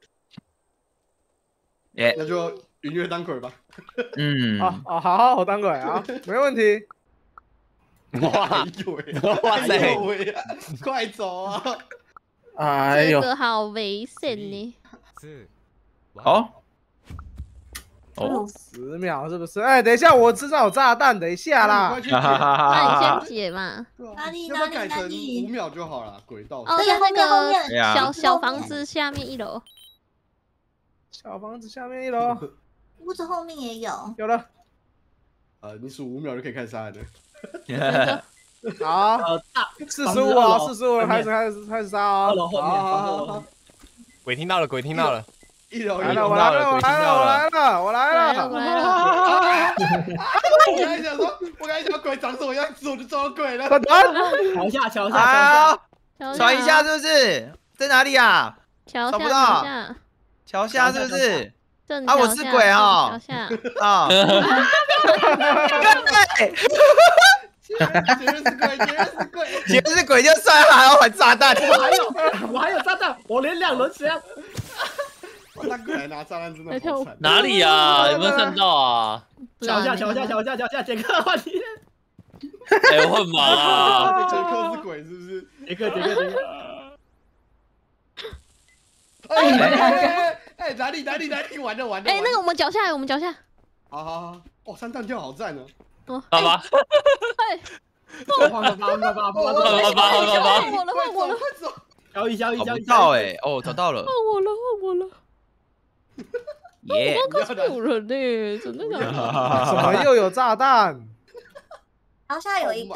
Speaker 3: 耶，
Speaker 1: 那就云月当鬼吧。
Speaker 3: 嗯，
Speaker 4: 好，好，好，我当鬼啊，没问题。
Speaker 1: 哇哇塞！快走啊！
Speaker 8: 哎呦，
Speaker 2: 这个好危险呢。
Speaker 3: 好。
Speaker 4: 哦，十秒是不是？哎，等一下，我身上有炸弹，等一下啦。
Speaker 2: 那你先解嘛。
Speaker 7: 哪里
Speaker 1: 哪里哪里？五秒就好了，轨道。
Speaker 2: 哦，在那个小小房子下面一楼。
Speaker 4: 小房子下面一楼。
Speaker 7: 屋子后面也有。
Speaker 4: 有了。
Speaker 1: 呃，你数五秒就可以开始杀人了。
Speaker 4: 好，四十五啊，四十五，开始开始开始杀啊！
Speaker 10: 二楼后面，
Speaker 5: 鬼听到了，鬼听到了，
Speaker 1: 一楼
Speaker 4: 来了，我来了，我来了，我来了，我来了，
Speaker 2: 我来了！
Speaker 1: 我刚才想说，我刚才想鬼长什么样子，我就抓到鬼了。
Speaker 10: 瞧一下，瞧一下，
Speaker 3: 瞧一下，是不是？在哪里啊？
Speaker 2: 瞧
Speaker 3: 找不到。桥下是不是？啊，我是鬼啊！啊！对。
Speaker 1: 绝对是鬼，绝对是鬼，
Speaker 3: 绝对是鬼就算了，还要玩炸弹。
Speaker 10: 我还有，我还有炸弹，我连两轮血。
Speaker 1: 我当鬼来拿炸弹真的好惨。
Speaker 6: 哪里啊？有没有看到啊？
Speaker 10: 瞧一下，瞧一下，瞧一下，瞧一下，杰克换你。
Speaker 6: 哎，我很忙啊。
Speaker 1: 杰克是鬼是不是？
Speaker 10: 杰克，杰克，杰克。
Speaker 1: 哎哎，哪里哪里哪里？完了完了！
Speaker 2: 哎，那个我们脚下，我们脚下。
Speaker 1: 好好好，哦，三弹跳好赞哦。
Speaker 6: 爸爸，
Speaker 2: 哎，
Speaker 10: 爸爸，爸爸，爸爸，爸爸，
Speaker 6: 爸爸，爸爸，
Speaker 2: 换我了，换我了，
Speaker 1: 快走！
Speaker 10: 交易，交易，交易，
Speaker 3: 到哎，哦，找到了，
Speaker 2: 换我了，换我了。
Speaker 3: 耶！
Speaker 2: 我刚是有人呢，真的假的？
Speaker 4: 怎么又有炸弹？
Speaker 7: 然后现在有一个。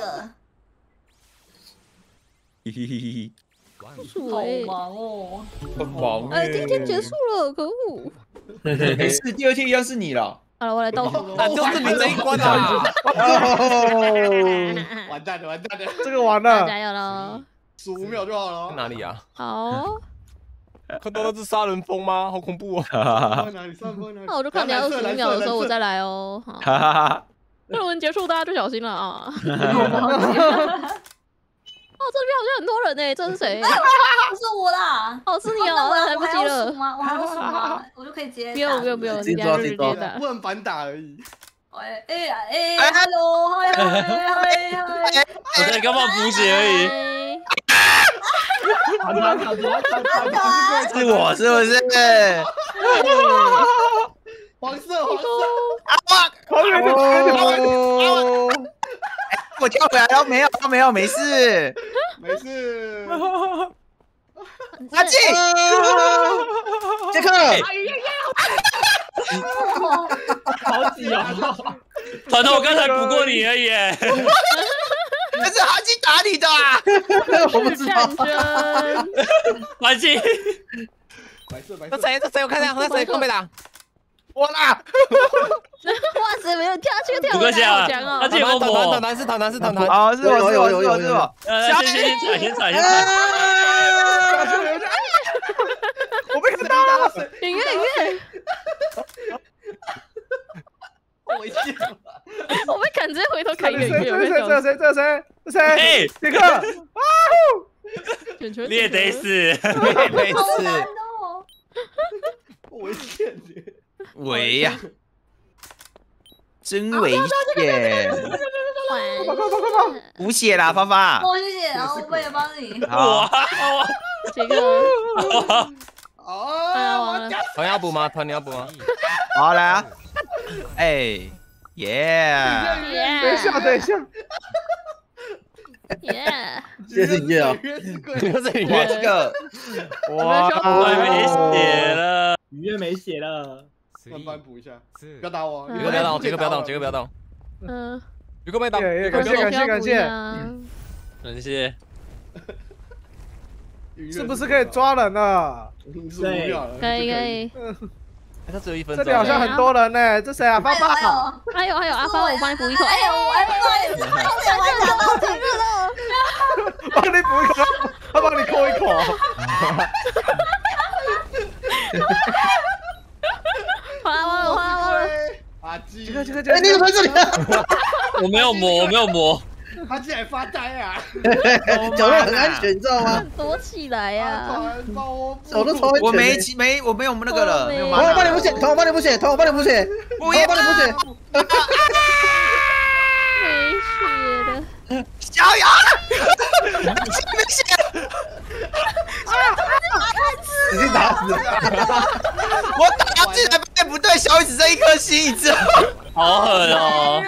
Speaker 3: 嘿嘿嘿嘿。
Speaker 7: 好忙哦。
Speaker 5: 很忙
Speaker 2: 哎，第一天结束了，可恶。
Speaker 3: 没事，第二天一样是你了。
Speaker 2: 好了，我来倒数。
Speaker 5: 啊，就是你这一关啊！
Speaker 1: 完蛋了，完蛋了，
Speaker 4: 这个完了，
Speaker 2: 加油喽！
Speaker 1: 数五秒就好了。
Speaker 5: 哪里啊？
Speaker 2: 好。
Speaker 5: 看到那只杀人蜂吗？好恐怖哦！
Speaker 1: 放哪里？放放哪里？
Speaker 2: 那我就看你要十五秒的时候我再来哦。好。那轮结束，大家就小心了啊！哦，这边好像很多人呢，这是谁？
Speaker 7: 不是我啦！
Speaker 2: 哦，是你哦，来不及了。
Speaker 7: 我还要数吗？我就可以直接。
Speaker 2: 不用不用不用，
Speaker 8: 直接抓直接抓，
Speaker 1: 不能反打而已。
Speaker 7: 哎哎哎 ，hello， 嗨嗨嗨嗨！
Speaker 6: 我在干嘛补血而已。
Speaker 3: 是我是不是？
Speaker 1: 黄色黄色
Speaker 3: 啊！
Speaker 4: 黄远
Speaker 3: 哦！我跳回来了，没有没有没事
Speaker 1: 没事。
Speaker 3: 阿静，杰克，
Speaker 10: 好挤啊！
Speaker 6: 团团，我刚才补过你而已。
Speaker 3: 那是阿静打你的啊！
Speaker 8: 我不知道。
Speaker 6: 阿静，
Speaker 1: 白色白色。
Speaker 5: 那谁？那谁？我看一下，那谁？空被打。
Speaker 3: 我啦！
Speaker 2: 哇塞，没有跳去跳回来，好强哦！
Speaker 6: 阿静有没有？
Speaker 5: 团团是团团是团团。
Speaker 3: 啊，是我是我是我是我。
Speaker 6: 呃，先先踩先踩先踩。
Speaker 4: 我被看到了，
Speaker 2: 影月影月。
Speaker 1: 我危险！
Speaker 2: 我被砍，直接回头砍影月。
Speaker 4: 这是谁？这是谁？这是谁？这是谁？杰克！哇
Speaker 6: 你也得死，
Speaker 3: 你也得死。
Speaker 1: 危险的。
Speaker 3: 危呀！真危险！
Speaker 4: 快快快快快！
Speaker 3: 补血啦，发发。
Speaker 7: 我谢谢，然后我也帮你。
Speaker 3: 好，
Speaker 2: 杰克。
Speaker 1: 哦，
Speaker 5: 团要补吗？团你要补吗？
Speaker 3: 好来啊！哎，耶！
Speaker 4: 等一下，等一下。
Speaker 2: 耶！
Speaker 8: 谢谢你啊！
Speaker 5: 你说这里面
Speaker 3: 这个，
Speaker 6: 哇，我没写了，
Speaker 10: 雨月没写了，
Speaker 1: 慢慢补一下，不要打我，
Speaker 5: 杰哥不要动，杰哥不要动，杰哥不要动。
Speaker 2: 嗯，
Speaker 5: 杰哥没动，
Speaker 4: 感谢感谢感谢，
Speaker 6: 感谢。
Speaker 4: 是不是可以抓人了？
Speaker 10: 对，
Speaker 2: 可以可以。
Speaker 5: 他只有一分
Speaker 4: 这
Speaker 5: 钟。
Speaker 4: 里好像很多人呢，这谁啊？爸爸。
Speaker 2: 还有还有阿发，我帮你补一口。哎呦，
Speaker 7: 我还不会，我还讲到这个了。
Speaker 4: 帮你补一口，他帮你扣一口。
Speaker 2: 好了好了好了。
Speaker 1: 阿基，
Speaker 4: 这个这个这个，
Speaker 8: 哎，你怎么在这里？
Speaker 6: 我没有磨，我没有磨。
Speaker 1: 他竟然发呆啊！
Speaker 8: 角落很安全，你知道吗？
Speaker 2: 躲起来呀！
Speaker 8: 手都超安全。
Speaker 3: 我没没我没有那个了，没有
Speaker 8: 团我帮你补血，团我帮你补血，团我帮你补血，
Speaker 3: 不要
Speaker 8: 帮你补血。
Speaker 2: 没血了，
Speaker 3: 小杨，没血，
Speaker 8: 已经打死了。
Speaker 3: 我打进来发现不对，小雨只剩一颗心，你知道？
Speaker 6: 好狠哦！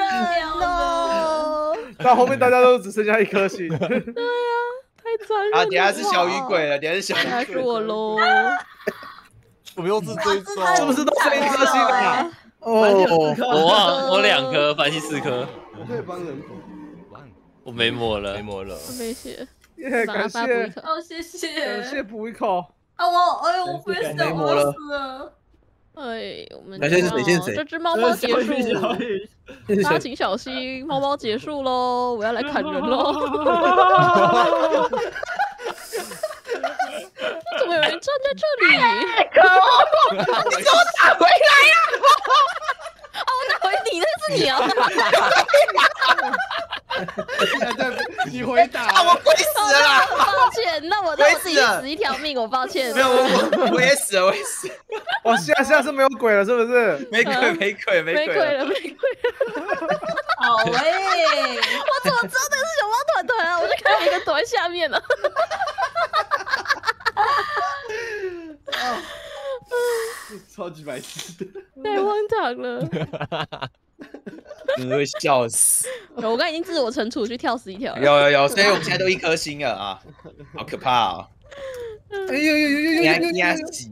Speaker 4: 到后面大家都只剩下一颗心。
Speaker 2: 对呀，太残忍了。
Speaker 3: 啊，等下是小雨鬼了，等下是小雨鬼。
Speaker 2: 是我喽。
Speaker 5: 我们又是追踪，
Speaker 4: 是不是都剩一颗心了？
Speaker 8: 哦，
Speaker 6: 我忘我两颗，繁星四颗，
Speaker 1: 我可以帮人补。
Speaker 6: 我没磨了，
Speaker 5: 没磨了，
Speaker 2: 没血。
Speaker 4: 耶，感谢，
Speaker 7: 哦，谢谢，
Speaker 4: 感谢补一口。
Speaker 7: 啊我，哎呦，我不会死，我死了。
Speaker 2: 哎，我们
Speaker 8: 感谢是谁？谢谢谁？
Speaker 2: 这只猫猫结束，
Speaker 8: 谢
Speaker 2: 大家请小心，猫猫结束喽，我要来砍人喽！怎么有人站在这里？
Speaker 3: 可恶！你给我打回来呀！
Speaker 2: 啊，我打回你，那是你啊！
Speaker 1: 你回答，
Speaker 3: 啊，我鬼死了啦！
Speaker 2: 抱歉，那我那我自己死一条命，我抱歉。
Speaker 3: 没有，我我我也死了，我也死了。
Speaker 4: 我现在现在是没有鬼了，是不是？
Speaker 3: 没鬼，没鬼，没鬼
Speaker 2: 了，没鬼了。
Speaker 7: 好哎！
Speaker 2: 我怎么知道那是小猫团团啊？我就看到一个躲在下面了。
Speaker 1: 超级白痴，
Speaker 2: 太荒唐了。
Speaker 3: 你会笑死！
Speaker 2: 我刚已经自我惩处去跳死一条了。
Speaker 3: 有有有，所以我们现在都一颗星了啊，好可怕哦！
Speaker 8: 哎呦呦呦呦呦呦！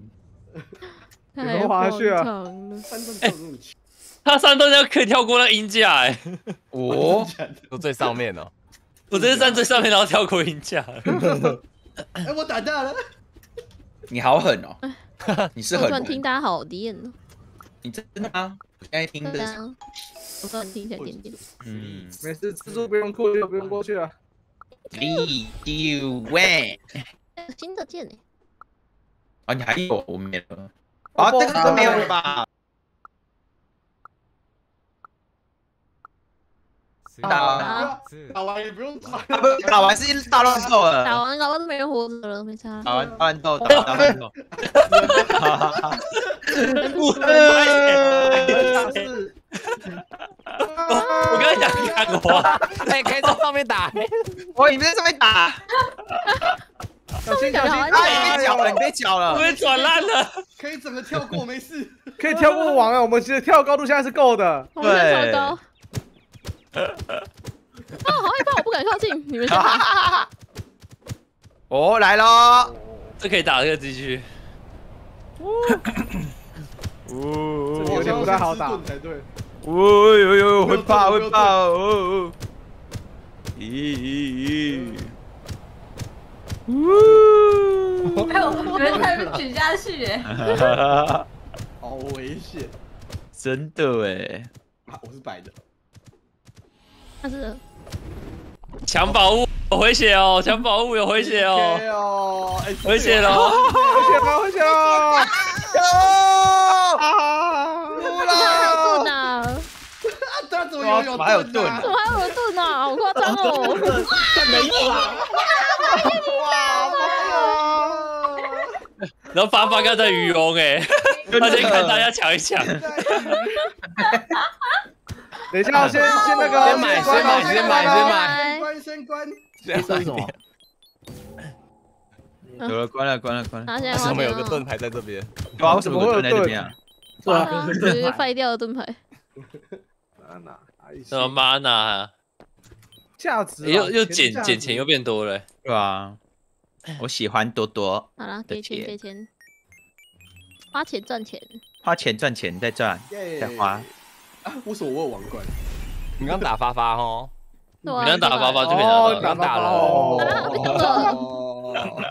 Speaker 2: 太
Speaker 4: 滑下去啊！
Speaker 1: 山洞跳这么强，
Speaker 6: 他山洞要可以跳过那鹰架哎！
Speaker 3: 哦，
Speaker 5: 都最上面哦。
Speaker 6: 我这是站最上面，然后跳过鹰架。
Speaker 1: 哎，我打大了！
Speaker 3: 你好狠哦！你是狠
Speaker 2: 人。我突然听大家好练哦。
Speaker 3: 你真的吗？我现在听的。
Speaker 2: 我突然听起来点点。
Speaker 3: 嗯，
Speaker 4: 没事，蜘蛛不用过去了，不用过去了。
Speaker 3: Three, two, one。
Speaker 2: 新的剑哎。
Speaker 3: 啊，你还有我没了。啊，这个都没有了吧？打
Speaker 1: 打打完也不用打，
Speaker 3: 打完是大乱斗了。
Speaker 2: 打完搞完都没人活着了，没差。
Speaker 3: 打完大乱斗，打完大乱斗。
Speaker 6: 我刚才讲看我，
Speaker 5: 哎，可以在上面打。
Speaker 3: 我你在上面打。
Speaker 4: 小心小心！
Speaker 3: 啊，你被搅了，你被搅了，
Speaker 6: 我被转烂了。
Speaker 1: 可以整个跳过，没事。
Speaker 4: 可以跳过网啊，我们其实跳高度现在是够的。
Speaker 2: 对。超高。啊，好害怕，我不敢靠近。你们先打。
Speaker 3: 哦，来喽！
Speaker 6: 这可以打这个继续。
Speaker 4: 哦，这有点不太好打
Speaker 1: 才对。
Speaker 3: 哦呦呦，会怕会怕哦！咦咦咦！
Speaker 7: 呜！哎，我觉得他被举下去哎。
Speaker 1: 好危险！
Speaker 3: 真的哎。
Speaker 1: 啊，我是白的。
Speaker 2: 他是
Speaker 6: 抢宝物有回血哦，抢宝物有回血
Speaker 1: 哦，
Speaker 6: 回血了，
Speaker 4: 回血了，回血了！
Speaker 3: 啊！
Speaker 2: 输了！盾啊！
Speaker 1: 他怎么有
Speaker 3: 还有盾？
Speaker 2: 怎么还有盾啊？好夸张哦！
Speaker 10: 没有啊！
Speaker 1: 哇！
Speaker 6: 然后发发刚在渔翁哎，他先看大家抢一抢。
Speaker 4: 等一下，先先那个，
Speaker 5: 先买，先买，先买，先买。
Speaker 1: 关先关。
Speaker 8: 先说什么？
Speaker 3: 有了，关了，关了，关了。
Speaker 2: 他现在
Speaker 5: 为什么有个盾牌在这边？
Speaker 3: 对啊，为什么有个盾在这边啊？
Speaker 8: 对啊，
Speaker 2: 有一个废掉的盾牌。
Speaker 6: 什么 mana？
Speaker 4: 价值
Speaker 6: 又又减减钱又变多了，
Speaker 3: 对啊。我喜欢多多。
Speaker 2: 好了，给钱给钱，花钱赚钱，
Speaker 3: 花钱赚钱再赚再花。
Speaker 1: 啊，为什么我有王冠？
Speaker 5: 你刚打发发哦，
Speaker 6: 你刚打发发就可以拿到，
Speaker 5: 刚打了。
Speaker 1: 哦。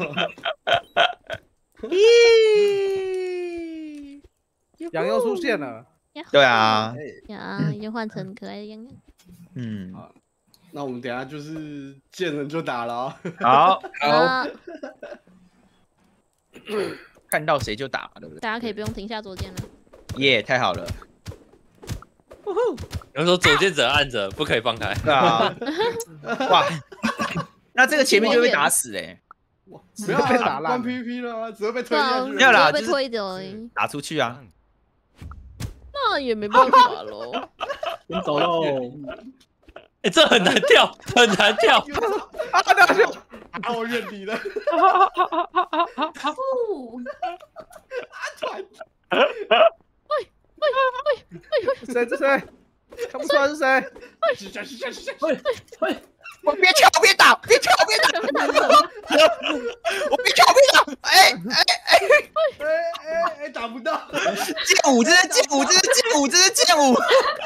Speaker 4: 咦，羊又出现了。
Speaker 3: 对啊。
Speaker 2: 羊已经换成可爱的羊羊。
Speaker 3: 嗯。
Speaker 1: 那我们等下就是见人就打了。
Speaker 3: 好，
Speaker 2: 好。
Speaker 3: 看到谁就打嘛，对不对？
Speaker 2: 大家可以不用停下左键了。
Speaker 3: 耶，太好了。
Speaker 6: 有人说左键者按着，不可以放开。
Speaker 3: 对啊。哇，那这个前面就被打死嘞。
Speaker 1: 不要被打烂 P V P 了，只会被推下去。
Speaker 2: 没有啦，被推走而已。
Speaker 3: 打出去啊。
Speaker 2: 那也没办法喽。
Speaker 10: 先走喽。
Speaker 6: 哎，这很难跳，很难跳。
Speaker 1: 啊，那就啊，我认底了。
Speaker 7: 不，
Speaker 1: 阿团。
Speaker 2: 喂喂喂喂！
Speaker 4: 谁？这谁？看不出来是谁？
Speaker 10: 喂喂！
Speaker 3: 我别跳，别打，别跳，别打！我别跳，别打！哎哎哎
Speaker 1: 哎哎哎，打不到！
Speaker 3: 剑舞，这是剑舞，这是剑舞，这是剑舞。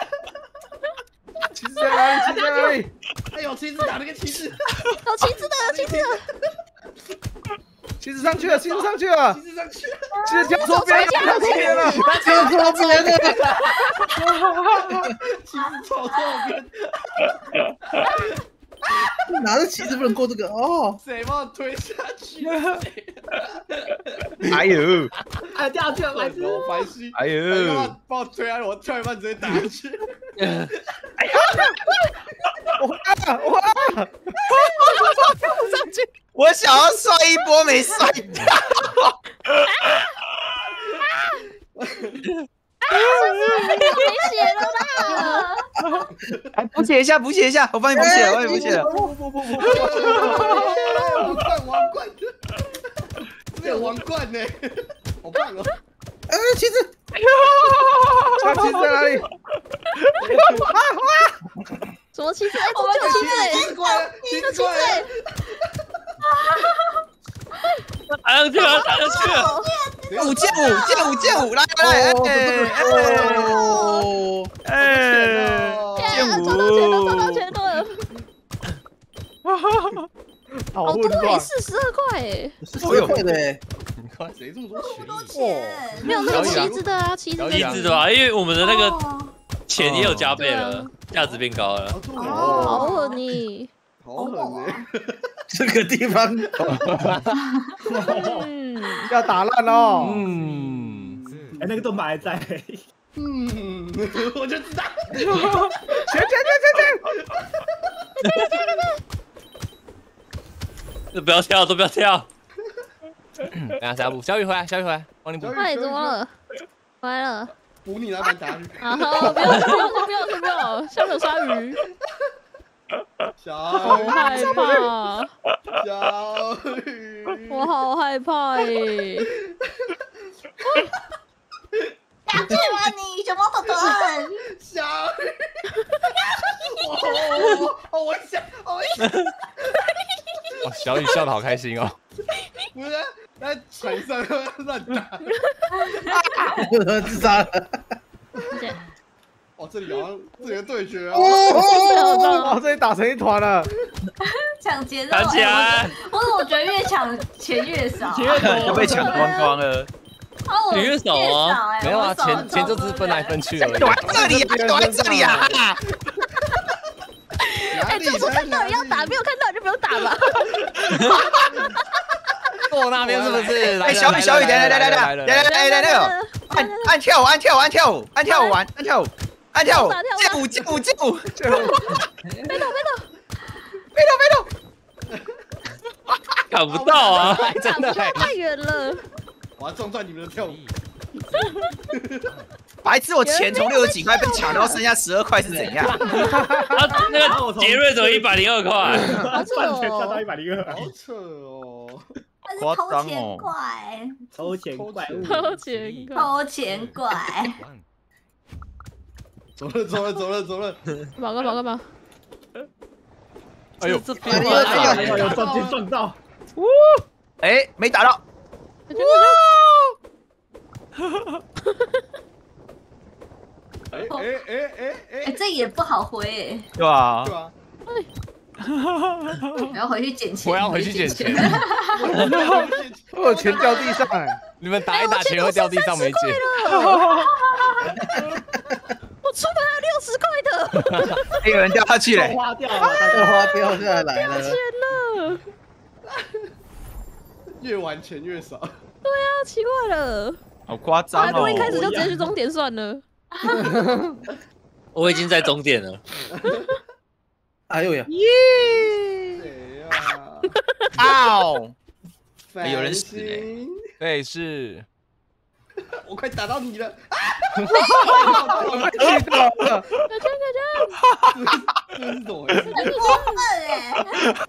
Speaker 4: 旗子在哪里？旗子在哪里？
Speaker 1: 哎呦，旗子打了个旗子！
Speaker 2: 有旗子的，有旗子的。
Speaker 4: 旗子上去了，旗子上去了，
Speaker 1: 旗子上去了，
Speaker 4: 旗子跳错边了，跳错边了，
Speaker 8: 跳错边了，
Speaker 1: 旗子跳错边。
Speaker 8: 拿着旗子不能过这个哦。
Speaker 1: 谁把我推下去？
Speaker 3: 哎呦！
Speaker 10: 哎，掉下去了，白痴！
Speaker 1: 我白痴！
Speaker 3: 哎呦！
Speaker 1: 把我推下去，我跳一半直接打下去。
Speaker 4: 哎呀！我啊！我啊！
Speaker 3: 跳不上去！我想要摔一波没摔掉。
Speaker 2: 没血了啦！
Speaker 3: 哎，补血一下，补血一下，我帮你补血了，我帮你补血了。
Speaker 1: 不不不不不！王冠王冠，这有王冠呢，好棒哦！
Speaker 8: 哎，旗子，
Speaker 4: 他旗子在哪里？
Speaker 2: 什么旗子？哎，我们有旗子！
Speaker 1: 旗子过来，旗子过来！
Speaker 6: 打上去了，打上去了！
Speaker 3: 舞剑舞剑舞剑舞，来来来！哎哎！
Speaker 2: 赚到钱了，赚到钱了！好多哎，四十二块哎，
Speaker 8: 四十二块的哎，
Speaker 1: 你看谁这么多钱？
Speaker 7: 多钱？
Speaker 2: 没有那个旗子的啊，旗子
Speaker 6: 旗子的吧？因为我们的那个钱也有加倍了，价值变高了。
Speaker 2: 哦，好狠你！
Speaker 1: 好狠呢！
Speaker 8: 这个地方，
Speaker 2: 嗯，
Speaker 4: 要打烂哦。
Speaker 5: 嗯，
Speaker 10: 哎，那个盾牌还在。
Speaker 1: 嗯，我就知道。
Speaker 4: 全全全全
Speaker 6: 全！都不要跳，都不要跳。
Speaker 5: 等下小雨，小雨回来，小雨回来，帮你补。
Speaker 2: 快怎么了？回来了。
Speaker 1: 补你那边打鱼。
Speaker 2: 啊好，不要不要不要不要，下面有鲨鱼。
Speaker 1: 小
Speaker 2: 好害怕，
Speaker 1: 小雨，
Speaker 2: 我好害怕耶！
Speaker 7: 下去吧你，小猫头头。
Speaker 1: 小雨，哦，好危险，好危险！
Speaker 5: 哇，小雨笑得好开心哦。
Speaker 1: 不是在船上乱打，
Speaker 8: 自杀了。
Speaker 1: 哦，这里好像这个对决哦，
Speaker 4: 哦，这里打成一团了，
Speaker 7: 抢钱肉，
Speaker 6: 抢起来！
Speaker 7: 我怎么觉得越抢钱越少？
Speaker 10: 钱越多
Speaker 3: 就被抢光光了。
Speaker 7: 哦，
Speaker 6: 钱越少啊？
Speaker 7: 哎，
Speaker 5: 没有啊，钱钱就只是分来分去而已。
Speaker 3: 躲在这里啊！躲在这里啊！
Speaker 2: 哎，就是看到人要打，没有看到就不用打吧。
Speaker 5: 坐那边是不是？
Speaker 3: 哎，小雨小雨，等等等等等等等等等，按按跳舞按跳舞按跳舞按跳舞玩按跳舞。按跳舞，剑舞，剑舞，剑舞，剑舞，
Speaker 2: 别动，别动，
Speaker 3: 别动，别动，
Speaker 6: 看不到啊！
Speaker 5: 真的
Speaker 2: 太远了，
Speaker 1: 我要撞断你们的跳舞。
Speaker 3: 白痴，我钱从六十几块被抢到剩下十二块是怎样？
Speaker 6: 啊，那个杰瑞怎么一百零二块？
Speaker 2: 好扯
Speaker 10: 半钱赚到
Speaker 2: 哦！
Speaker 10: 一百零二，
Speaker 1: 好扯哦！
Speaker 3: 夸张
Speaker 7: 钱
Speaker 3: 哦！
Speaker 7: 怪，
Speaker 10: 抽钱怪物，
Speaker 2: 偷钱怪，
Speaker 7: 偷钱怪。
Speaker 1: 走了走了走了走了，
Speaker 2: 跑个跑个跑！
Speaker 5: 哎呦，
Speaker 6: 这边
Speaker 10: 哎呦，有撞击撞到，
Speaker 3: 呜，哎，没打到。
Speaker 1: 哎哎哎哎
Speaker 7: 哎，这也不好回，
Speaker 3: 对吧？
Speaker 1: 对啊，
Speaker 7: 我要回去捡钱，
Speaker 5: 我要回去捡钱。
Speaker 4: 我有钱掉地上哎！
Speaker 5: 你们打一打钱会掉地上没捡？
Speaker 2: 我出门还有六十块的，
Speaker 3: 有人掉下去嘞，
Speaker 10: 花掉了，
Speaker 8: 这花掉下来了。
Speaker 2: 钱了。
Speaker 1: 越玩钱越少。
Speaker 2: 对啊，奇怪了，
Speaker 3: 好夸张
Speaker 2: 还不如
Speaker 3: 哦！
Speaker 2: 一开始就直接去终点算了。
Speaker 6: 我已经在终点了。
Speaker 8: 哎呦呀！
Speaker 1: 谁呀？
Speaker 3: 哦，
Speaker 1: 繁
Speaker 3: 有人死嘞
Speaker 1: 星
Speaker 5: 对，是。
Speaker 1: 我快打到你了！
Speaker 4: 气到了！
Speaker 2: 快点快点！
Speaker 1: 这是怎么回事？
Speaker 7: 很过分哎！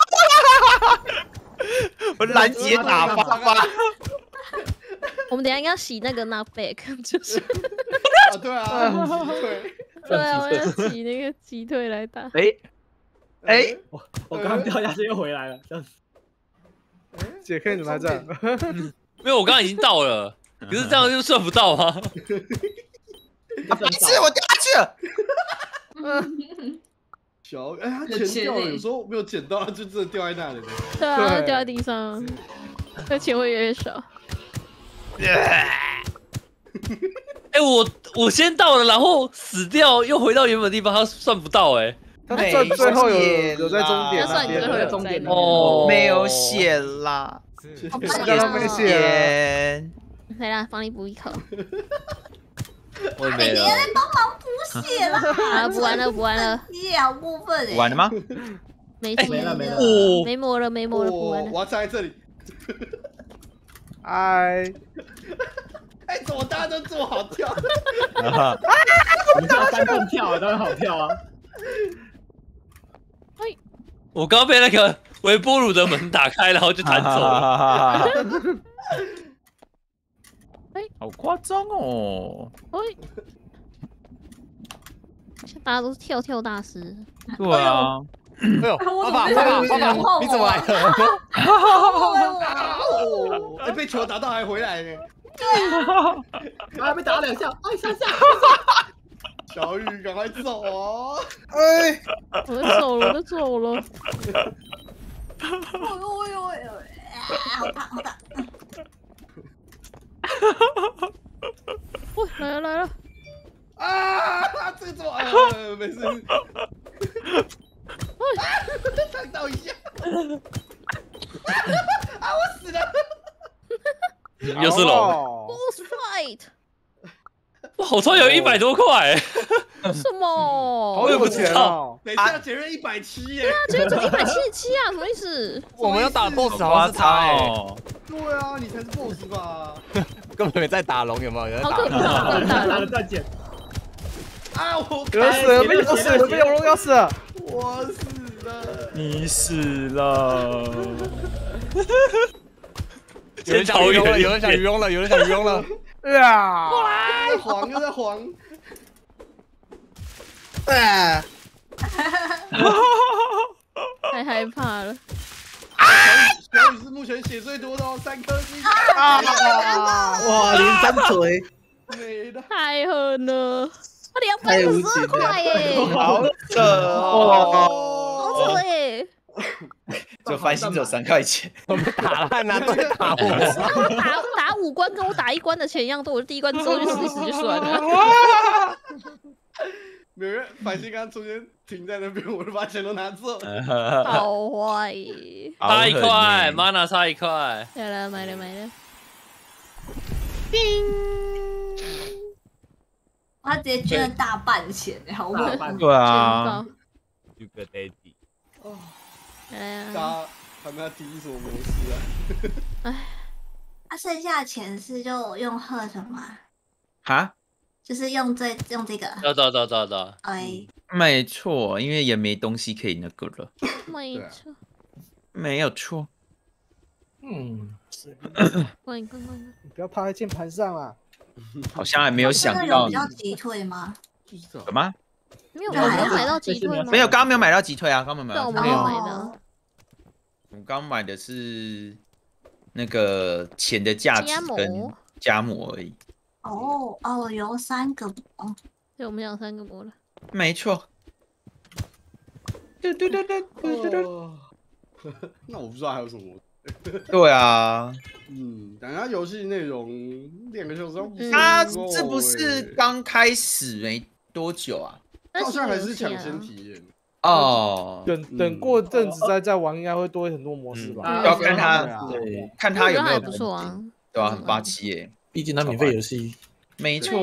Speaker 3: 我拦截打发发。
Speaker 2: 我们等一下应该要洗那个 not back， 就是
Speaker 1: 啊，对啊，对，
Speaker 2: 对啊，我要洗那个鸡腿来打。
Speaker 3: 哎哎，
Speaker 10: 我刚刚掉下去又回来了，这样子。
Speaker 4: 姐可以怎么还在？
Speaker 6: 没有，我刚刚已经到了，可是这样就算不到吗？
Speaker 3: 白痴，我掉下去了。
Speaker 1: 小哎，他钱掉了，有时候没有捡到，就真的掉在那里了。
Speaker 2: 对啊，掉在地上，那钱会越来越少。
Speaker 6: 哎，我我先到了，然后死掉，又回到原本地方，他算不到哎。
Speaker 4: 他算最后有有在终点
Speaker 2: 那算你最后有终点
Speaker 6: 哦，
Speaker 3: 没有血啦，
Speaker 4: 刚刚没血。
Speaker 2: 来啦，帮你补一口。
Speaker 6: 我也没了。
Speaker 7: 你在帮忙补血啦！
Speaker 2: 啊，补完了，补完了。
Speaker 7: 你好过分哎！
Speaker 3: 完了吗？
Speaker 2: 没
Speaker 10: 没了没了，
Speaker 2: 没魔了，没魔了，补完了。
Speaker 1: 我要站在这里。
Speaker 4: 哎，
Speaker 1: 哎，怎么大家都这么好跳？
Speaker 10: 你跳三蹦跳当然好跳啊！
Speaker 6: 我刚被那个微波炉的门打开，然后就弹走了。
Speaker 3: 好夸张哦！
Speaker 2: 哎，大家都是跳跳大师。
Speaker 3: 对啊。
Speaker 5: 哎呦，爸爸爸爸爸爸，你怎么来了？
Speaker 1: 哦，哎，被球打到还回来呢。
Speaker 10: 对，还被打两下，哎，下下。
Speaker 1: 小雨，赶快走哦！
Speaker 8: 哎，
Speaker 2: 我都走了，我都走了。
Speaker 7: 哎呦哎呦哎呦！好大好大！
Speaker 2: 喂，来了来了！
Speaker 1: 啊，这怎么？呃，没事。烫到一下。啊，我死了！
Speaker 6: 又是龙。
Speaker 2: Boss fight。
Speaker 6: 哇，好像有一百多块。
Speaker 2: 什么？
Speaker 4: 好有钱哦！
Speaker 1: 等一下，杰瑞一百七耶！
Speaker 2: 对啊，杰瑞只一百七十七啊，什么意思？
Speaker 5: 我们要打 boss 好像是他哎。
Speaker 1: 对啊，你才是 boss 吧？
Speaker 5: 根本没在打龙，有没有？有在
Speaker 2: 好可怕，好可怕！
Speaker 10: 打了再捡。
Speaker 1: 啊，我
Speaker 4: 有人死了，被咬死了，被永龙咬死了。
Speaker 1: 我死了。
Speaker 3: 你死了。
Speaker 5: 有人想鱼翁了，有人想鱼翁了，有人想鱼翁了。
Speaker 4: 呀！
Speaker 2: 过来！
Speaker 1: 又在晃，又在晃。
Speaker 8: 哎，
Speaker 2: 太害怕了。
Speaker 1: 小雨是目前血最多的哦，三颗星。
Speaker 8: 啊！哇，连三锤，
Speaker 1: 没了。
Speaker 2: 太狠了！他两百五十二块耶！
Speaker 3: 好扯哦！
Speaker 2: 好扯耶！
Speaker 3: 就繁星只有三块钱，
Speaker 5: 我们打烂了，对打我。
Speaker 2: 打打五关跟我打一关的钱一样多，我第一关之后就死一死就算了。
Speaker 1: 没有人，繁星刚刚中间停在那边，我就把钱都拿走。
Speaker 2: 好坏耶！
Speaker 6: 差一块，mana 差一块。
Speaker 2: 来了，买了买了。
Speaker 7: 他直接捐了大半钱，好猛！
Speaker 3: 对啊。
Speaker 5: Sugar Daddy。
Speaker 1: 哦，
Speaker 2: 哎
Speaker 1: 大家他们要提什么模式啊？
Speaker 2: 哎，
Speaker 7: 他剩下的钱是就用贺什么？
Speaker 3: 哈？
Speaker 7: 就是用这用这个。
Speaker 6: 走走走走走。
Speaker 7: 哎，
Speaker 3: 没错，因为也没东西可以那个了。
Speaker 2: 没错，
Speaker 3: 没有错。
Speaker 4: 嗯，
Speaker 2: 欢迎欢迎，
Speaker 4: 你不要趴在键盘上啊！
Speaker 3: 好像还没有想
Speaker 7: 这个
Speaker 3: 到
Speaker 7: 有比较急退吗？
Speaker 3: 什么？
Speaker 2: 没有，没有买到击退吗？
Speaker 3: 没有，刚刚没有买到击退啊，刚刚没有买到。
Speaker 2: 我们没有买的。
Speaker 3: 我们刚买的是那个钱的价值跟加模而已。
Speaker 7: 哦哦，有三个哦。
Speaker 2: 对，我们有三个模了。
Speaker 3: 没错。对对对对对对对。
Speaker 1: 那我不知道还有什么。
Speaker 3: 对啊。
Speaker 1: 嗯，等下游戏内容两个小时。
Speaker 3: 它这不是刚开始没多久啊？
Speaker 1: 好像还是抢先体验。
Speaker 3: 哦。
Speaker 4: 等等过阵子再再玩，应该会多很多模式吧？
Speaker 3: 要看它，对，看它有没有
Speaker 2: 不错啊。
Speaker 3: 对啊，很霸气耶。
Speaker 8: 毕竟它免费游戏。
Speaker 3: 没错。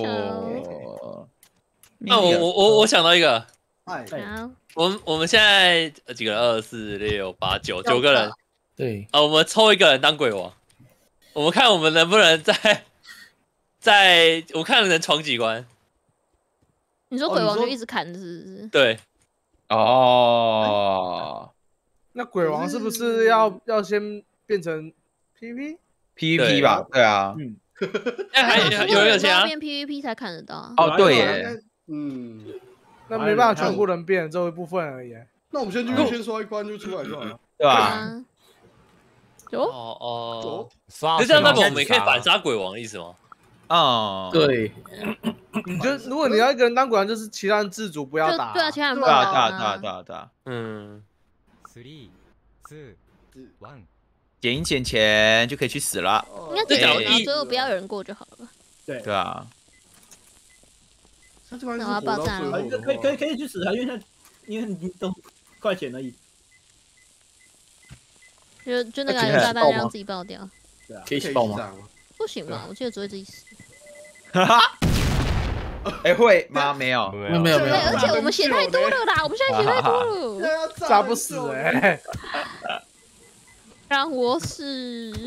Speaker 6: 那我我我我想到一个。
Speaker 1: 哎。
Speaker 6: 我们我们现在几个人？二四六八九九个人。
Speaker 8: 对。
Speaker 6: 啊，我们抽一个人当鬼王，我们看我们能不能在在，我看能闯几关。
Speaker 2: 你说鬼王就一直砍，是不是？
Speaker 6: 对。
Speaker 3: 哦。
Speaker 4: 那鬼王是不是要要先变成 P V P？P
Speaker 3: V P 吧，对啊。
Speaker 8: 嗯。
Speaker 6: 哎，还有人有钱啊？
Speaker 2: 变 P V P 才看得到。
Speaker 3: 哦，对耶。
Speaker 1: 嗯。
Speaker 4: 那没办法全部人变，这一部分而已。
Speaker 1: 那我们先去先刷一关就出来就好了，
Speaker 3: 对吧？
Speaker 2: 有
Speaker 6: 哦哦，
Speaker 5: 刷
Speaker 6: 就这样，那么我们也可以反杀鬼王的意思吗？
Speaker 3: 哦，
Speaker 8: 对。
Speaker 4: 你就如果你要一个人当鬼王，就是其他人自主不要打。
Speaker 2: 对啊，其他人不
Speaker 3: 打。
Speaker 2: 要
Speaker 3: 打打打打。
Speaker 6: 嗯。
Speaker 9: three two one。
Speaker 3: 捡一捡钱就可以去死了。
Speaker 2: 应该只要最后不要有人过就好了。
Speaker 8: 对。
Speaker 3: 对啊。
Speaker 2: 那我要爆炸了。
Speaker 10: 可以可以可以去死啊，因为他因为你都快钱而已。
Speaker 2: 就就那个炸弹让自己爆掉。
Speaker 1: 对啊。
Speaker 8: 可以一起爆吗？
Speaker 2: 不行吧，我记得只会自己死。
Speaker 3: 哈哈。哎，会吗？没有，
Speaker 8: 没有没有没有。
Speaker 2: 而且我们血太多了啦，我们现在血太多了，
Speaker 4: 炸不死哎。
Speaker 2: 让我死。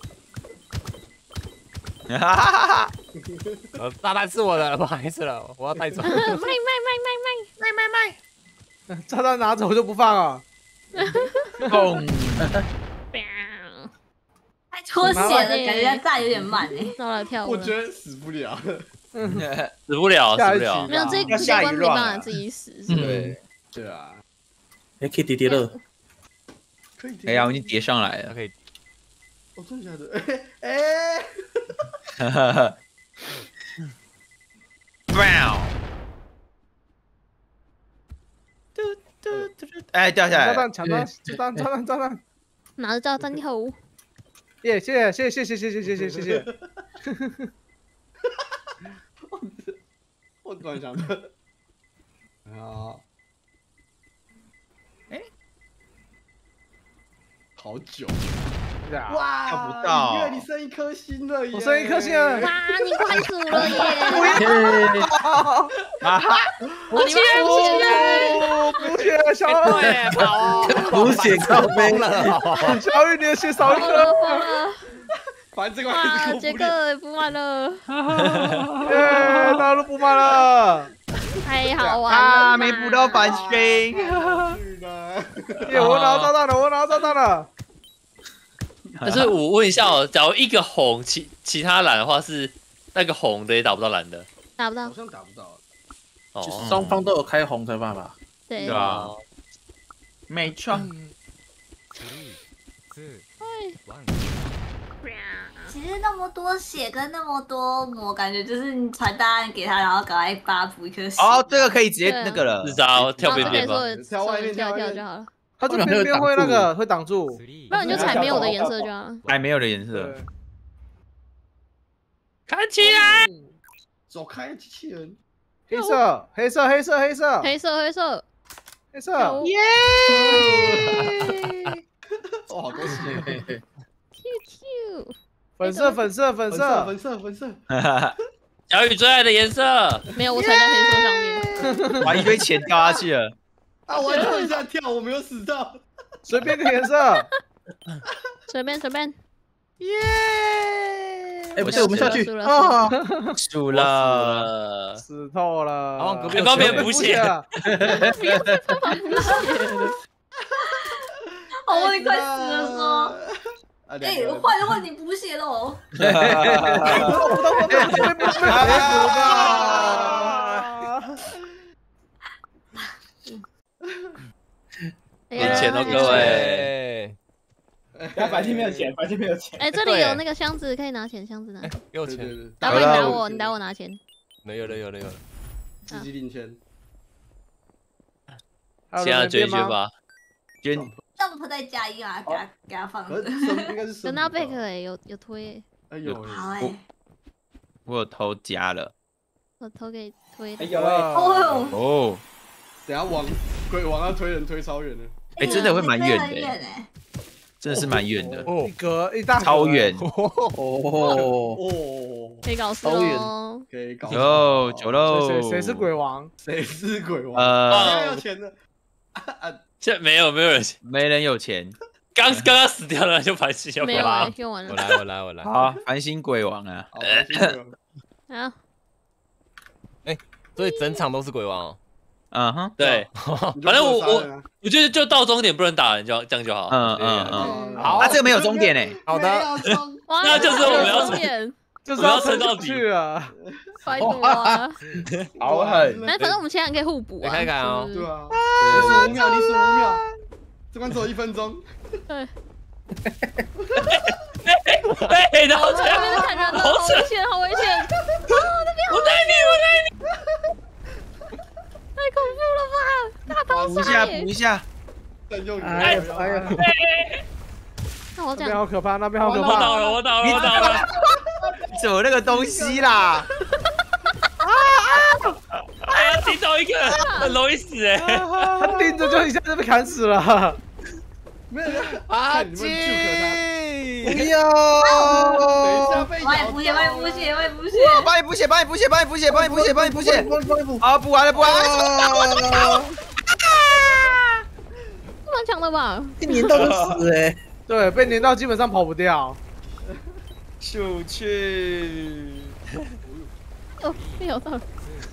Speaker 3: 哈哈哈哈！
Speaker 5: 呃，炸弹是我的，不好意思了，我要带走。
Speaker 2: 卖卖卖卖卖卖卖
Speaker 4: 卖！炸弹拿走就不放啊！
Speaker 3: 砰！
Speaker 7: 太脱血了，感觉炸有点慢哎。
Speaker 2: 烧了跳舞。
Speaker 1: 我觉得死不了。
Speaker 6: 死不了，死不了。
Speaker 2: 没有这这关没办法自己死。
Speaker 1: 对对啊。
Speaker 8: 哎，可以叠叠乐。
Speaker 1: 可以。
Speaker 3: 哎呀，我已经叠上来了。
Speaker 5: 可以。
Speaker 1: 哦，真的假的？哎。
Speaker 3: 哈哈哈。Wow。嘟嘟嘟嘟。哎，掉下来。
Speaker 4: 炸弹抢弹，炸弹炸弹炸弹。
Speaker 2: 拿着炸弹头。
Speaker 4: 耶，谢谢谢谢谢谢谢谢谢谢谢。
Speaker 1: 我突然想到，啊，哎，好久，哇，
Speaker 3: 看不到，
Speaker 1: 因为你剩一颗星了耶，
Speaker 4: 我剩一颗星了，
Speaker 2: 哇，你快死了耶！
Speaker 3: 啊哈，
Speaker 2: 补血补血
Speaker 4: 补血，小雨，
Speaker 5: 跑，
Speaker 8: 补血靠背了，
Speaker 4: 小雨你的血少一颗。
Speaker 1: 反正这个
Speaker 2: 哇，杰克补满了，
Speaker 4: 耶，大家都补满了，
Speaker 2: 太好玩
Speaker 3: 了，没补到反星，
Speaker 4: 耶，我拿到炸弹了，我拿到炸弹了。
Speaker 6: 但是我问一下哦，假如一个红，其其他蓝的话是那个红的也打不到蓝的，
Speaker 2: 打不到，
Speaker 1: 好像打不到。
Speaker 8: 哦，双方都有开红才办法。
Speaker 2: 对，
Speaker 3: 对吧？没错。
Speaker 7: 其实那么多血跟那么多魔，感觉就是你传答案给他，然后赶快帮他补一颗血。
Speaker 3: 哦，这个可以直接那个了，
Speaker 6: 自杀跳边边吧，
Speaker 1: 跳外面
Speaker 2: 跳跳就好了。
Speaker 4: 他这边边会那个会挡住，
Speaker 2: 不然你就踩没有的颜色就好了。
Speaker 3: 踩没有的颜色。
Speaker 6: 看起来，
Speaker 1: 走开，机器人。
Speaker 4: 黑色，黑色，黑色，黑色，
Speaker 2: 黑色，黑色，
Speaker 4: 黑色，
Speaker 2: 耶！
Speaker 1: 哦，好多血。
Speaker 4: 粉色，粉色，粉色，
Speaker 1: 粉色，粉色。
Speaker 6: 小雨最爱的颜色。
Speaker 2: 没有，我踩在黑色上面。
Speaker 3: 把一堆钱掉下去了。
Speaker 1: 啊！我跳一下跳，我没有死到。
Speaker 4: 随便个颜色。
Speaker 2: 随便随便。
Speaker 8: 耶！哎，不是，我们下去
Speaker 2: 啊！
Speaker 3: 输了，
Speaker 4: 死透了。
Speaker 5: 然后隔壁
Speaker 6: 旁边补血。
Speaker 2: 不要再帮忙补血了。
Speaker 7: 哦，你快死了说。 哎，换换你补血喽！
Speaker 6: 点钱哦，各位。
Speaker 10: 白金没有钱，白金没有钱。
Speaker 2: 哎，这里有那个箱子，可以拿钱，箱子拿。
Speaker 5: 给我钱。
Speaker 2: 老板，你打我，你打我拿钱。
Speaker 5: 有了有了有了。
Speaker 1: 积极领钱。
Speaker 6: 现在捐一捐吧，捐。
Speaker 7: Jump 再加一啊，给他给他放。
Speaker 1: 应该是。
Speaker 2: 等到贝克哎，有有推。
Speaker 1: 哎有。
Speaker 7: 好哎。
Speaker 3: 我有偷加了。
Speaker 2: 我偷给推。
Speaker 10: 哎有哎。
Speaker 7: 哦。
Speaker 3: 哦。
Speaker 1: 等下往鬼王要推人推超远的。
Speaker 3: 哎，真的会蛮远的。真的是蛮远的。
Speaker 4: 一格一大。
Speaker 3: 超远。
Speaker 1: 哦。
Speaker 2: 可以搞事喽。
Speaker 1: 可以搞。
Speaker 3: 有九喽。
Speaker 4: 谁谁是鬼王？
Speaker 1: 谁是鬼王？
Speaker 3: 呃。
Speaker 1: 现在有钱的。
Speaker 6: 现在没有没有人，
Speaker 3: 没人有钱。
Speaker 6: 刚刚刚死掉了就繁星要
Speaker 2: 没有啊，用完了。
Speaker 5: 我来我来我来。
Speaker 3: 好，繁星鬼王啊。
Speaker 2: 好。
Speaker 5: 哎，所以整场都是鬼王。
Speaker 3: 嗯哼，
Speaker 6: 对。反正我我我觉得就到终点不能打人，就这样就好。
Speaker 3: 嗯嗯嗯。好，那这个没有终点哎。
Speaker 5: 好的。
Speaker 6: 那就是我们要
Speaker 2: 终点，
Speaker 4: 就是
Speaker 6: 要撑到底
Speaker 4: 啊。
Speaker 2: 拜托啊！
Speaker 3: 好狠。
Speaker 2: 哎，反正我们现在可以互补啊。
Speaker 5: 你看看哦。
Speaker 1: 对啊。你数五秒，你数五秒。这关只有一分钟。
Speaker 2: 对。
Speaker 6: 哎，然后这
Speaker 2: 边看人了，好危险，好危险！啊，那边
Speaker 6: 我带你，我带你。
Speaker 2: 太恐怖了吧！大逃
Speaker 3: 杀！补一下，补一下。
Speaker 4: 哎呀哎呀！
Speaker 2: 那我
Speaker 4: 这样好可怕，那边好可怕。
Speaker 6: 我倒了，我倒了，我倒了。
Speaker 3: 走那个东西啦！
Speaker 6: 啊啊！哎呀，顶到一个，很容易死哎。
Speaker 4: 他盯着就一下就被砍死了。
Speaker 1: 没有
Speaker 5: 阿
Speaker 1: 基，
Speaker 8: 不要！
Speaker 1: 等一下被
Speaker 7: 咬。帮你补血，帮你补血，帮你补血，
Speaker 3: 帮你补血，帮你补血，帮你补血，帮你补血，帮你补血，帮你补。好，补完了，补完了。
Speaker 2: 蛮强的吧？
Speaker 8: 被粘到就死哎。
Speaker 4: 对，被粘到基本上跑不掉。
Speaker 3: 出去。
Speaker 2: 哦，没有到。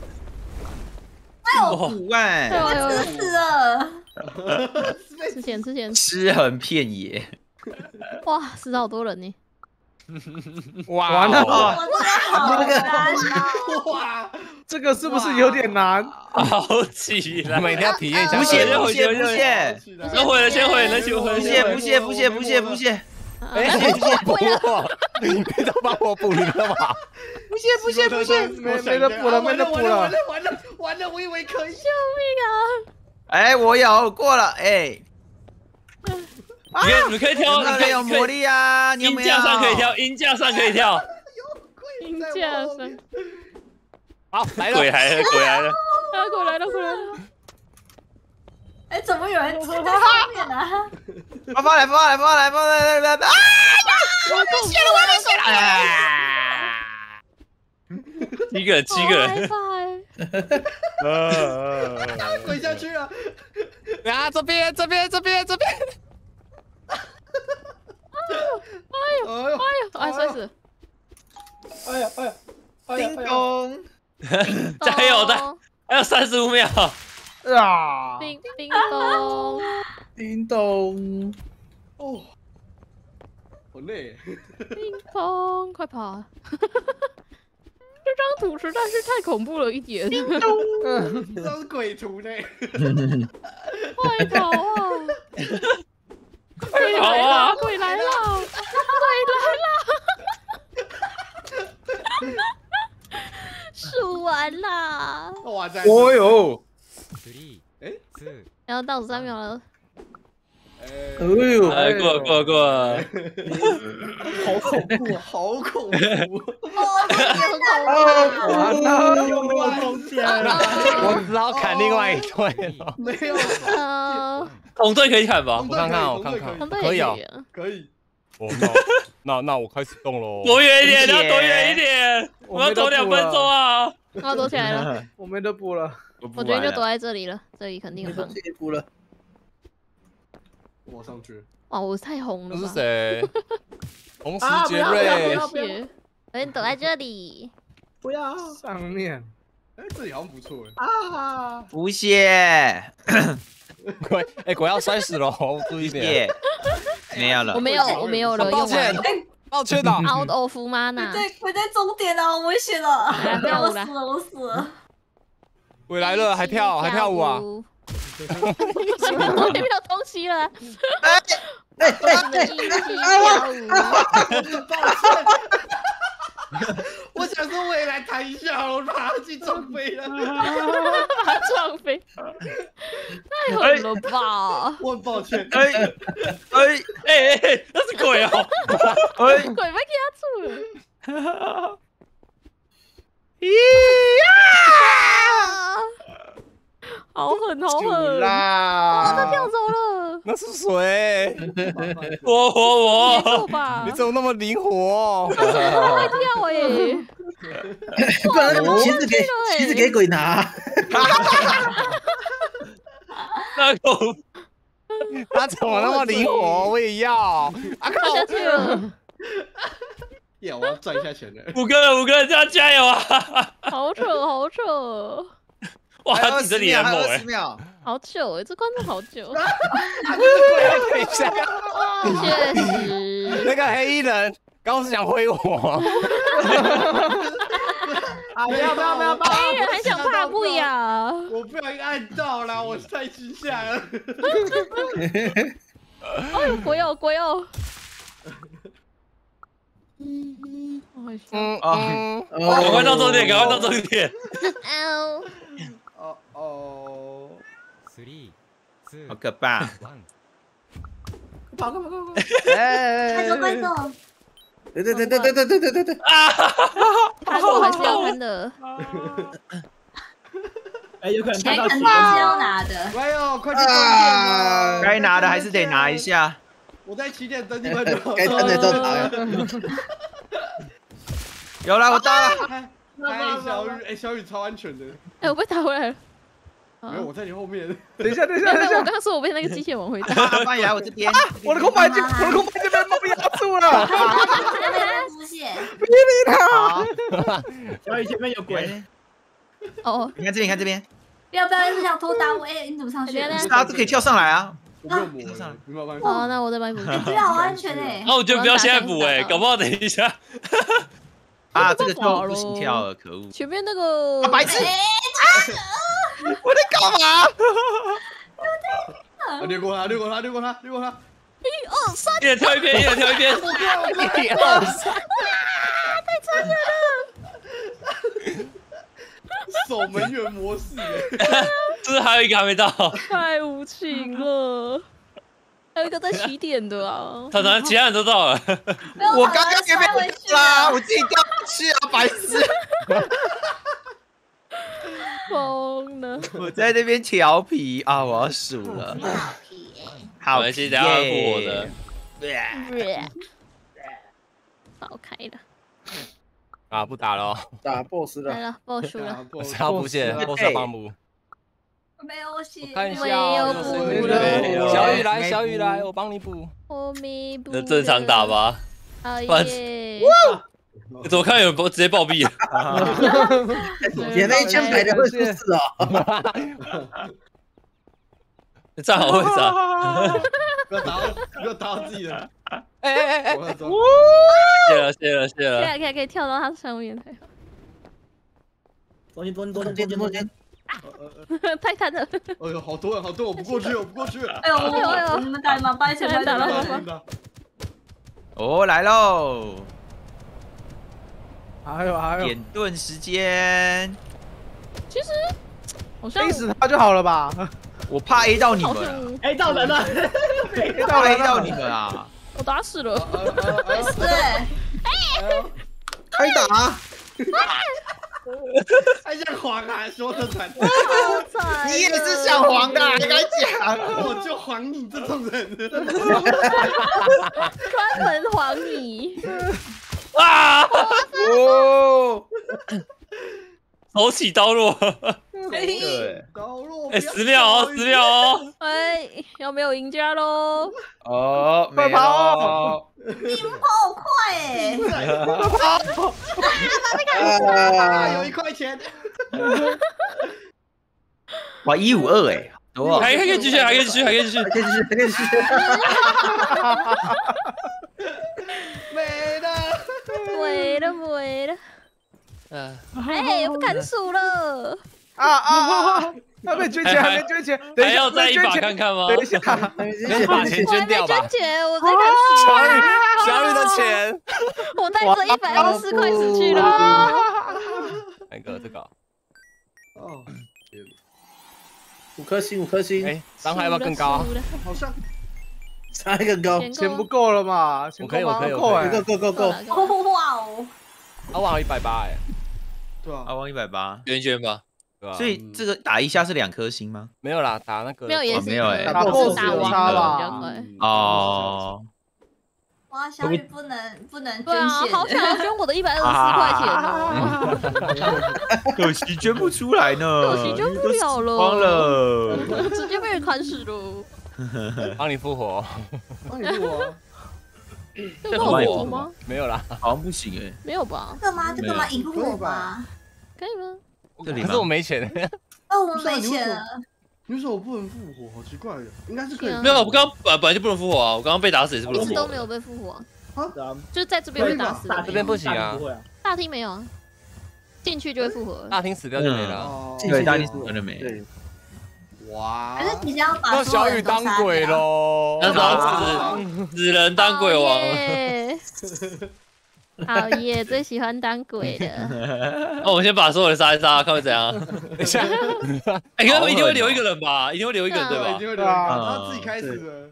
Speaker 7: 哎呦，
Speaker 3: 五万，
Speaker 7: 死了！
Speaker 2: 吃钱吃钱，
Speaker 3: 尸横遍野。
Speaker 2: 哇，死好多人呢！
Speaker 5: 哇，
Speaker 4: 完了！
Speaker 7: 那个，
Speaker 1: 哇，
Speaker 4: 这个是不是有点难？
Speaker 6: 好起来，
Speaker 5: 每天要体验一下。
Speaker 3: 补血，补血，补血！
Speaker 6: 先回了，先回了，先回了。
Speaker 3: 补血，补血，补血，补血，补血！
Speaker 5: 哎，补我！你别都帮我补，你干嘛？
Speaker 3: 补血，补血，补血！
Speaker 4: 没没得补了，没得补了！
Speaker 1: 完了，完了，完了！我以为可以。
Speaker 2: 救命啊！
Speaker 3: 哎，我有过了，哎。
Speaker 6: 你可以，你可以跳，你可以
Speaker 3: 有魔力啊！
Speaker 6: 音架上可以跳，音架上可以跳。
Speaker 2: 音架上。
Speaker 5: 好，来了，
Speaker 6: 鬼来了，鬼来了！
Speaker 2: 啊，鬼来了，鬼来了！
Speaker 7: 哎，怎么有人站在上面呢？
Speaker 3: 放放来，放来，放来，放来，放来！啊！我被血了，我被血
Speaker 6: 了！七个人，七个人。
Speaker 1: 啊！滚下去了！
Speaker 5: 啊，这边，这边，这边，这边！
Speaker 2: 哎呦，哎呦，哎，摔死！
Speaker 1: 哎呀，哎呀，
Speaker 3: 叮咚！
Speaker 6: 加油的，还有三十五秒。
Speaker 4: 啊！
Speaker 2: 叮叮咚，
Speaker 8: 叮咚！
Speaker 1: 哦，好累。
Speaker 2: 叮咚，快跑！这张图实在是太恐怖了一点。
Speaker 1: 叮咚，这是鬼图呢。
Speaker 2: 快跑啊！鬼来了！鬼来了！鬼来了！数完啦！
Speaker 1: 哇塞！
Speaker 3: 哦呦！
Speaker 1: 哎，
Speaker 2: 然后倒数三秒了。
Speaker 8: 哎呦！
Speaker 6: 哎，过了过了过了！
Speaker 1: 好恐怖，好恐怖！
Speaker 7: 哦，
Speaker 4: 完了，
Speaker 10: 又没有中间了。
Speaker 5: 我只好砍另外一队了。
Speaker 1: 没有。
Speaker 2: 呃，
Speaker 6: 红队可以砍吧？
Speaker 5: 我看看，我看看，可以啊，
Speaker 1: 可以。
Speaker 5: 哦，那那我开始动喽。
Speaker 6: 躲远一点，要躲远一点。我要躲两分钟啊！
Speaker 2: 我要躲起来了。
Speaker 4: 我没得补了。
Speaker 2: 我觉得就躲在这里了，这里肯定很棒。
Speaker 8: 补了。
Speaker 1: 我上去。
Speaker 2: 哇，我太红了。
Speaker 5: 这是谁？红石杰
Speaker 2: 瑞。
Speaker 5: 瑞。
Speaker 2: 我先躲在这里。
Speaker 8: 不要
Speaker 4: 上面。
Speaker 1: 哎，这里好像不错
Speaker 8: 哎。啊！
Speaker 3: 补血。
Speaker 5: 鬼，哎，鬼要摔死了，注意点。
Speaker 3: 没有了，
Speaker 2: 我没有，我没有了，
Speaker 5: 抱歉，抱歉的。
Speaker 2: Out of mana，
Speaker 7: 对，我在终点了，好危险了！我死了，我死了。
Speaker 5: 我来了，还跳还跳舞啊！
Speaker 2: 我没有东西了。
Speaker 8: 哎哎哎
Speaker 1: 哎！抱歉。我想说，我也来弹一下，我把它去撞飞了，
Speaker 2: 把它撞飞，太狠了吧！
Speaker 1: 我很抱歉。
Speaker 3: 哎哎
Speaker 6: 哎哎，那是鬼哦！
Speaker 3: 哎，
Speaker 2: 鬼被给他住了。
Speaker 3: 咦呀！
Speaker 2: 好狠，好狠！
Speaker 4: 啦！
Speaker 2: 他跳走了。
Speaker 5: 那是谁？
Speaker 6: 我我
Speaker 2: 我。吧？
Speaker 5: 你怎么那么灵活？
Speaker 2: 他会跳哎！
Speaker 8: 不然旗子给旗子给鬼拿。
Speaker 6: 那个
Speaker 5: 他怎么那么灵活？我也要。啊
Speaker 2: 靠！下去了。
Speaker 1: 耶！我要赚一下钱了。
Speaker 6: 五个人，五个人，加加油啊！
Speaker 2: 好扯，好扯。
Speaker 6: 哇，你这里很猛哎！
Speaker 2: 好久哎，这关注好久。
Speaker 5: 等一下，
Speaker 2: 确实。
Speaker 5: 那个黑衣人刚刚是想挥我。
Speaker 10: 啊！不要不要不要！
Speaker 2: 黑衣人还想怕不呀？
Speaker 1: 我不小心按到了，我太惊吓了。
Speaker 2: 哎呦，鬼哦鬼哦！嗯嗯，
Speaker 5: 嗯嗯，
Speaker 6: 赶快到终点，赶快到终点。
Speaker 2: 哦。
Speaker 1: 哦哦，
Speaker 3: 好可怕！
Speaker 10: 跑快跑快快！
Speaker 7: 快走快走！
Speaker 8: 对对对对对对对对对对！
Speaker 6: 啊！
Speaker 2: 他说还是要喷的。
Speaker 10: 哎，有可能看到
Speaker 7: 钱肯定是要拿的。
Speaker 1: 哎呦，快去终点了！
Speaker 3: 该拿的还是得拿一下。
Speaker 1: 我在起点等你们。
Speaker 8: 该等的都拿。
Speaker 3: 有了，我到了。
Speaker 1: 哎，小雨，哎，小雨超安全的。
Speaker 2: 哎，我被打回来了。
Speaker 1: 没有，我在你后面。
Speaker 4: 等一下，等一下，等一下！
Speaker 2: 我刚刚说我被那个机械往回打。
Speaker 3: 欢迎来我这边。
Speaker 4: 我的空白就我的空白就被猫压住了。
Speaker 7: 还没来出现。
Speaker 4: 别理他。
Speaker 10: 小雨前面有鬼。
Speaker 2: 哦，
Speaker 3: 你看这边，你看这边。
Speaker 7: 不要不要，是想偷打我？哎，你怎么上去？
Speaker 3: 他都可以跳上来啊。
Speaker 1: 我没有摸上，没有办法。
Speaker 2: 哦，那我再帮你补。
Speaker 7: 这边好安全哎。
Speaker 6: 那我觉得不要现在补哎，搞不好等一下。
Speaker 3: 啊，这个就不行跳了，可恶！
Speaker 2: 前面那个
Speaker 3: 白痴！我在干嘛？
Speaker 1: 掠过他，掠过他，掠过他，掠过他！
Speaker 2: 一二三，
Speaker 6: 一人跳一边，一人跳一边。
Speaker 5: 一二三，
Speaker 2: 太残忍
Speaker 1: 了！守门员模式，
Speaker 6: 是不是还有一个还没到？
Speaker 2: 太无情了。还有一个在起点的啊！
Speaker 6: 他他其他人都到了。
Speaker 3: 我刚刚也被啦，我自己掉下去啊，白痴！
Speaker 2: 疯了！
Speaker 3: 我在那边调皮啊，我要输了。好，
Speaker 6: 没关系，等下会补我的。
Speaker 2: 爆开了。
Speaker 5: 啊，不打了。
Speaker 8: 打 boss 了。
Speaker 2: 来了 ，boss 输了。
Speaker 5: 他不谢 ，boss 要帮补。
Speaker 7: 没有血，
Speaker 5: 看一下，
Speaker 2: 没有补了。
Speaker 5: 小雨来，小雨来，我帮你补。
Speaker 2: 我没补。
Speaker 6: 那正常打吧。
Speaker 2: 好耶！
Speaker 6: 怎么看有人直接暴毙了？
Speaker 8: 也没千百的会出事哦。
Speaker 6: 站好位置啊！
Speaker 1: 不要打，不要打到自己人。
Speaker 5: 哎哎哎！
Speaker 6: 谢了，谢了，谢了。
Speaker 2: 可以可以可以跳到他上面。
Speaker 10: 中间中间中间中间。
Speaker 2: 太惨了！
Speaker 1: 哎呦，好多人，好多，我不过去，我不过去。
Speaker 7: 哎呦，哎呦哎呦，你们打吗？把钱把打了。
Speaker 3: 哦，来喽！
Speaker 4: 还有还有，
Speaker 3: 点盾时间。
Speaker 2: 其实好像
Speaker 4: A 死他就好了吧？
Speaker 3: 我怕 A 到你们。
Speaker 10: A 到人了
Speaker 3: ，A 到 A 到你们啊！
Speaker 2: 我打死了。
Speaker 7: 是。
Speaker 8: 开打！
Speaker 1: 还想黄啊，说的惨。
Speaker 3: 你也是想黄的，你敢讲？
Speaker 1: 我就黄你这种人。
Speaker 2: 专门黄你。
Speaker 6: 啊！
Speaker 3: 哦，
Speaker 6: 手起刀落。
Speaker 3: 对，
Speaker 1: 刀落。
Speaker 6: 哎，十秒哦，十秒哦。
Speaker 2: 哎，要没有赢家喽？
Speaker 3: 哦，
Speaker 4: 快跑！
Speaker 7: 你们跑好快哎！
Speaker 8: 快跑！
Speaker 1: 啊，有一块钱。
Speaker 3: 哇，一五二哎，
Speaker 6: 还还可以继续，还可以继续，还可以继续，
Speaker 8: 还可以继续，还可以继续。
Speaker 1: 没了，
Speaker 2: 没了没了。
Speaker 6: 嗯，
Speaker 2: 哎，不敢数了。
Speaker 4: 啊啊啊！还没捐钱，还没捐钱，
Speaker 6: 还要再一把看看吗？
Speaker 4: 等一下，
Speaker 5: 先把钱捐掉吧。
Speaker 2: 捐钱，我在看数。
Speaker 5: 小雨，小雨的钱，
Speaker 2: 我带着一百二十四块死去了。
Speaker 5: 那个这个。
Speaker 1: 哦，
Speaker 8: 五颗星，五颗星。
Speaker 5: 哎，伤害要不要更高？
Speaker 1: 好像
Speaker 8: 伤害更高。
Speaker 4: 钱不够了嘛？
Speaker 5: 我可以，我可以，
Speaker 4: 够哎，
Speaker 8: 够够够够。
Speaker 7: 哇哦！
Speaker 5: 阿旺一百八哎。
Speaker 1: 对啊，
Speaker 3: 阿旺一百八，
Speaker 6: 捐捐吧。
Speaker 3: 所以这个打一下是两颗星吗？
Speaker 5: 没有啦，打那个
Speaker 2: 没有也是
Speaker 3: 没有哎，
Speaker 4: 打 boss
Speaker 2: 打
Speaker 4: 有差吧？
Speaker 3: 哦。
Speaker 7: 哇，小雨不能不能
Speaker 2: 对啊，
Speaker 7: 捐钱，
Speaker 2: 好想要捐我的一百二十四块钱哦，
Speaker 3: 可惜捐不出来呢，
Speaker 2: 可惜捐不了了，
Speaker 3: 慌了，
Speaker 2: 直接被人砍死了。
Speaker 5: 帮你复活，
Speaker 1: 帮你复活。
Speaker 2: 这帮我复活吗？
Speaker 5: 没有啦，
Speaker 3: 好像不行哎。
Speaker 2: 没有吧？
Speaker 7: 这个吗？这个吗？引不我吧？
Speaker 2: 可以吗？
Speaker 3: 这里
Speaker 5: 可是我没钱。
Speaker 7: 哦，我们没钱了。
Speaker 1: 你为什么我不能复活？好奇怪的，应该是可以。
Speaker 6: 没有，我刚刚本本来就不能复活啊！我刚刚被打死也是不能复活。
Speaker 2: 一直都没有被复活
Speaker 1: 啊，
Speaker 2: 就是在这边被打死。
Speaker 5: 这边不行啊，
Speaker 2: 大厅没有啊，进去就会复活。
Speaker 5: 大厅死掉就没了。
Speaker 3: 对，大厅死掉就没。
Speaker 8: 对。
Speaker 1: 哇！
Speaker 7: 还是你要把
Speaker 5: 让小雨当鬼喽，
Speaker 6: 那把死死人当鬼王。
Speaker 2: 好耶，最喜欢当鬼的。
Speaker 6: 那我先把所有人杀一杀，看会怎样。等一下，哎，应该一定会留一个人吧？一定会留一个人对吧？
Speaker 1: 一定会留一个人，他自己开始的。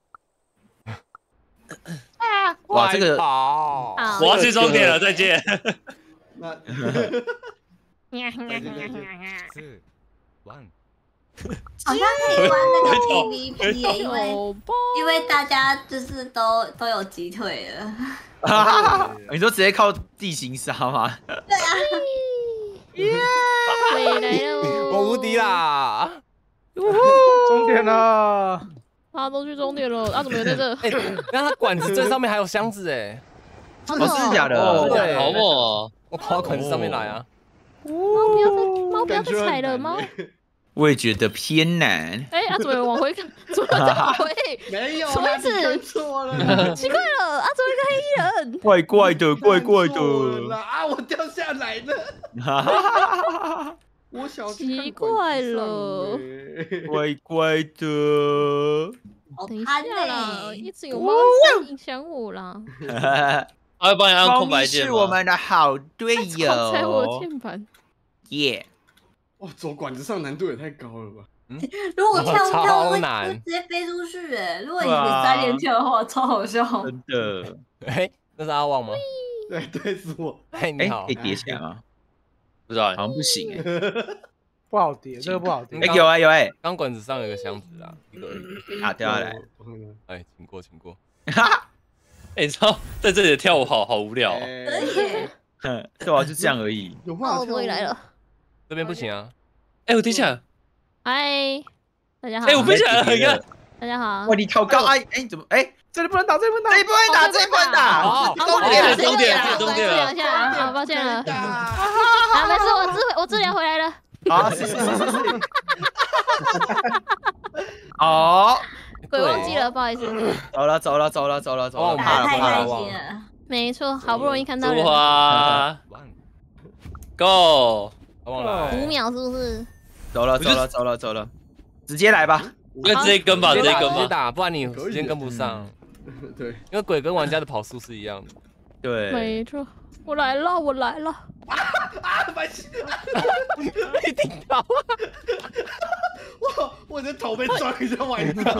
Speaker 3: 哇，这个
Speaker 6: 我要去终点了，再见。
Speaker 1: 那。
Speaker 7: 好像可以玩那个 P V P 耶，因为因为大家就是都都有击退了。
Speaker 3: 你说直接靠地形杀吗？
Speaker 7: 对啊。
Speaker 2: 回来喽！
Speaker 5: 我无敌啦！
Speaker 4: 终点了，
Speaker 2: 大家都去终点了，啊，怎么有在这？
Speaker 5: 哎，那它管子最上面还有箱子哎，
Speaker 3: 哦，是假的？
Speaker 5: 对，
Speaker 6: 好猛哦！
Speaker 5: 我跑到管子上面来啊！
Speaker 2: 猫不要再猫不要再踩了，猫。
Speaker 3: 我也觉得偏难。
Speaker 2: 哎，啊，怎么往回看？怎么再往回？
Speaker 1: 没有，
Speaker 2: 什么意思？
Speaker 1: 错了，
Speaker 2: 奇怪了，啊，怎么一个黑人？
Speaker 3: 怪怪的，怪怪的。
Speaker 1: 啊，我掉下来了。我小
Speaker 2: 奇怪了，
Speaker 3: 怪怪的。
Speaker 2: 等一下啦，一直有猫在影响我啦。
Speaker 6: 他会帮你按空白键吗？
Speaker 3: 是我们的好队友。
Speaker 2: 踩我的键盘。
Speaker 3: 耶。
Speaker 1: 哇，走管子上难度也太高了吧！
Speaker 7: 嗯，如果跳跳会直接飞出去哎，如果你三连跳的话，超好笑。
Speaker 3: 真的，
Speaker 5: 哎，那是阿旺吗？
Speaker 1: 对对，是我。
Speaker 5: 哎，你好，
Speaker 3: 可以叠起来吗？
Speaker 6: 不知道，
Speaker 3: 好像不行哎，
Speaker 4: 不好叠，这个不好叠。
Speaker 3: 哎，有啊有哎，
Speaker 5: 钢管子上有个箱子啊，一个
Speaker 3: 啊掉下来。
Speaker 5: 哎，请过，请过。
Speaker 6: 哎，你知道在这里的跳舞好好无聊。
Speaker 3: 对啊，就这样而已。
Speaker 1: 有话
Speaker 2: 我回来了。
Speaker 5: 这边不行啊！
Speaker 6: 哎，我停下来。
Speaker 2: 嗨，大家好。
Speaker 6: 哎，我飞起来了，你看。
Speaker 2: 大家好。
Speaker 3: 哇，你好高！哎哎，怎么？哎，
Speaker 4: 这里不能打，这里不能打，
Speaker 3: 这里不能打，这里不能打。
Speaker 6: 好，
Speaker 3: 终点了，
Speaker 6: 终点了，终点了。
Speaker 2: 两下，好，抱歉了。啊，没事，我治我治疗回来了。
Speaker 3: 好，是是是是是。哦，
Speaker 2: 鬼忘记了，不好意思。
Speaker 3: 走了走了走了走了走了，
Speaker 7: 怕了怕了。
Speaker 2: 没错，好不容易看到人。
Speaker 6: 出发 ，Go。
Speaker 2: 五秒是不是？
Speaker 3: 走了走了走了走了，直接来吧。
Speaker 6: 那直接跟吧，直接跟吧，
Speaker 5: 打，不然你时间跟不上。
Speaker 1: 对，
Speaker 5: 因为鬼跟玩家的跑速是一样的。
Speaker 3: 对，
Speaker 2: 没错，我来了，我来了。
Speaker 1: 啊啊！白痴！
Speaker 5: 你顶到！
Speaker 1: 我我的头被撞一下歪掉。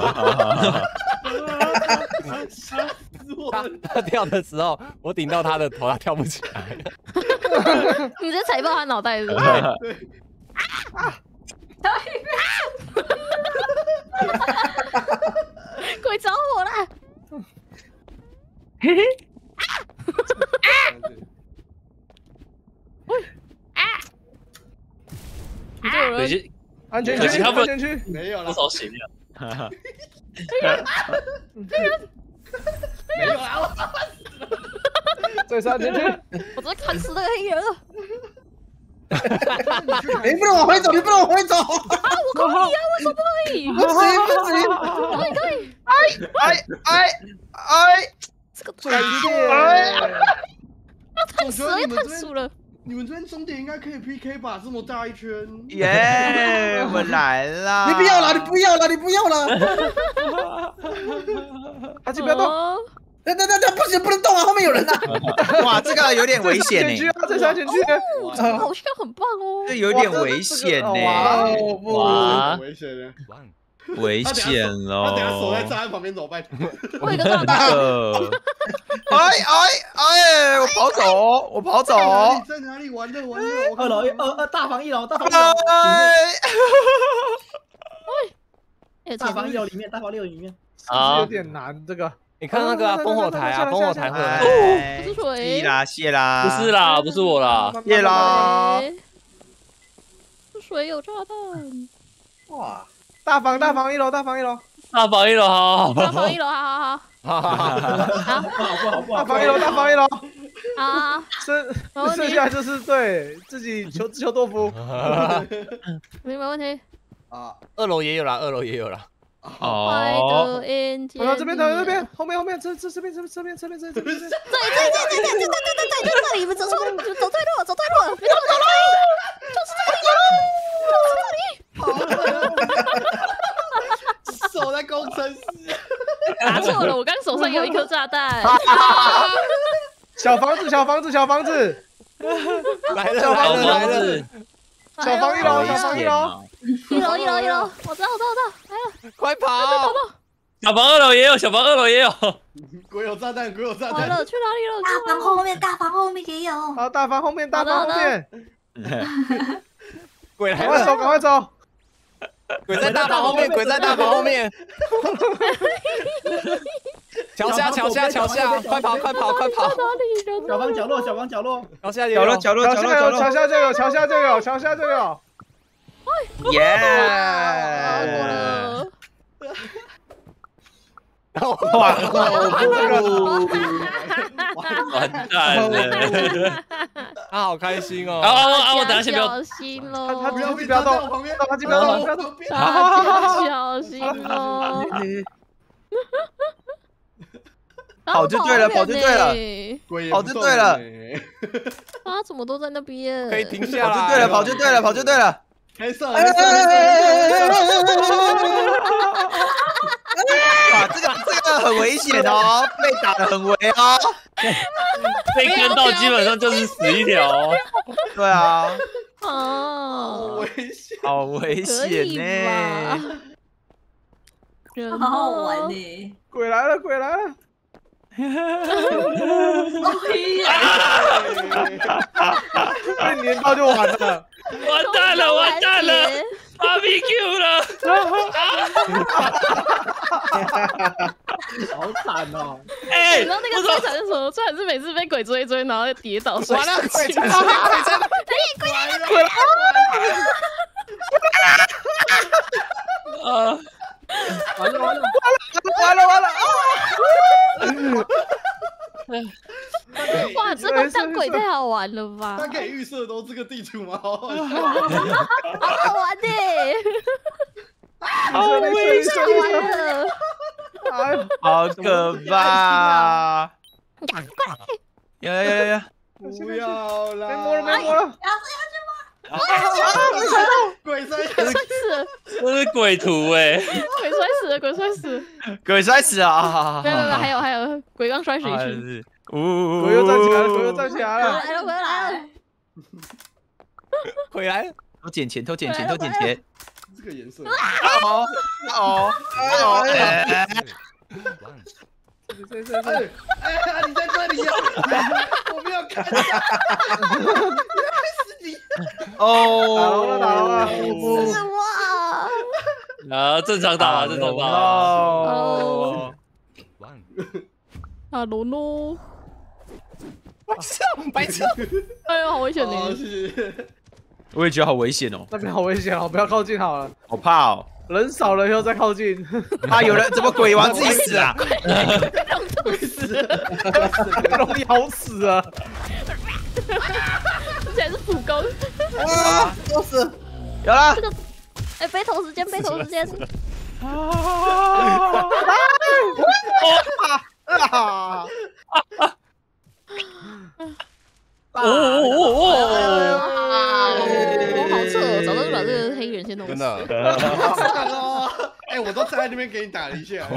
Speaker 1: 吓死我了！
Speaker 5: 他跳的时候，我顶到他的头，他跳不起来。
Speaker 2: 你直接踩爆他脑袋是不是？
Speaker 1: 对。
Speaker 2: 鬼着火了！
Speaker 3: 嘿嘿。
Speaker 2: 喂！啊！你这有人？
Speaker 4: 安全区，安全区，
Speaker 1: 没有了，
Speaker 6: 多少血量？
Speaker 1: 没有啊！
Speaker 4: 这是安全区，
Speaker 2: 我直接砍死那个黑人了！
Speaker 8: 你不能往回走，你不能往回走！
Speaker 2: 啊！我可以啊，为什么不可以？
Speaker 8: 不行不行，
Speaker 2: 可以可以。
Speaker 3: 哎哎哎哎，
Speaker 2: 这个
Speaker 4: 最烈。
Speaker 2: 要探死了，要探死了。
Speaker 1: 你们这边终点应该可以 P K 吧？这么大一圈，
Speaker 3: 耶！我来了！
Speaker 8: 你不要了，你不要了，你不要了！
Speaker 4: 阿基不要动！
Speaker 8: 等等等等，不行，不能动啊！后面有人呐！
Speaker 3: 哇，这个有点危险呢。
Speaker 4: 这三选区，
Speaker 2: 这个好像很棒哦。
Speaker 3: 这有点危险呢。
Speaker 4: 哇，
Speaker 6: 哇，
Speaker 1: 危险呢！
Speaker 3: 危险喽！
Speaker 1: 他等下守在炸弹旁边走，拜托。
Speaker 2: 我有个炸弹。
Speaker 3: 哎哎哎！我跑走，我跑走。
Speaker 1: 在哪里？完了完了！
Speaker 10: 二楼二二大房一楼，大房一楼。
Speaker 2: 哎，
Speaker 10: 大房一楼里面，大房六里面。
Speaker 4: 啊，有点难这个。
Speaker 5: 你看那个烽火台啊，烽火台会。
Speaker 2: 不是水。
Speaker 3: 谢啦谢啦。
Speaker 6: 不是啦，不是我啦。
Speaker 3: 谢啦。
Speaker 2: 水有炸弹。
Speaker 8: 哇！
Speaker 4: 大房大房一楼，大房一楼，
Speaker 6: 大房一楼，好，
Speaker 2: 大房一楼，好好好，
Speaker 5: 好好好，
Speaker 4: 大房一楼，大房一楼，
Speaker 2: 啊，
Speaker 4: 剩剩下就是对自己求自求多福，
Speaker 2: 没没问题。
Speaker 5: 啊，二楼也有啦，二楼也有啦。
Speaker 3: 哦，
Speaker 4: 我到这边，到这边，后面后面，这这这边这这边这边这边这边，
Speaker 2: 对对对对对对对对对对，就这里，你们走错，就走对路，走对路，别动，走对，就是这里，就是这里。
Speaker 1: 手在工程师，
Speaker 2: 答错了，我刚手上有一颗炸弹。
Speaker 4: 小房子，小房子，小房子，
Speaker 5: 来了，来了，来了，
Speaker 4: 小房一楼，小房一楼，
Speaker 2: 一楼，一楼，一楼，我知道，我知道，我知道，来了，
Speaker 5: 快跑！
Speaker 6: 小房二楼也有，小房二楼也有。
Speaker 1: 鬼有炸弹，鬼有炸弹。
Speaker 2: 完了，去哪里了？
Speaker 7: 大房后面，大房后面也有。
Speaker 4: 好，大房后面，大房后面。
Speaker 5: 鬼来
Speaker 4: 了，赶快走，赶快走。
Speaker 5: 鬼在大房后面，鬼在大房后面。桥下，桥下，桥下，快跑，快跑，快跑！
Speaker 10: 小房角落，小房角落，
Speaker 5: 桥下
Speaker 3: 角落，角落，角落，角落，
Speaker 4: 桥下就有，桥下就有，桥下就有。
Speaker 3: 耶！
Speaker 5: 然后
Speaker 3: 哇，
Speaker 4: 这个
Speaker 6: 完蛋了！
Speaker 5: 他好开心哦！
Speaker 6: 啊啊啊！我等下先不要。
Speaker 2: 小心喽！
Speaker 4: 他他不要不要动，旁边，他不要动，不要动。
Speaker 2: 大家小心哦！
Speaker 3: 跑就对了，跑就对了，跑就对了。
Speaker 2: 他怎么都在那边？
Speaker 5: 可以停下来。
Speaker 3: 跑就对了，跑就对了，跑就对了。
Speaker 1: 没事，没事。
Speaker 3: 哇，这个这个很危险哦，被打得很危哦。
Speaker 6: 被跟到基本上就是死一条。
Speaker 3: 对啊。
Speaker 2: 哦，
Speaker 1: 危险，
Speaker 3: 好危险呢。
Speaker 7: 好好玩呢。
Speaker 4: 鬼来了，鬼来了。被粘到就完了。
Speaker 6: 完蛋了，完蛋了 ，B B Q 了。
Speaker 10: 好惨哦！
Speaker 6: 哎，
Speaker 2: 你知道那个最惨是什么？最惨是每次被鬼追追，然后跌倒摔
Speaker 5: 完了，
Speaker 2: 下去。
Speaker 5: 鬼来了，
Speaker 2: 鬼来了，
Speaker 4: 鬼来了！
Speaker 6: 啊！
Speaker 10: 完了完了
Speaker 4: 完了完了完了！
Speaker 2: 哇，这个当鬼太好玩了吧！
Speaker 1: 他可以预设都这个地图吗？好好笑，
Speaker 2: 好好玩呢！
Speaker 4: 好危险
Speaker 2: 了！
Speaker 3: 好可怕！呀呀呀呀！
Speaker 1: 不要啦！
Speaker 4: 没摸了，没摸了！
Speaker 2: 啊！
Speaker 1: 鬼摔
Speaker 2: 死了！
Speaker 6: 这是鬼图哎！
Speaker 2: 鬼摔死了，鬼摔死了！
Speaker 3: 鬼摔死啊！
Speaker 2: 没有没有，还有还有，鬼刚摔死一群。
Speaker 3: 呜！
Speaker 4: 鬼又站起来了，鬼又站起来了！
Speaker 2: 来了，回来了！
Speaker 5: 回来了！
Speaker 3: 偷捡钱，偷捡钱，偷捡钱！
Speaker 1: 这个颜色。
Speaker 3: 哦哦哦！
Speaker 4: 谁谁谁？
Speaker 1: 哎，你在这里呀！我没有看到。是你。
Speaker 3: 哦，
Speaker 4: 打了打了！
Speaker 2: 是我。
Speaker 6: 啊，正常打吧，正常打。
Speaker 2: 哦。哈喽喽。
Speaker 5: 白痴，白痴！
Speaker 2: 哎呦，好危险呢！
Speaker 1: 谢谢。
Speaker 3: 我也觉得好危险哦，
Speaker 4: 那边好危险哦，不要靠近好了。
Speaker 3: 好怕哦，
Speaker 4: 人少了以后再靠近。
Speaker 3: 怕有人怎么鬼王自己死啊？
Speaker 2: 让吐死了，
Speaker 4: 容易好死啊！
Speaker 2: 这才是普攻。
Speaker 8: 啊，都死！
Speaker 3: 有了。
Speaker 2: 哎，背头时间，背头时间。
Speaker 4: 啊！
Speaker 6: 哦哦哦！
Speaker 2: 好扯哦，早就把这个黑人先弄死。
Speaker 5: 真的。
Speaker 1: 哎，我都站在那边给你打了一下。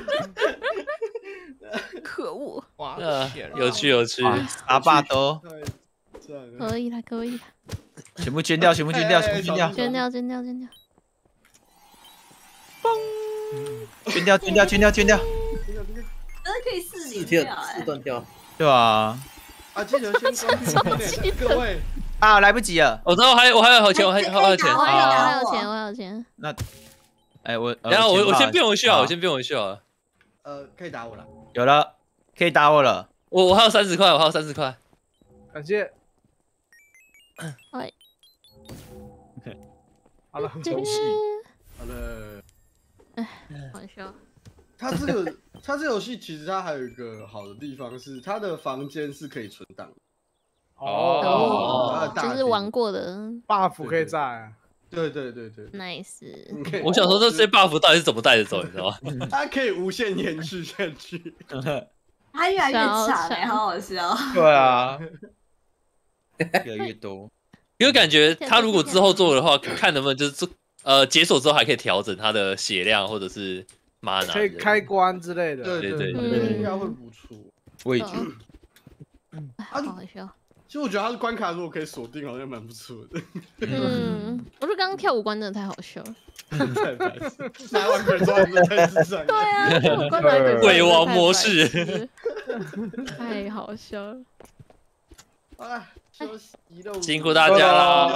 Speaker 2: 可恶！
Speaker 6: 哇，有趣有趣，
Speaker 3: 阿爸都
Speaker 2: 可以了，可以了。
Speaker 3: 全部捐掉，全部捐掉，全部捐掉，
Speaker 2: 捐掉，捐掉，捐掉。
Speaker 3: 嘣！捐掉，捐掉，捐掉，捐掉。
Speaker 7: 真的可以四连
Speaker 8: 跳，
Speaker 7: 跳，
Speaker 8: 四段跳。
Speaker 3: 对啊。
Speaker 1: 啊，记得先关闭各位。
Speaker 3: 啊，来不及了。
Speaker 6: 我知道，我还我还有钱，我还还有钱，
Speaker 2: 我还有我还有钱，我还有钱。
Speaker 3: 那，哎我，
Speaker 6: 然后我我先变回去啊，我先变回去啊。
Speaker 1: 呃，可以打我了。
Speaker 3: 有了，可以打我了。
Speaker 6: 我我还有三十块，我还有三十块。
Speaker 4: 感谢。
Speaker 2: 哎。
Speaker 4: 好了，
Speaker 1: 恭喜。好了。
Speaker 2: 哎，好笑。
Speaker 1: 它这个它这游戏其实它还有一个好的地方是，它的房间是可以存档。
Speaker 2: 哦，就是玩过的
Speaker 4: buff 可以在。
Speaker 1: 对对对对
Speaker 2: ，nice。
Speaker 6: 我想说这些 buff 到底是怎么带着走，你知道吗？
Speaker 1: 它可以无限延续下去。
Speaker 7: 它越来越长哎，好好笑。
Speaker 3: 对啊，越来越多。
Speaker 6: 因为感觉他如果之后做的话，看能不能就是呃解锁之后还可以调整他的血量或者是。
Speaker 4: 可以开关之类的，
Speaker 1: 对对对，应该会不错。
Speaker 3: 我也觉得，
Speaker 2: 好好笑。
Speaker 1: 其实我觉得他的关卡如果可以锁定，好像蛮不错的。
Speaker 2: 嗯，我说刚刚跳舞关真的太好笑了。
Speaker 1: 太白痴，拿完鬼抓在台子上。
Speaker 2: 对啊，跳舞关拿鬼
Speaker 6: 鬼王模式，
Speaker 2: 太好笑了。
Speaker 1: 啊！
Speaker 6: 辛苦大家了，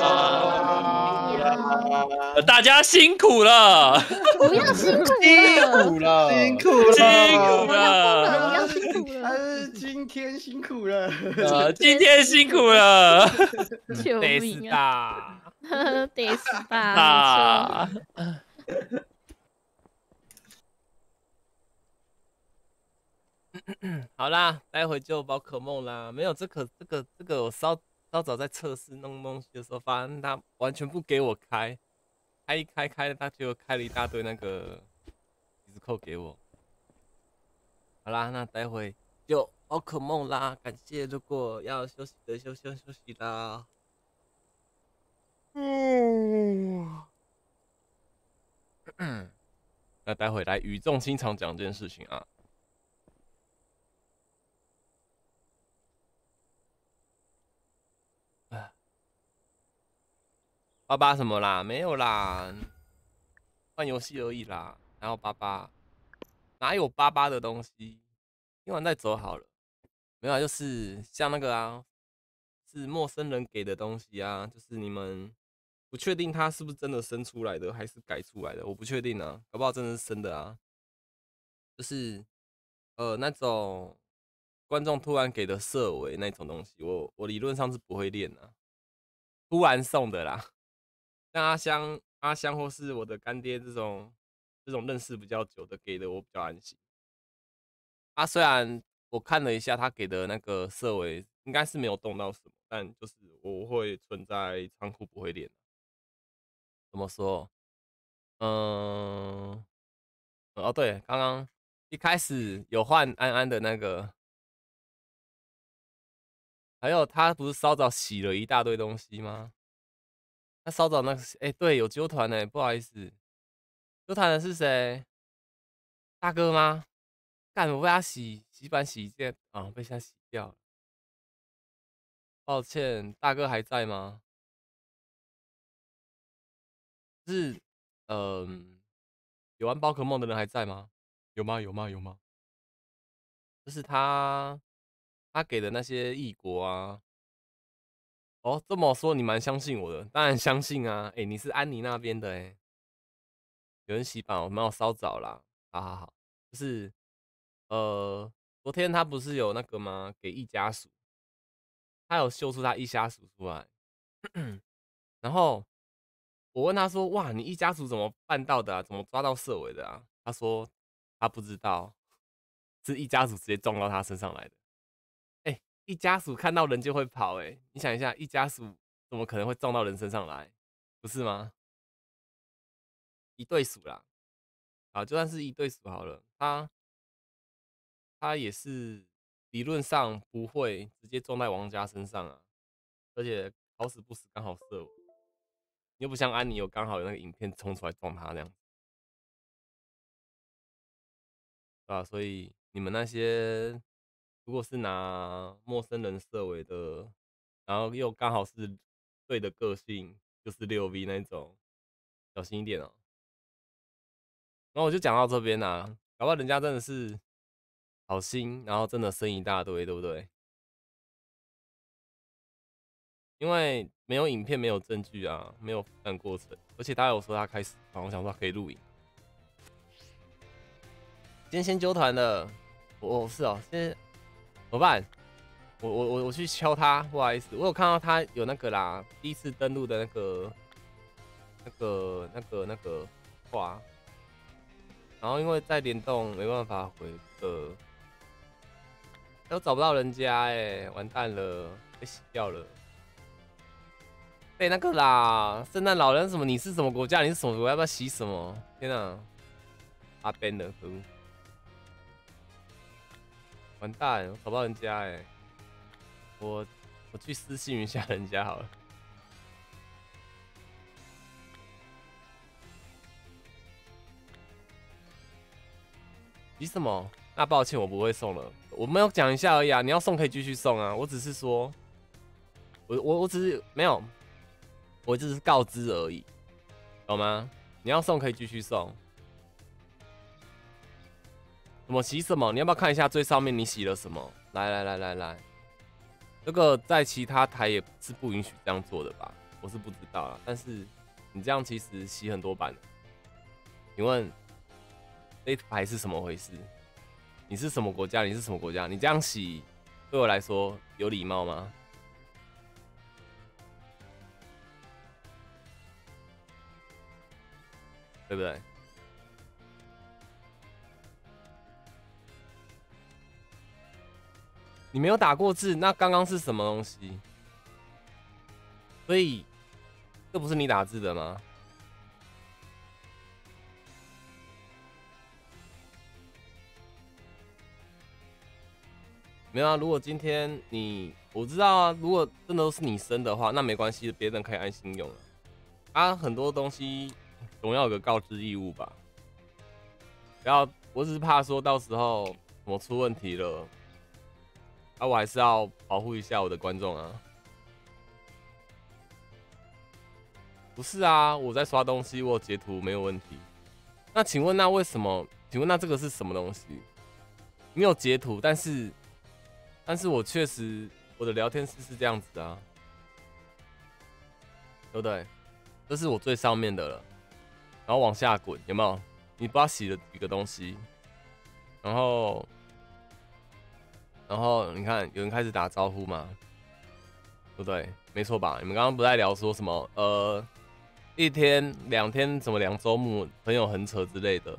Speaker 6: 大家辛苦了，
Speaker 2: 不要辛苦
Speaker 3: 了，
Speaker 2: 辛苦
Speaker 3: 了，
Speaker 6: 辛苦了，
Speaker 2: 不要辛苦了，
Speaker 1: 呃，今天辛苦了，
Speaker 6: 呃，今天辛苦了，
Speaker 2: 得死
Speaker 6: 吧，
Speaker 2: 得死吧，
Speaker 5: 好啦，待会就宝可梦啦。没有这个这个这个，我稍稍早在测试弄东西的时候，发现他完全不给我开，开一开开，他就开了一大堆那个几十扣给我。好啦，那待会就宝可梦啦。感谢，如果要休息的休息休息啦。嗯，那待会来语重心长讲这件事情啊。爸爸什么啦？没有啦，玩游戏而已啦。然后爸爸哪有爸爸的东西？听完再走好了。没有啊，就是像那个啊，是陌生人给的东西啊，就是你们不确定他是不是真的生出来的，还是改出来的，我不确定啊，搞不好真的是生的啊。就是呃那种观众突然给的色尾那种东西，我我理论上是不会练的、啊，突然送的啦。像阿香、阿香或是我的干爹这种这种认识比较久的给的，我比较安心。啊，虽然我看了一下他给的那个色尾，应该是没有动到什么，但就是我会存在仓库不会练。怎么说？嗯，哦对，刚刚一开始有换安安的那个，还有他不是稍早洗了一大堆东西吗？那稍早那个，哎、欸，对，有纠团呢，不好意思，纠团的是谁？大哥吗？干，我被他洗洗版洗一件啊，被他洗掉了。抱歉，大哥还在吗？是，嗯、呃，有玩宝可梦的人还在吗？有吗？有吗？有吗？就是他，他给的那些异国啊。哦，这么说你蛮相信我的，当然相信啊。哎、欸，你是安妮那边的哎、欸，有人洗版，我蛮有稍早啦。好好好，就是呃，昨天他不是有那个吗？给一家属，他有秀出他一家属出来，然后我问他说：“哇，你一家属怎么办到的啊？怎么抓到色尾的啊？”他说他不知道，是一家属直接撞到他身上来的。一家属看到人就会跑、欸，哎，你想一下，一家属怎么可能会撞到人身上来？不是吗？ 一对数啦，啊，就算是一对数好了，他他也是理论上不会直接撞在王家身上啊，而且好死不死刚好射我，又不像安妮有刚好有那个影片冲出来撞他那样子，啊，所以你们那些如果是拿陌生人设为的，然后又刚好是对的个性，就是六 V 那种，小心一点哦。然后我就讲到这边啦、啊，搞不好人家真的是好心，然后真的生一大堆，对不对？因为没有影片，没有证据啊，没有看过程，而且他有说他开始，我想说可以录影。今天先揪团了，我、哦、是哦，现在怎么办？我我我我去敲他，不好意思，我有看到他有那个啦，第一次登录的那个那个那个那个话，然后因为在联动没办法回的，都找不到人家哎、欸，完蛋了，被洗掉了。被那个啦，圣诞老人什么？你是什么国家？你是什么国家？要不要洗什么？天哪，阿 Ben 的可恶，完蛋，我找不到人家哎、欸，我我去私信一下人家好了。洗什么？那抱歉，我不会送了。我没有讲一下而已啊，你要送可以继续送啊。我只是说，我我我只是没有。我只是告知而已，懂吗？你要送可以继续送。什么洗什么？你要不要看一下最上面你洗了什么？来来来来来，这个在其他台也是不允许这样做的吧？我是不知道啦，但是你这样其实洗很多版。请问这一排是什么回事？你是什么国家？你是什么国家？你这样洗对我来说有礼貌吗？对不对？你没有打过字，那刚刚是什么东西？所以这不是你打字的吗？没有啊，如果今天你我知道啊，如果真的都是你生的话，那没关系，别人可以安心用了。啊，很多东西总要有个告知义务吧。不要，我只是怕说到时候我出问题了，啊，我还是要保护一下我的观众啊。不是啊，我在刷东西，我有截图没有问题。那请问，那为什么？请问那这个是什么东西？你有截图，但是，但是我确实我的聊天室是这样子啊，对不对？这是我最上面的了，然后往下滚，有没有？你不知道洗了几个东西，然后，然后你看有人开始打招呼吗？对不对？没错吧？你们刚刚不在聊说什么？呃，一天、两天，什么两周目朋友很扯之类的。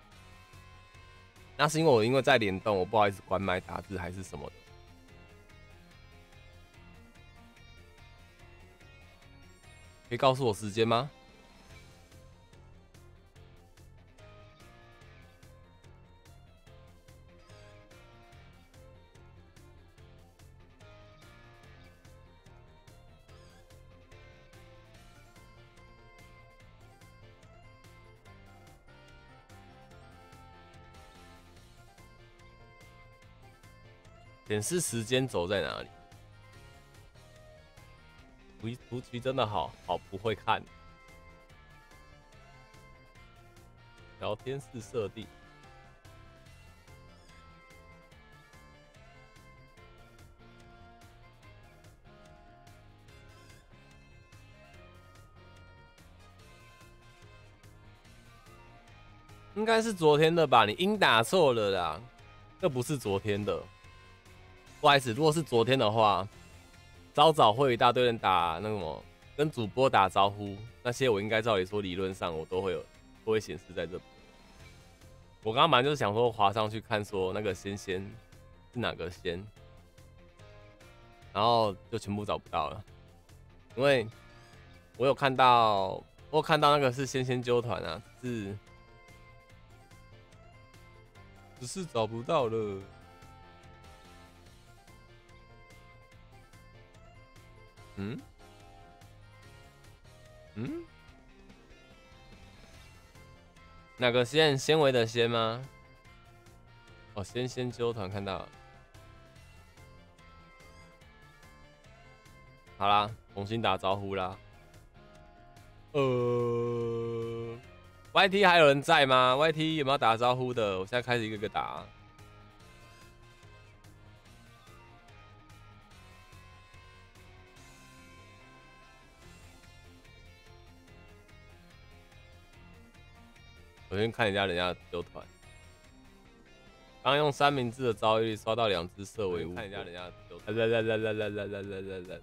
Speaker 5: 那是因为我因为在联动，我不好意思关麦打字还是什么的。可以告诉我时间吗？显示时间轴在哪里？图图奇真的好好不会看。聊天室设定，应该是昨天的吧？你音打错了啦，这不是昨天的。不好意思，如果是昨天的话，早早会有一大堆人打那个什么，跟主播打招呼，那些我应该照理说理论上我都会有，都会显示在这边。我刚刚本来就是想说滑上去看说那个仙仙是哪个仙，然后就全部找不到了，因为我有看到我看到那个是仙仙纠团啊，是只是找不到了。嗯嗯，哪个纤纤维的纤吗？哦，仙仙纠团看到了。好啦，重新打招呼啦。呃 ，Y T 还有人在吗 ？Y T 有没有打招呼的？我现在开始一个个打。我先看一下人家的纠团。刚用三明治的遭遇刷到两只色尾乌，看一下人家的纠团。来来来来来来来来来来，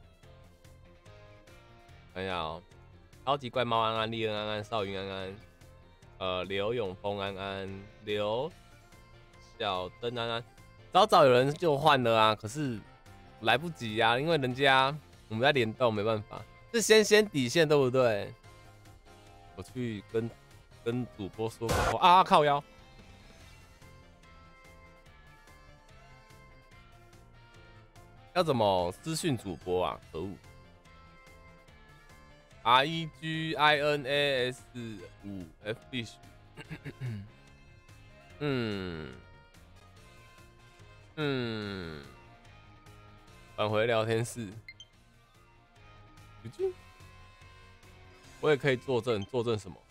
Speaker 5: 看一下哦。超级怪猫安安、丽恩安安、少云安安、呃刘永峰安安、刘小灯安安，早早有人就换了啊，可是来不及啊，因为人家我们在联动，没办法，是先先底线对不对？我去跟跟主播说个话啊，靠腰，要怎么私讯主播啊？可恶！ R E G I N A S 五 F B 嗯嗯，返回聊天室。我也可以作证，作证什么？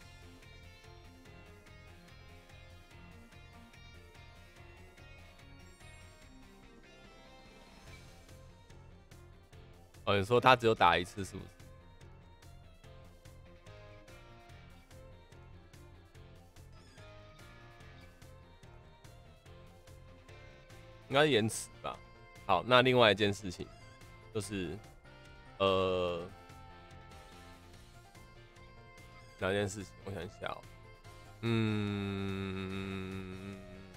Speaker 5: 哦，你说他只有打一次，是不是？ 应该是延迟吧。好，那另外一件事情就是，呃，哪件事情？我想一下哦。嗯，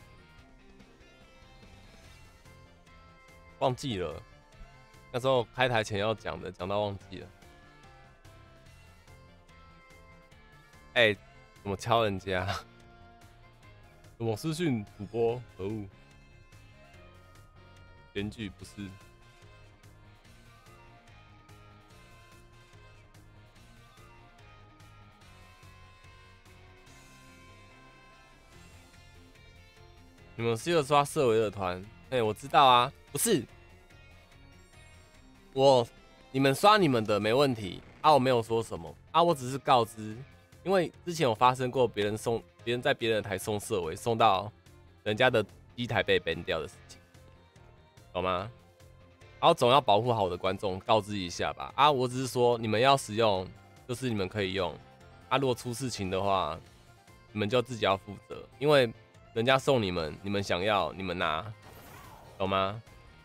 Speaker 5: 忘记了。那时候开台前要讲的，讲到忘记了。哎、欸，怎么敲人家？怎么私讯主播？可恶！ 编剧不是，你们是有刷色违的团？哎、欸，我知道啊，不是我，你们刷你们的没问题啊，我没有说什么啊，我只是告知，因为之前有发生过别人送别人在别人的台送色违，送到人家的机台被 ban 掉的事情。 懂吗？然后总要保护好我的观众，告知一下吧。啊，我只是说你们要使用，就是你们可以用。啊，如果出事情的话，你们就自己要负责，因为人家送你们，你们想要，你们拿，懂吗？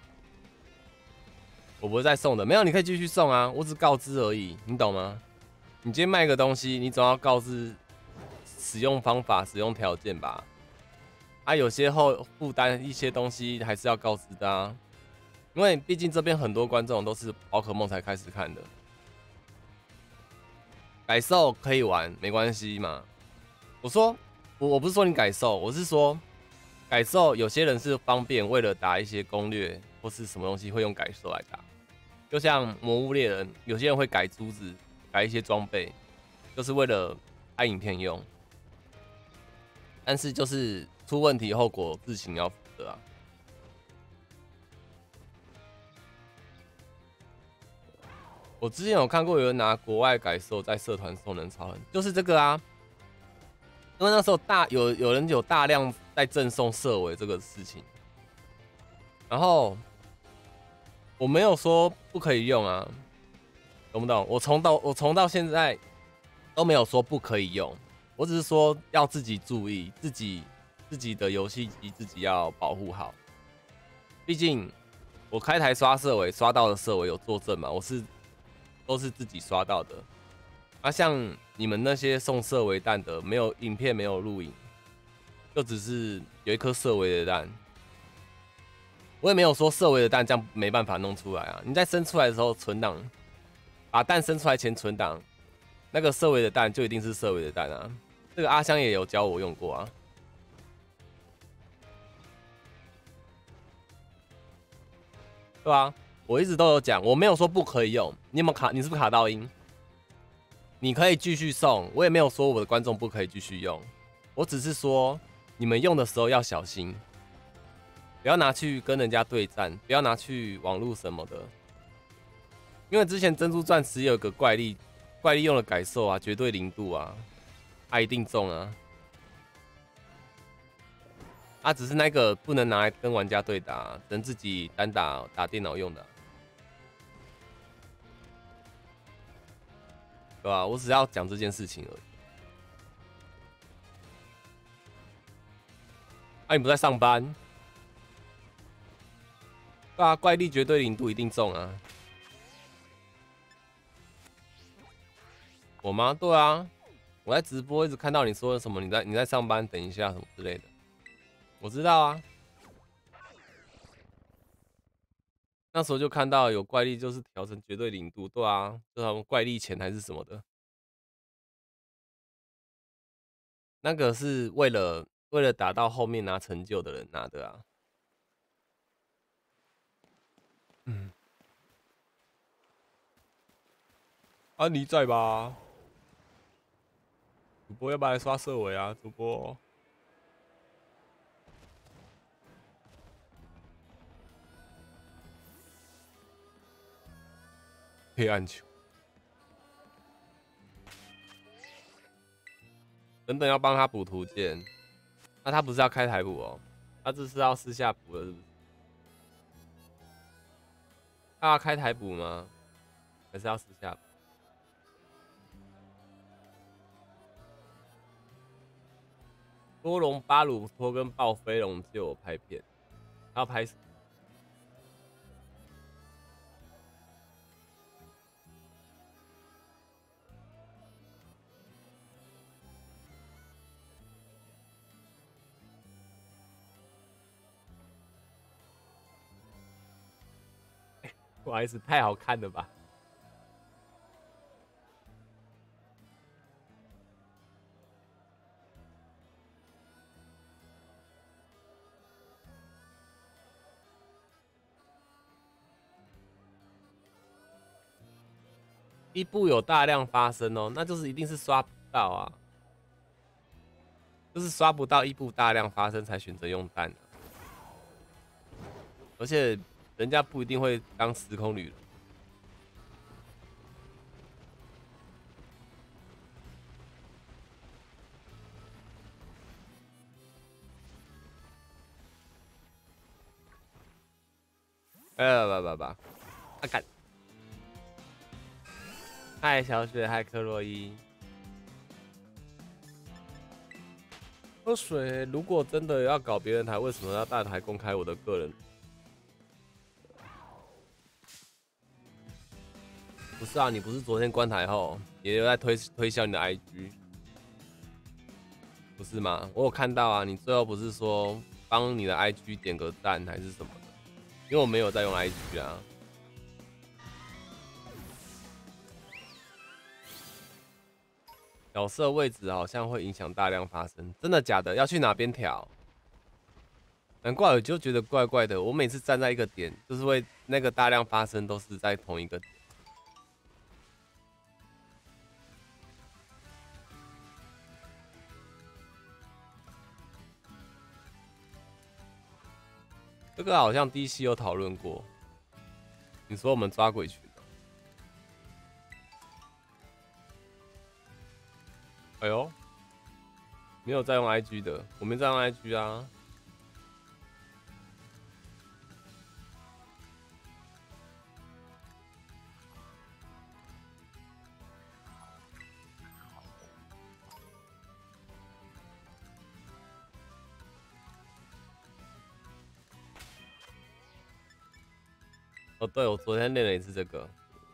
Speaker 5: 我不是在送的，没有，你可以继续送啊，我只告知而已，你懂吗？你今天卖个东西，你总要告知使用方法、使用条件吧。 啊，有些后负担一些东西还是要告知的啊，因为毕竟这边很多观众都是宝可梦才开始看的，改售可以玩没关系嘛。我说我我不是说你改售，我是说改售有些人是方便为了打一些攻略或是什么东西会用改售来打，就像魔物猎人，有些人会改珠子，改一些装备，就是为了拍影片用，但是就是。 出问题后果自行要负责啊！我之前有看过有人拿国外改售在社团送人超狠，就是这个啊。因为那时候大有有人有大量在赠送色违这个事情，然后我没有说不可以用啊，懂不懂？我从到我从到现在都没有说不可以用，我只是说要自己注意自己。 自己的游戏机自己要保护好，毕竟我开台刷色违刷到的色违有作证嘛，我是都是自己刷到的。啊，像你们那些送色违弹的，没有影片没有录影，就只是有一颗色违的弹，我也没有说色违的弹这样没办法弄出来啊。你在生出来的时候存档，把弹生出来前存档，那那个色违的蛋就一定是色违的蛋啊。这个阿香也有教我用过啊。对啊，我一直都有讲，我没有说不可以用。你有没有卡？你是不是卡到音？你可以继续送，我也没有说我的观众不可以继续用，我只是说你们用的时候要小心，不要拿去跟人家对战，不要拿去网络什么的。因为之前珍珠钻石有个怪力，怪力用了改兽啊，绝对零度啊，他一定中啊。啊，只是那个不能拿来跟玩家对打，只能自己单打打电脑用的，对吧？我只要讲这件事情而已。啊，你不在上班？对啊，怪力绝对零度一定中啊！我吗？对啊，我在直播一直看到你说什么，你在你在上班，等一下什么之类的。我知道啊，那时候就看到有怪力，就是调成绝对零度，对啊，就他们怪力钱还是什么的，那个是为了为了打到后面拿成就的人拿的啊。嗯，安妮在吧？主播要不要来刷色尾啊？主播。黑暗球，等等要帮他补图鉴，那他不是要开台补哦，他这是要私下补了是不是？他要开台补吗？还是要私下补？多隆巴鲁托跟暴飞龙就有拍片，他要拍什么？不好意思，太好看了吧？伊布有大量发生哦，那就是一定是刷不到啊，就是刷不到伊布大量发生才选择用弹、啊，而且人家不一定会当时空旅人。呃，不不不，啊干！嗨，小雪，嗨，克洛伊。喝水，如果真的要搞别人台，为什么要大台公开我的个人？不是啊，你不是昨天关台后也有在推推销你的 I G， 不是吗？我有看到啊，你最后不是说帮你的 I G 点个赞还是什么的？因为我没有在用 I G 啊。角色位置好像会影响大量发生，真的假的？要去哪边调？难怪我就觉得怪怪的。我每次站在一个点，就是会那个大量发生都是在同一个点。这个好像 D C 有讨论过。你说我们抓鬼群？哎呦，没有在用 I G 的，我没在用 I G 啊。哦，对，我昨天练了一次这个，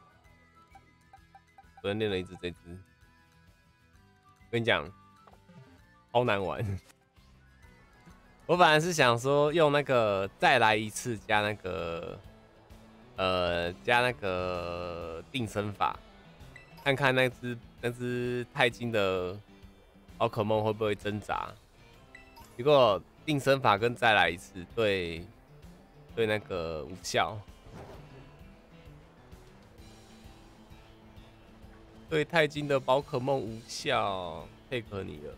Speaker 5: 昨天练了一次这只。跟你讲，超难玩。我本来是想说用那个再来一次加那个，呃，加那个定身法， 看看那只那只钛金的宝可梦会不会挣扎。结果定身法跟再来一次，对对那个无效。对钛金的宝可梦无效 ，take 你了。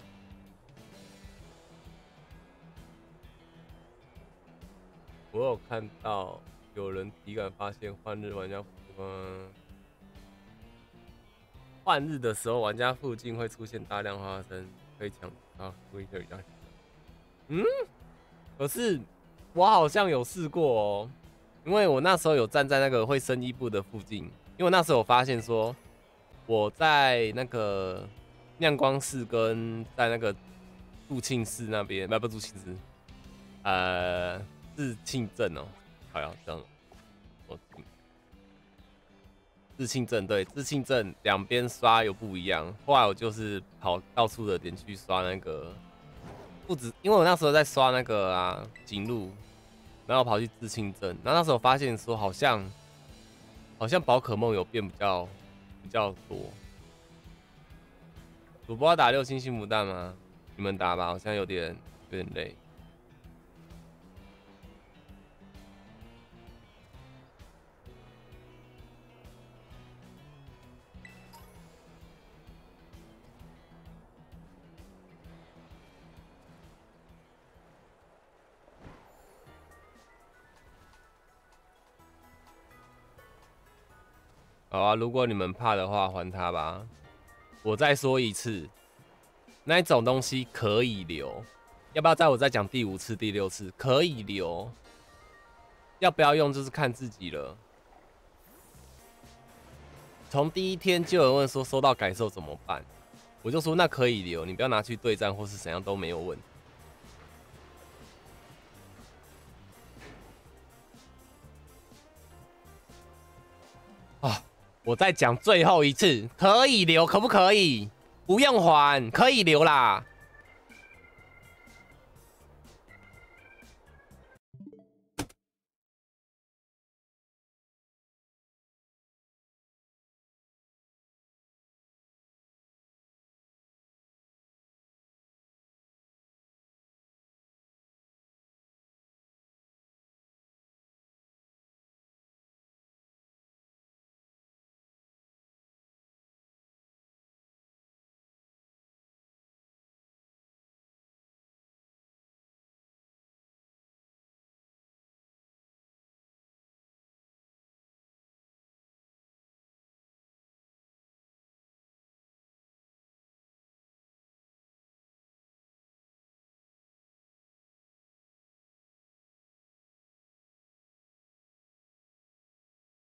Speaker 5: 我有看到有人体感发现换日玩家，嗯，换日的时候玩家附近会出现大量花生，可以抢啊，所以可以这样。嗯，可是我好像有试过哦，因为我那时候有站在那个会生衣部的附近，因为我那时候有发现说。我在那个亮光寺跟在那个杜庆寺那边，不不杜庆寺，呃，志庆镇哦，好像这样，我志庆镇对，志庆镇两边刷有不一样。后来我就是跑到处的点去刷那个，不止，因为我那时候在刷那个啊景路，然后跑去志庆镇，然后那时候发现说好像好像宝可梦有变比较。比较多，主播要打六星幸福蛋吗？你们打吧，好像有点有点累。好啊，如果你们怕的话，还他吧。我再说一次，那一种东西可以留，要不要在我再讲第五次、第六次？可以留，要不要用就是看自己了。从第一天就有人问说收到改售怎么办，我就说那可以留，你不要拿去对战或是怎样都没有问题。啊。我再讲最后一次，可以留，可不可以？不用还，可以留啦。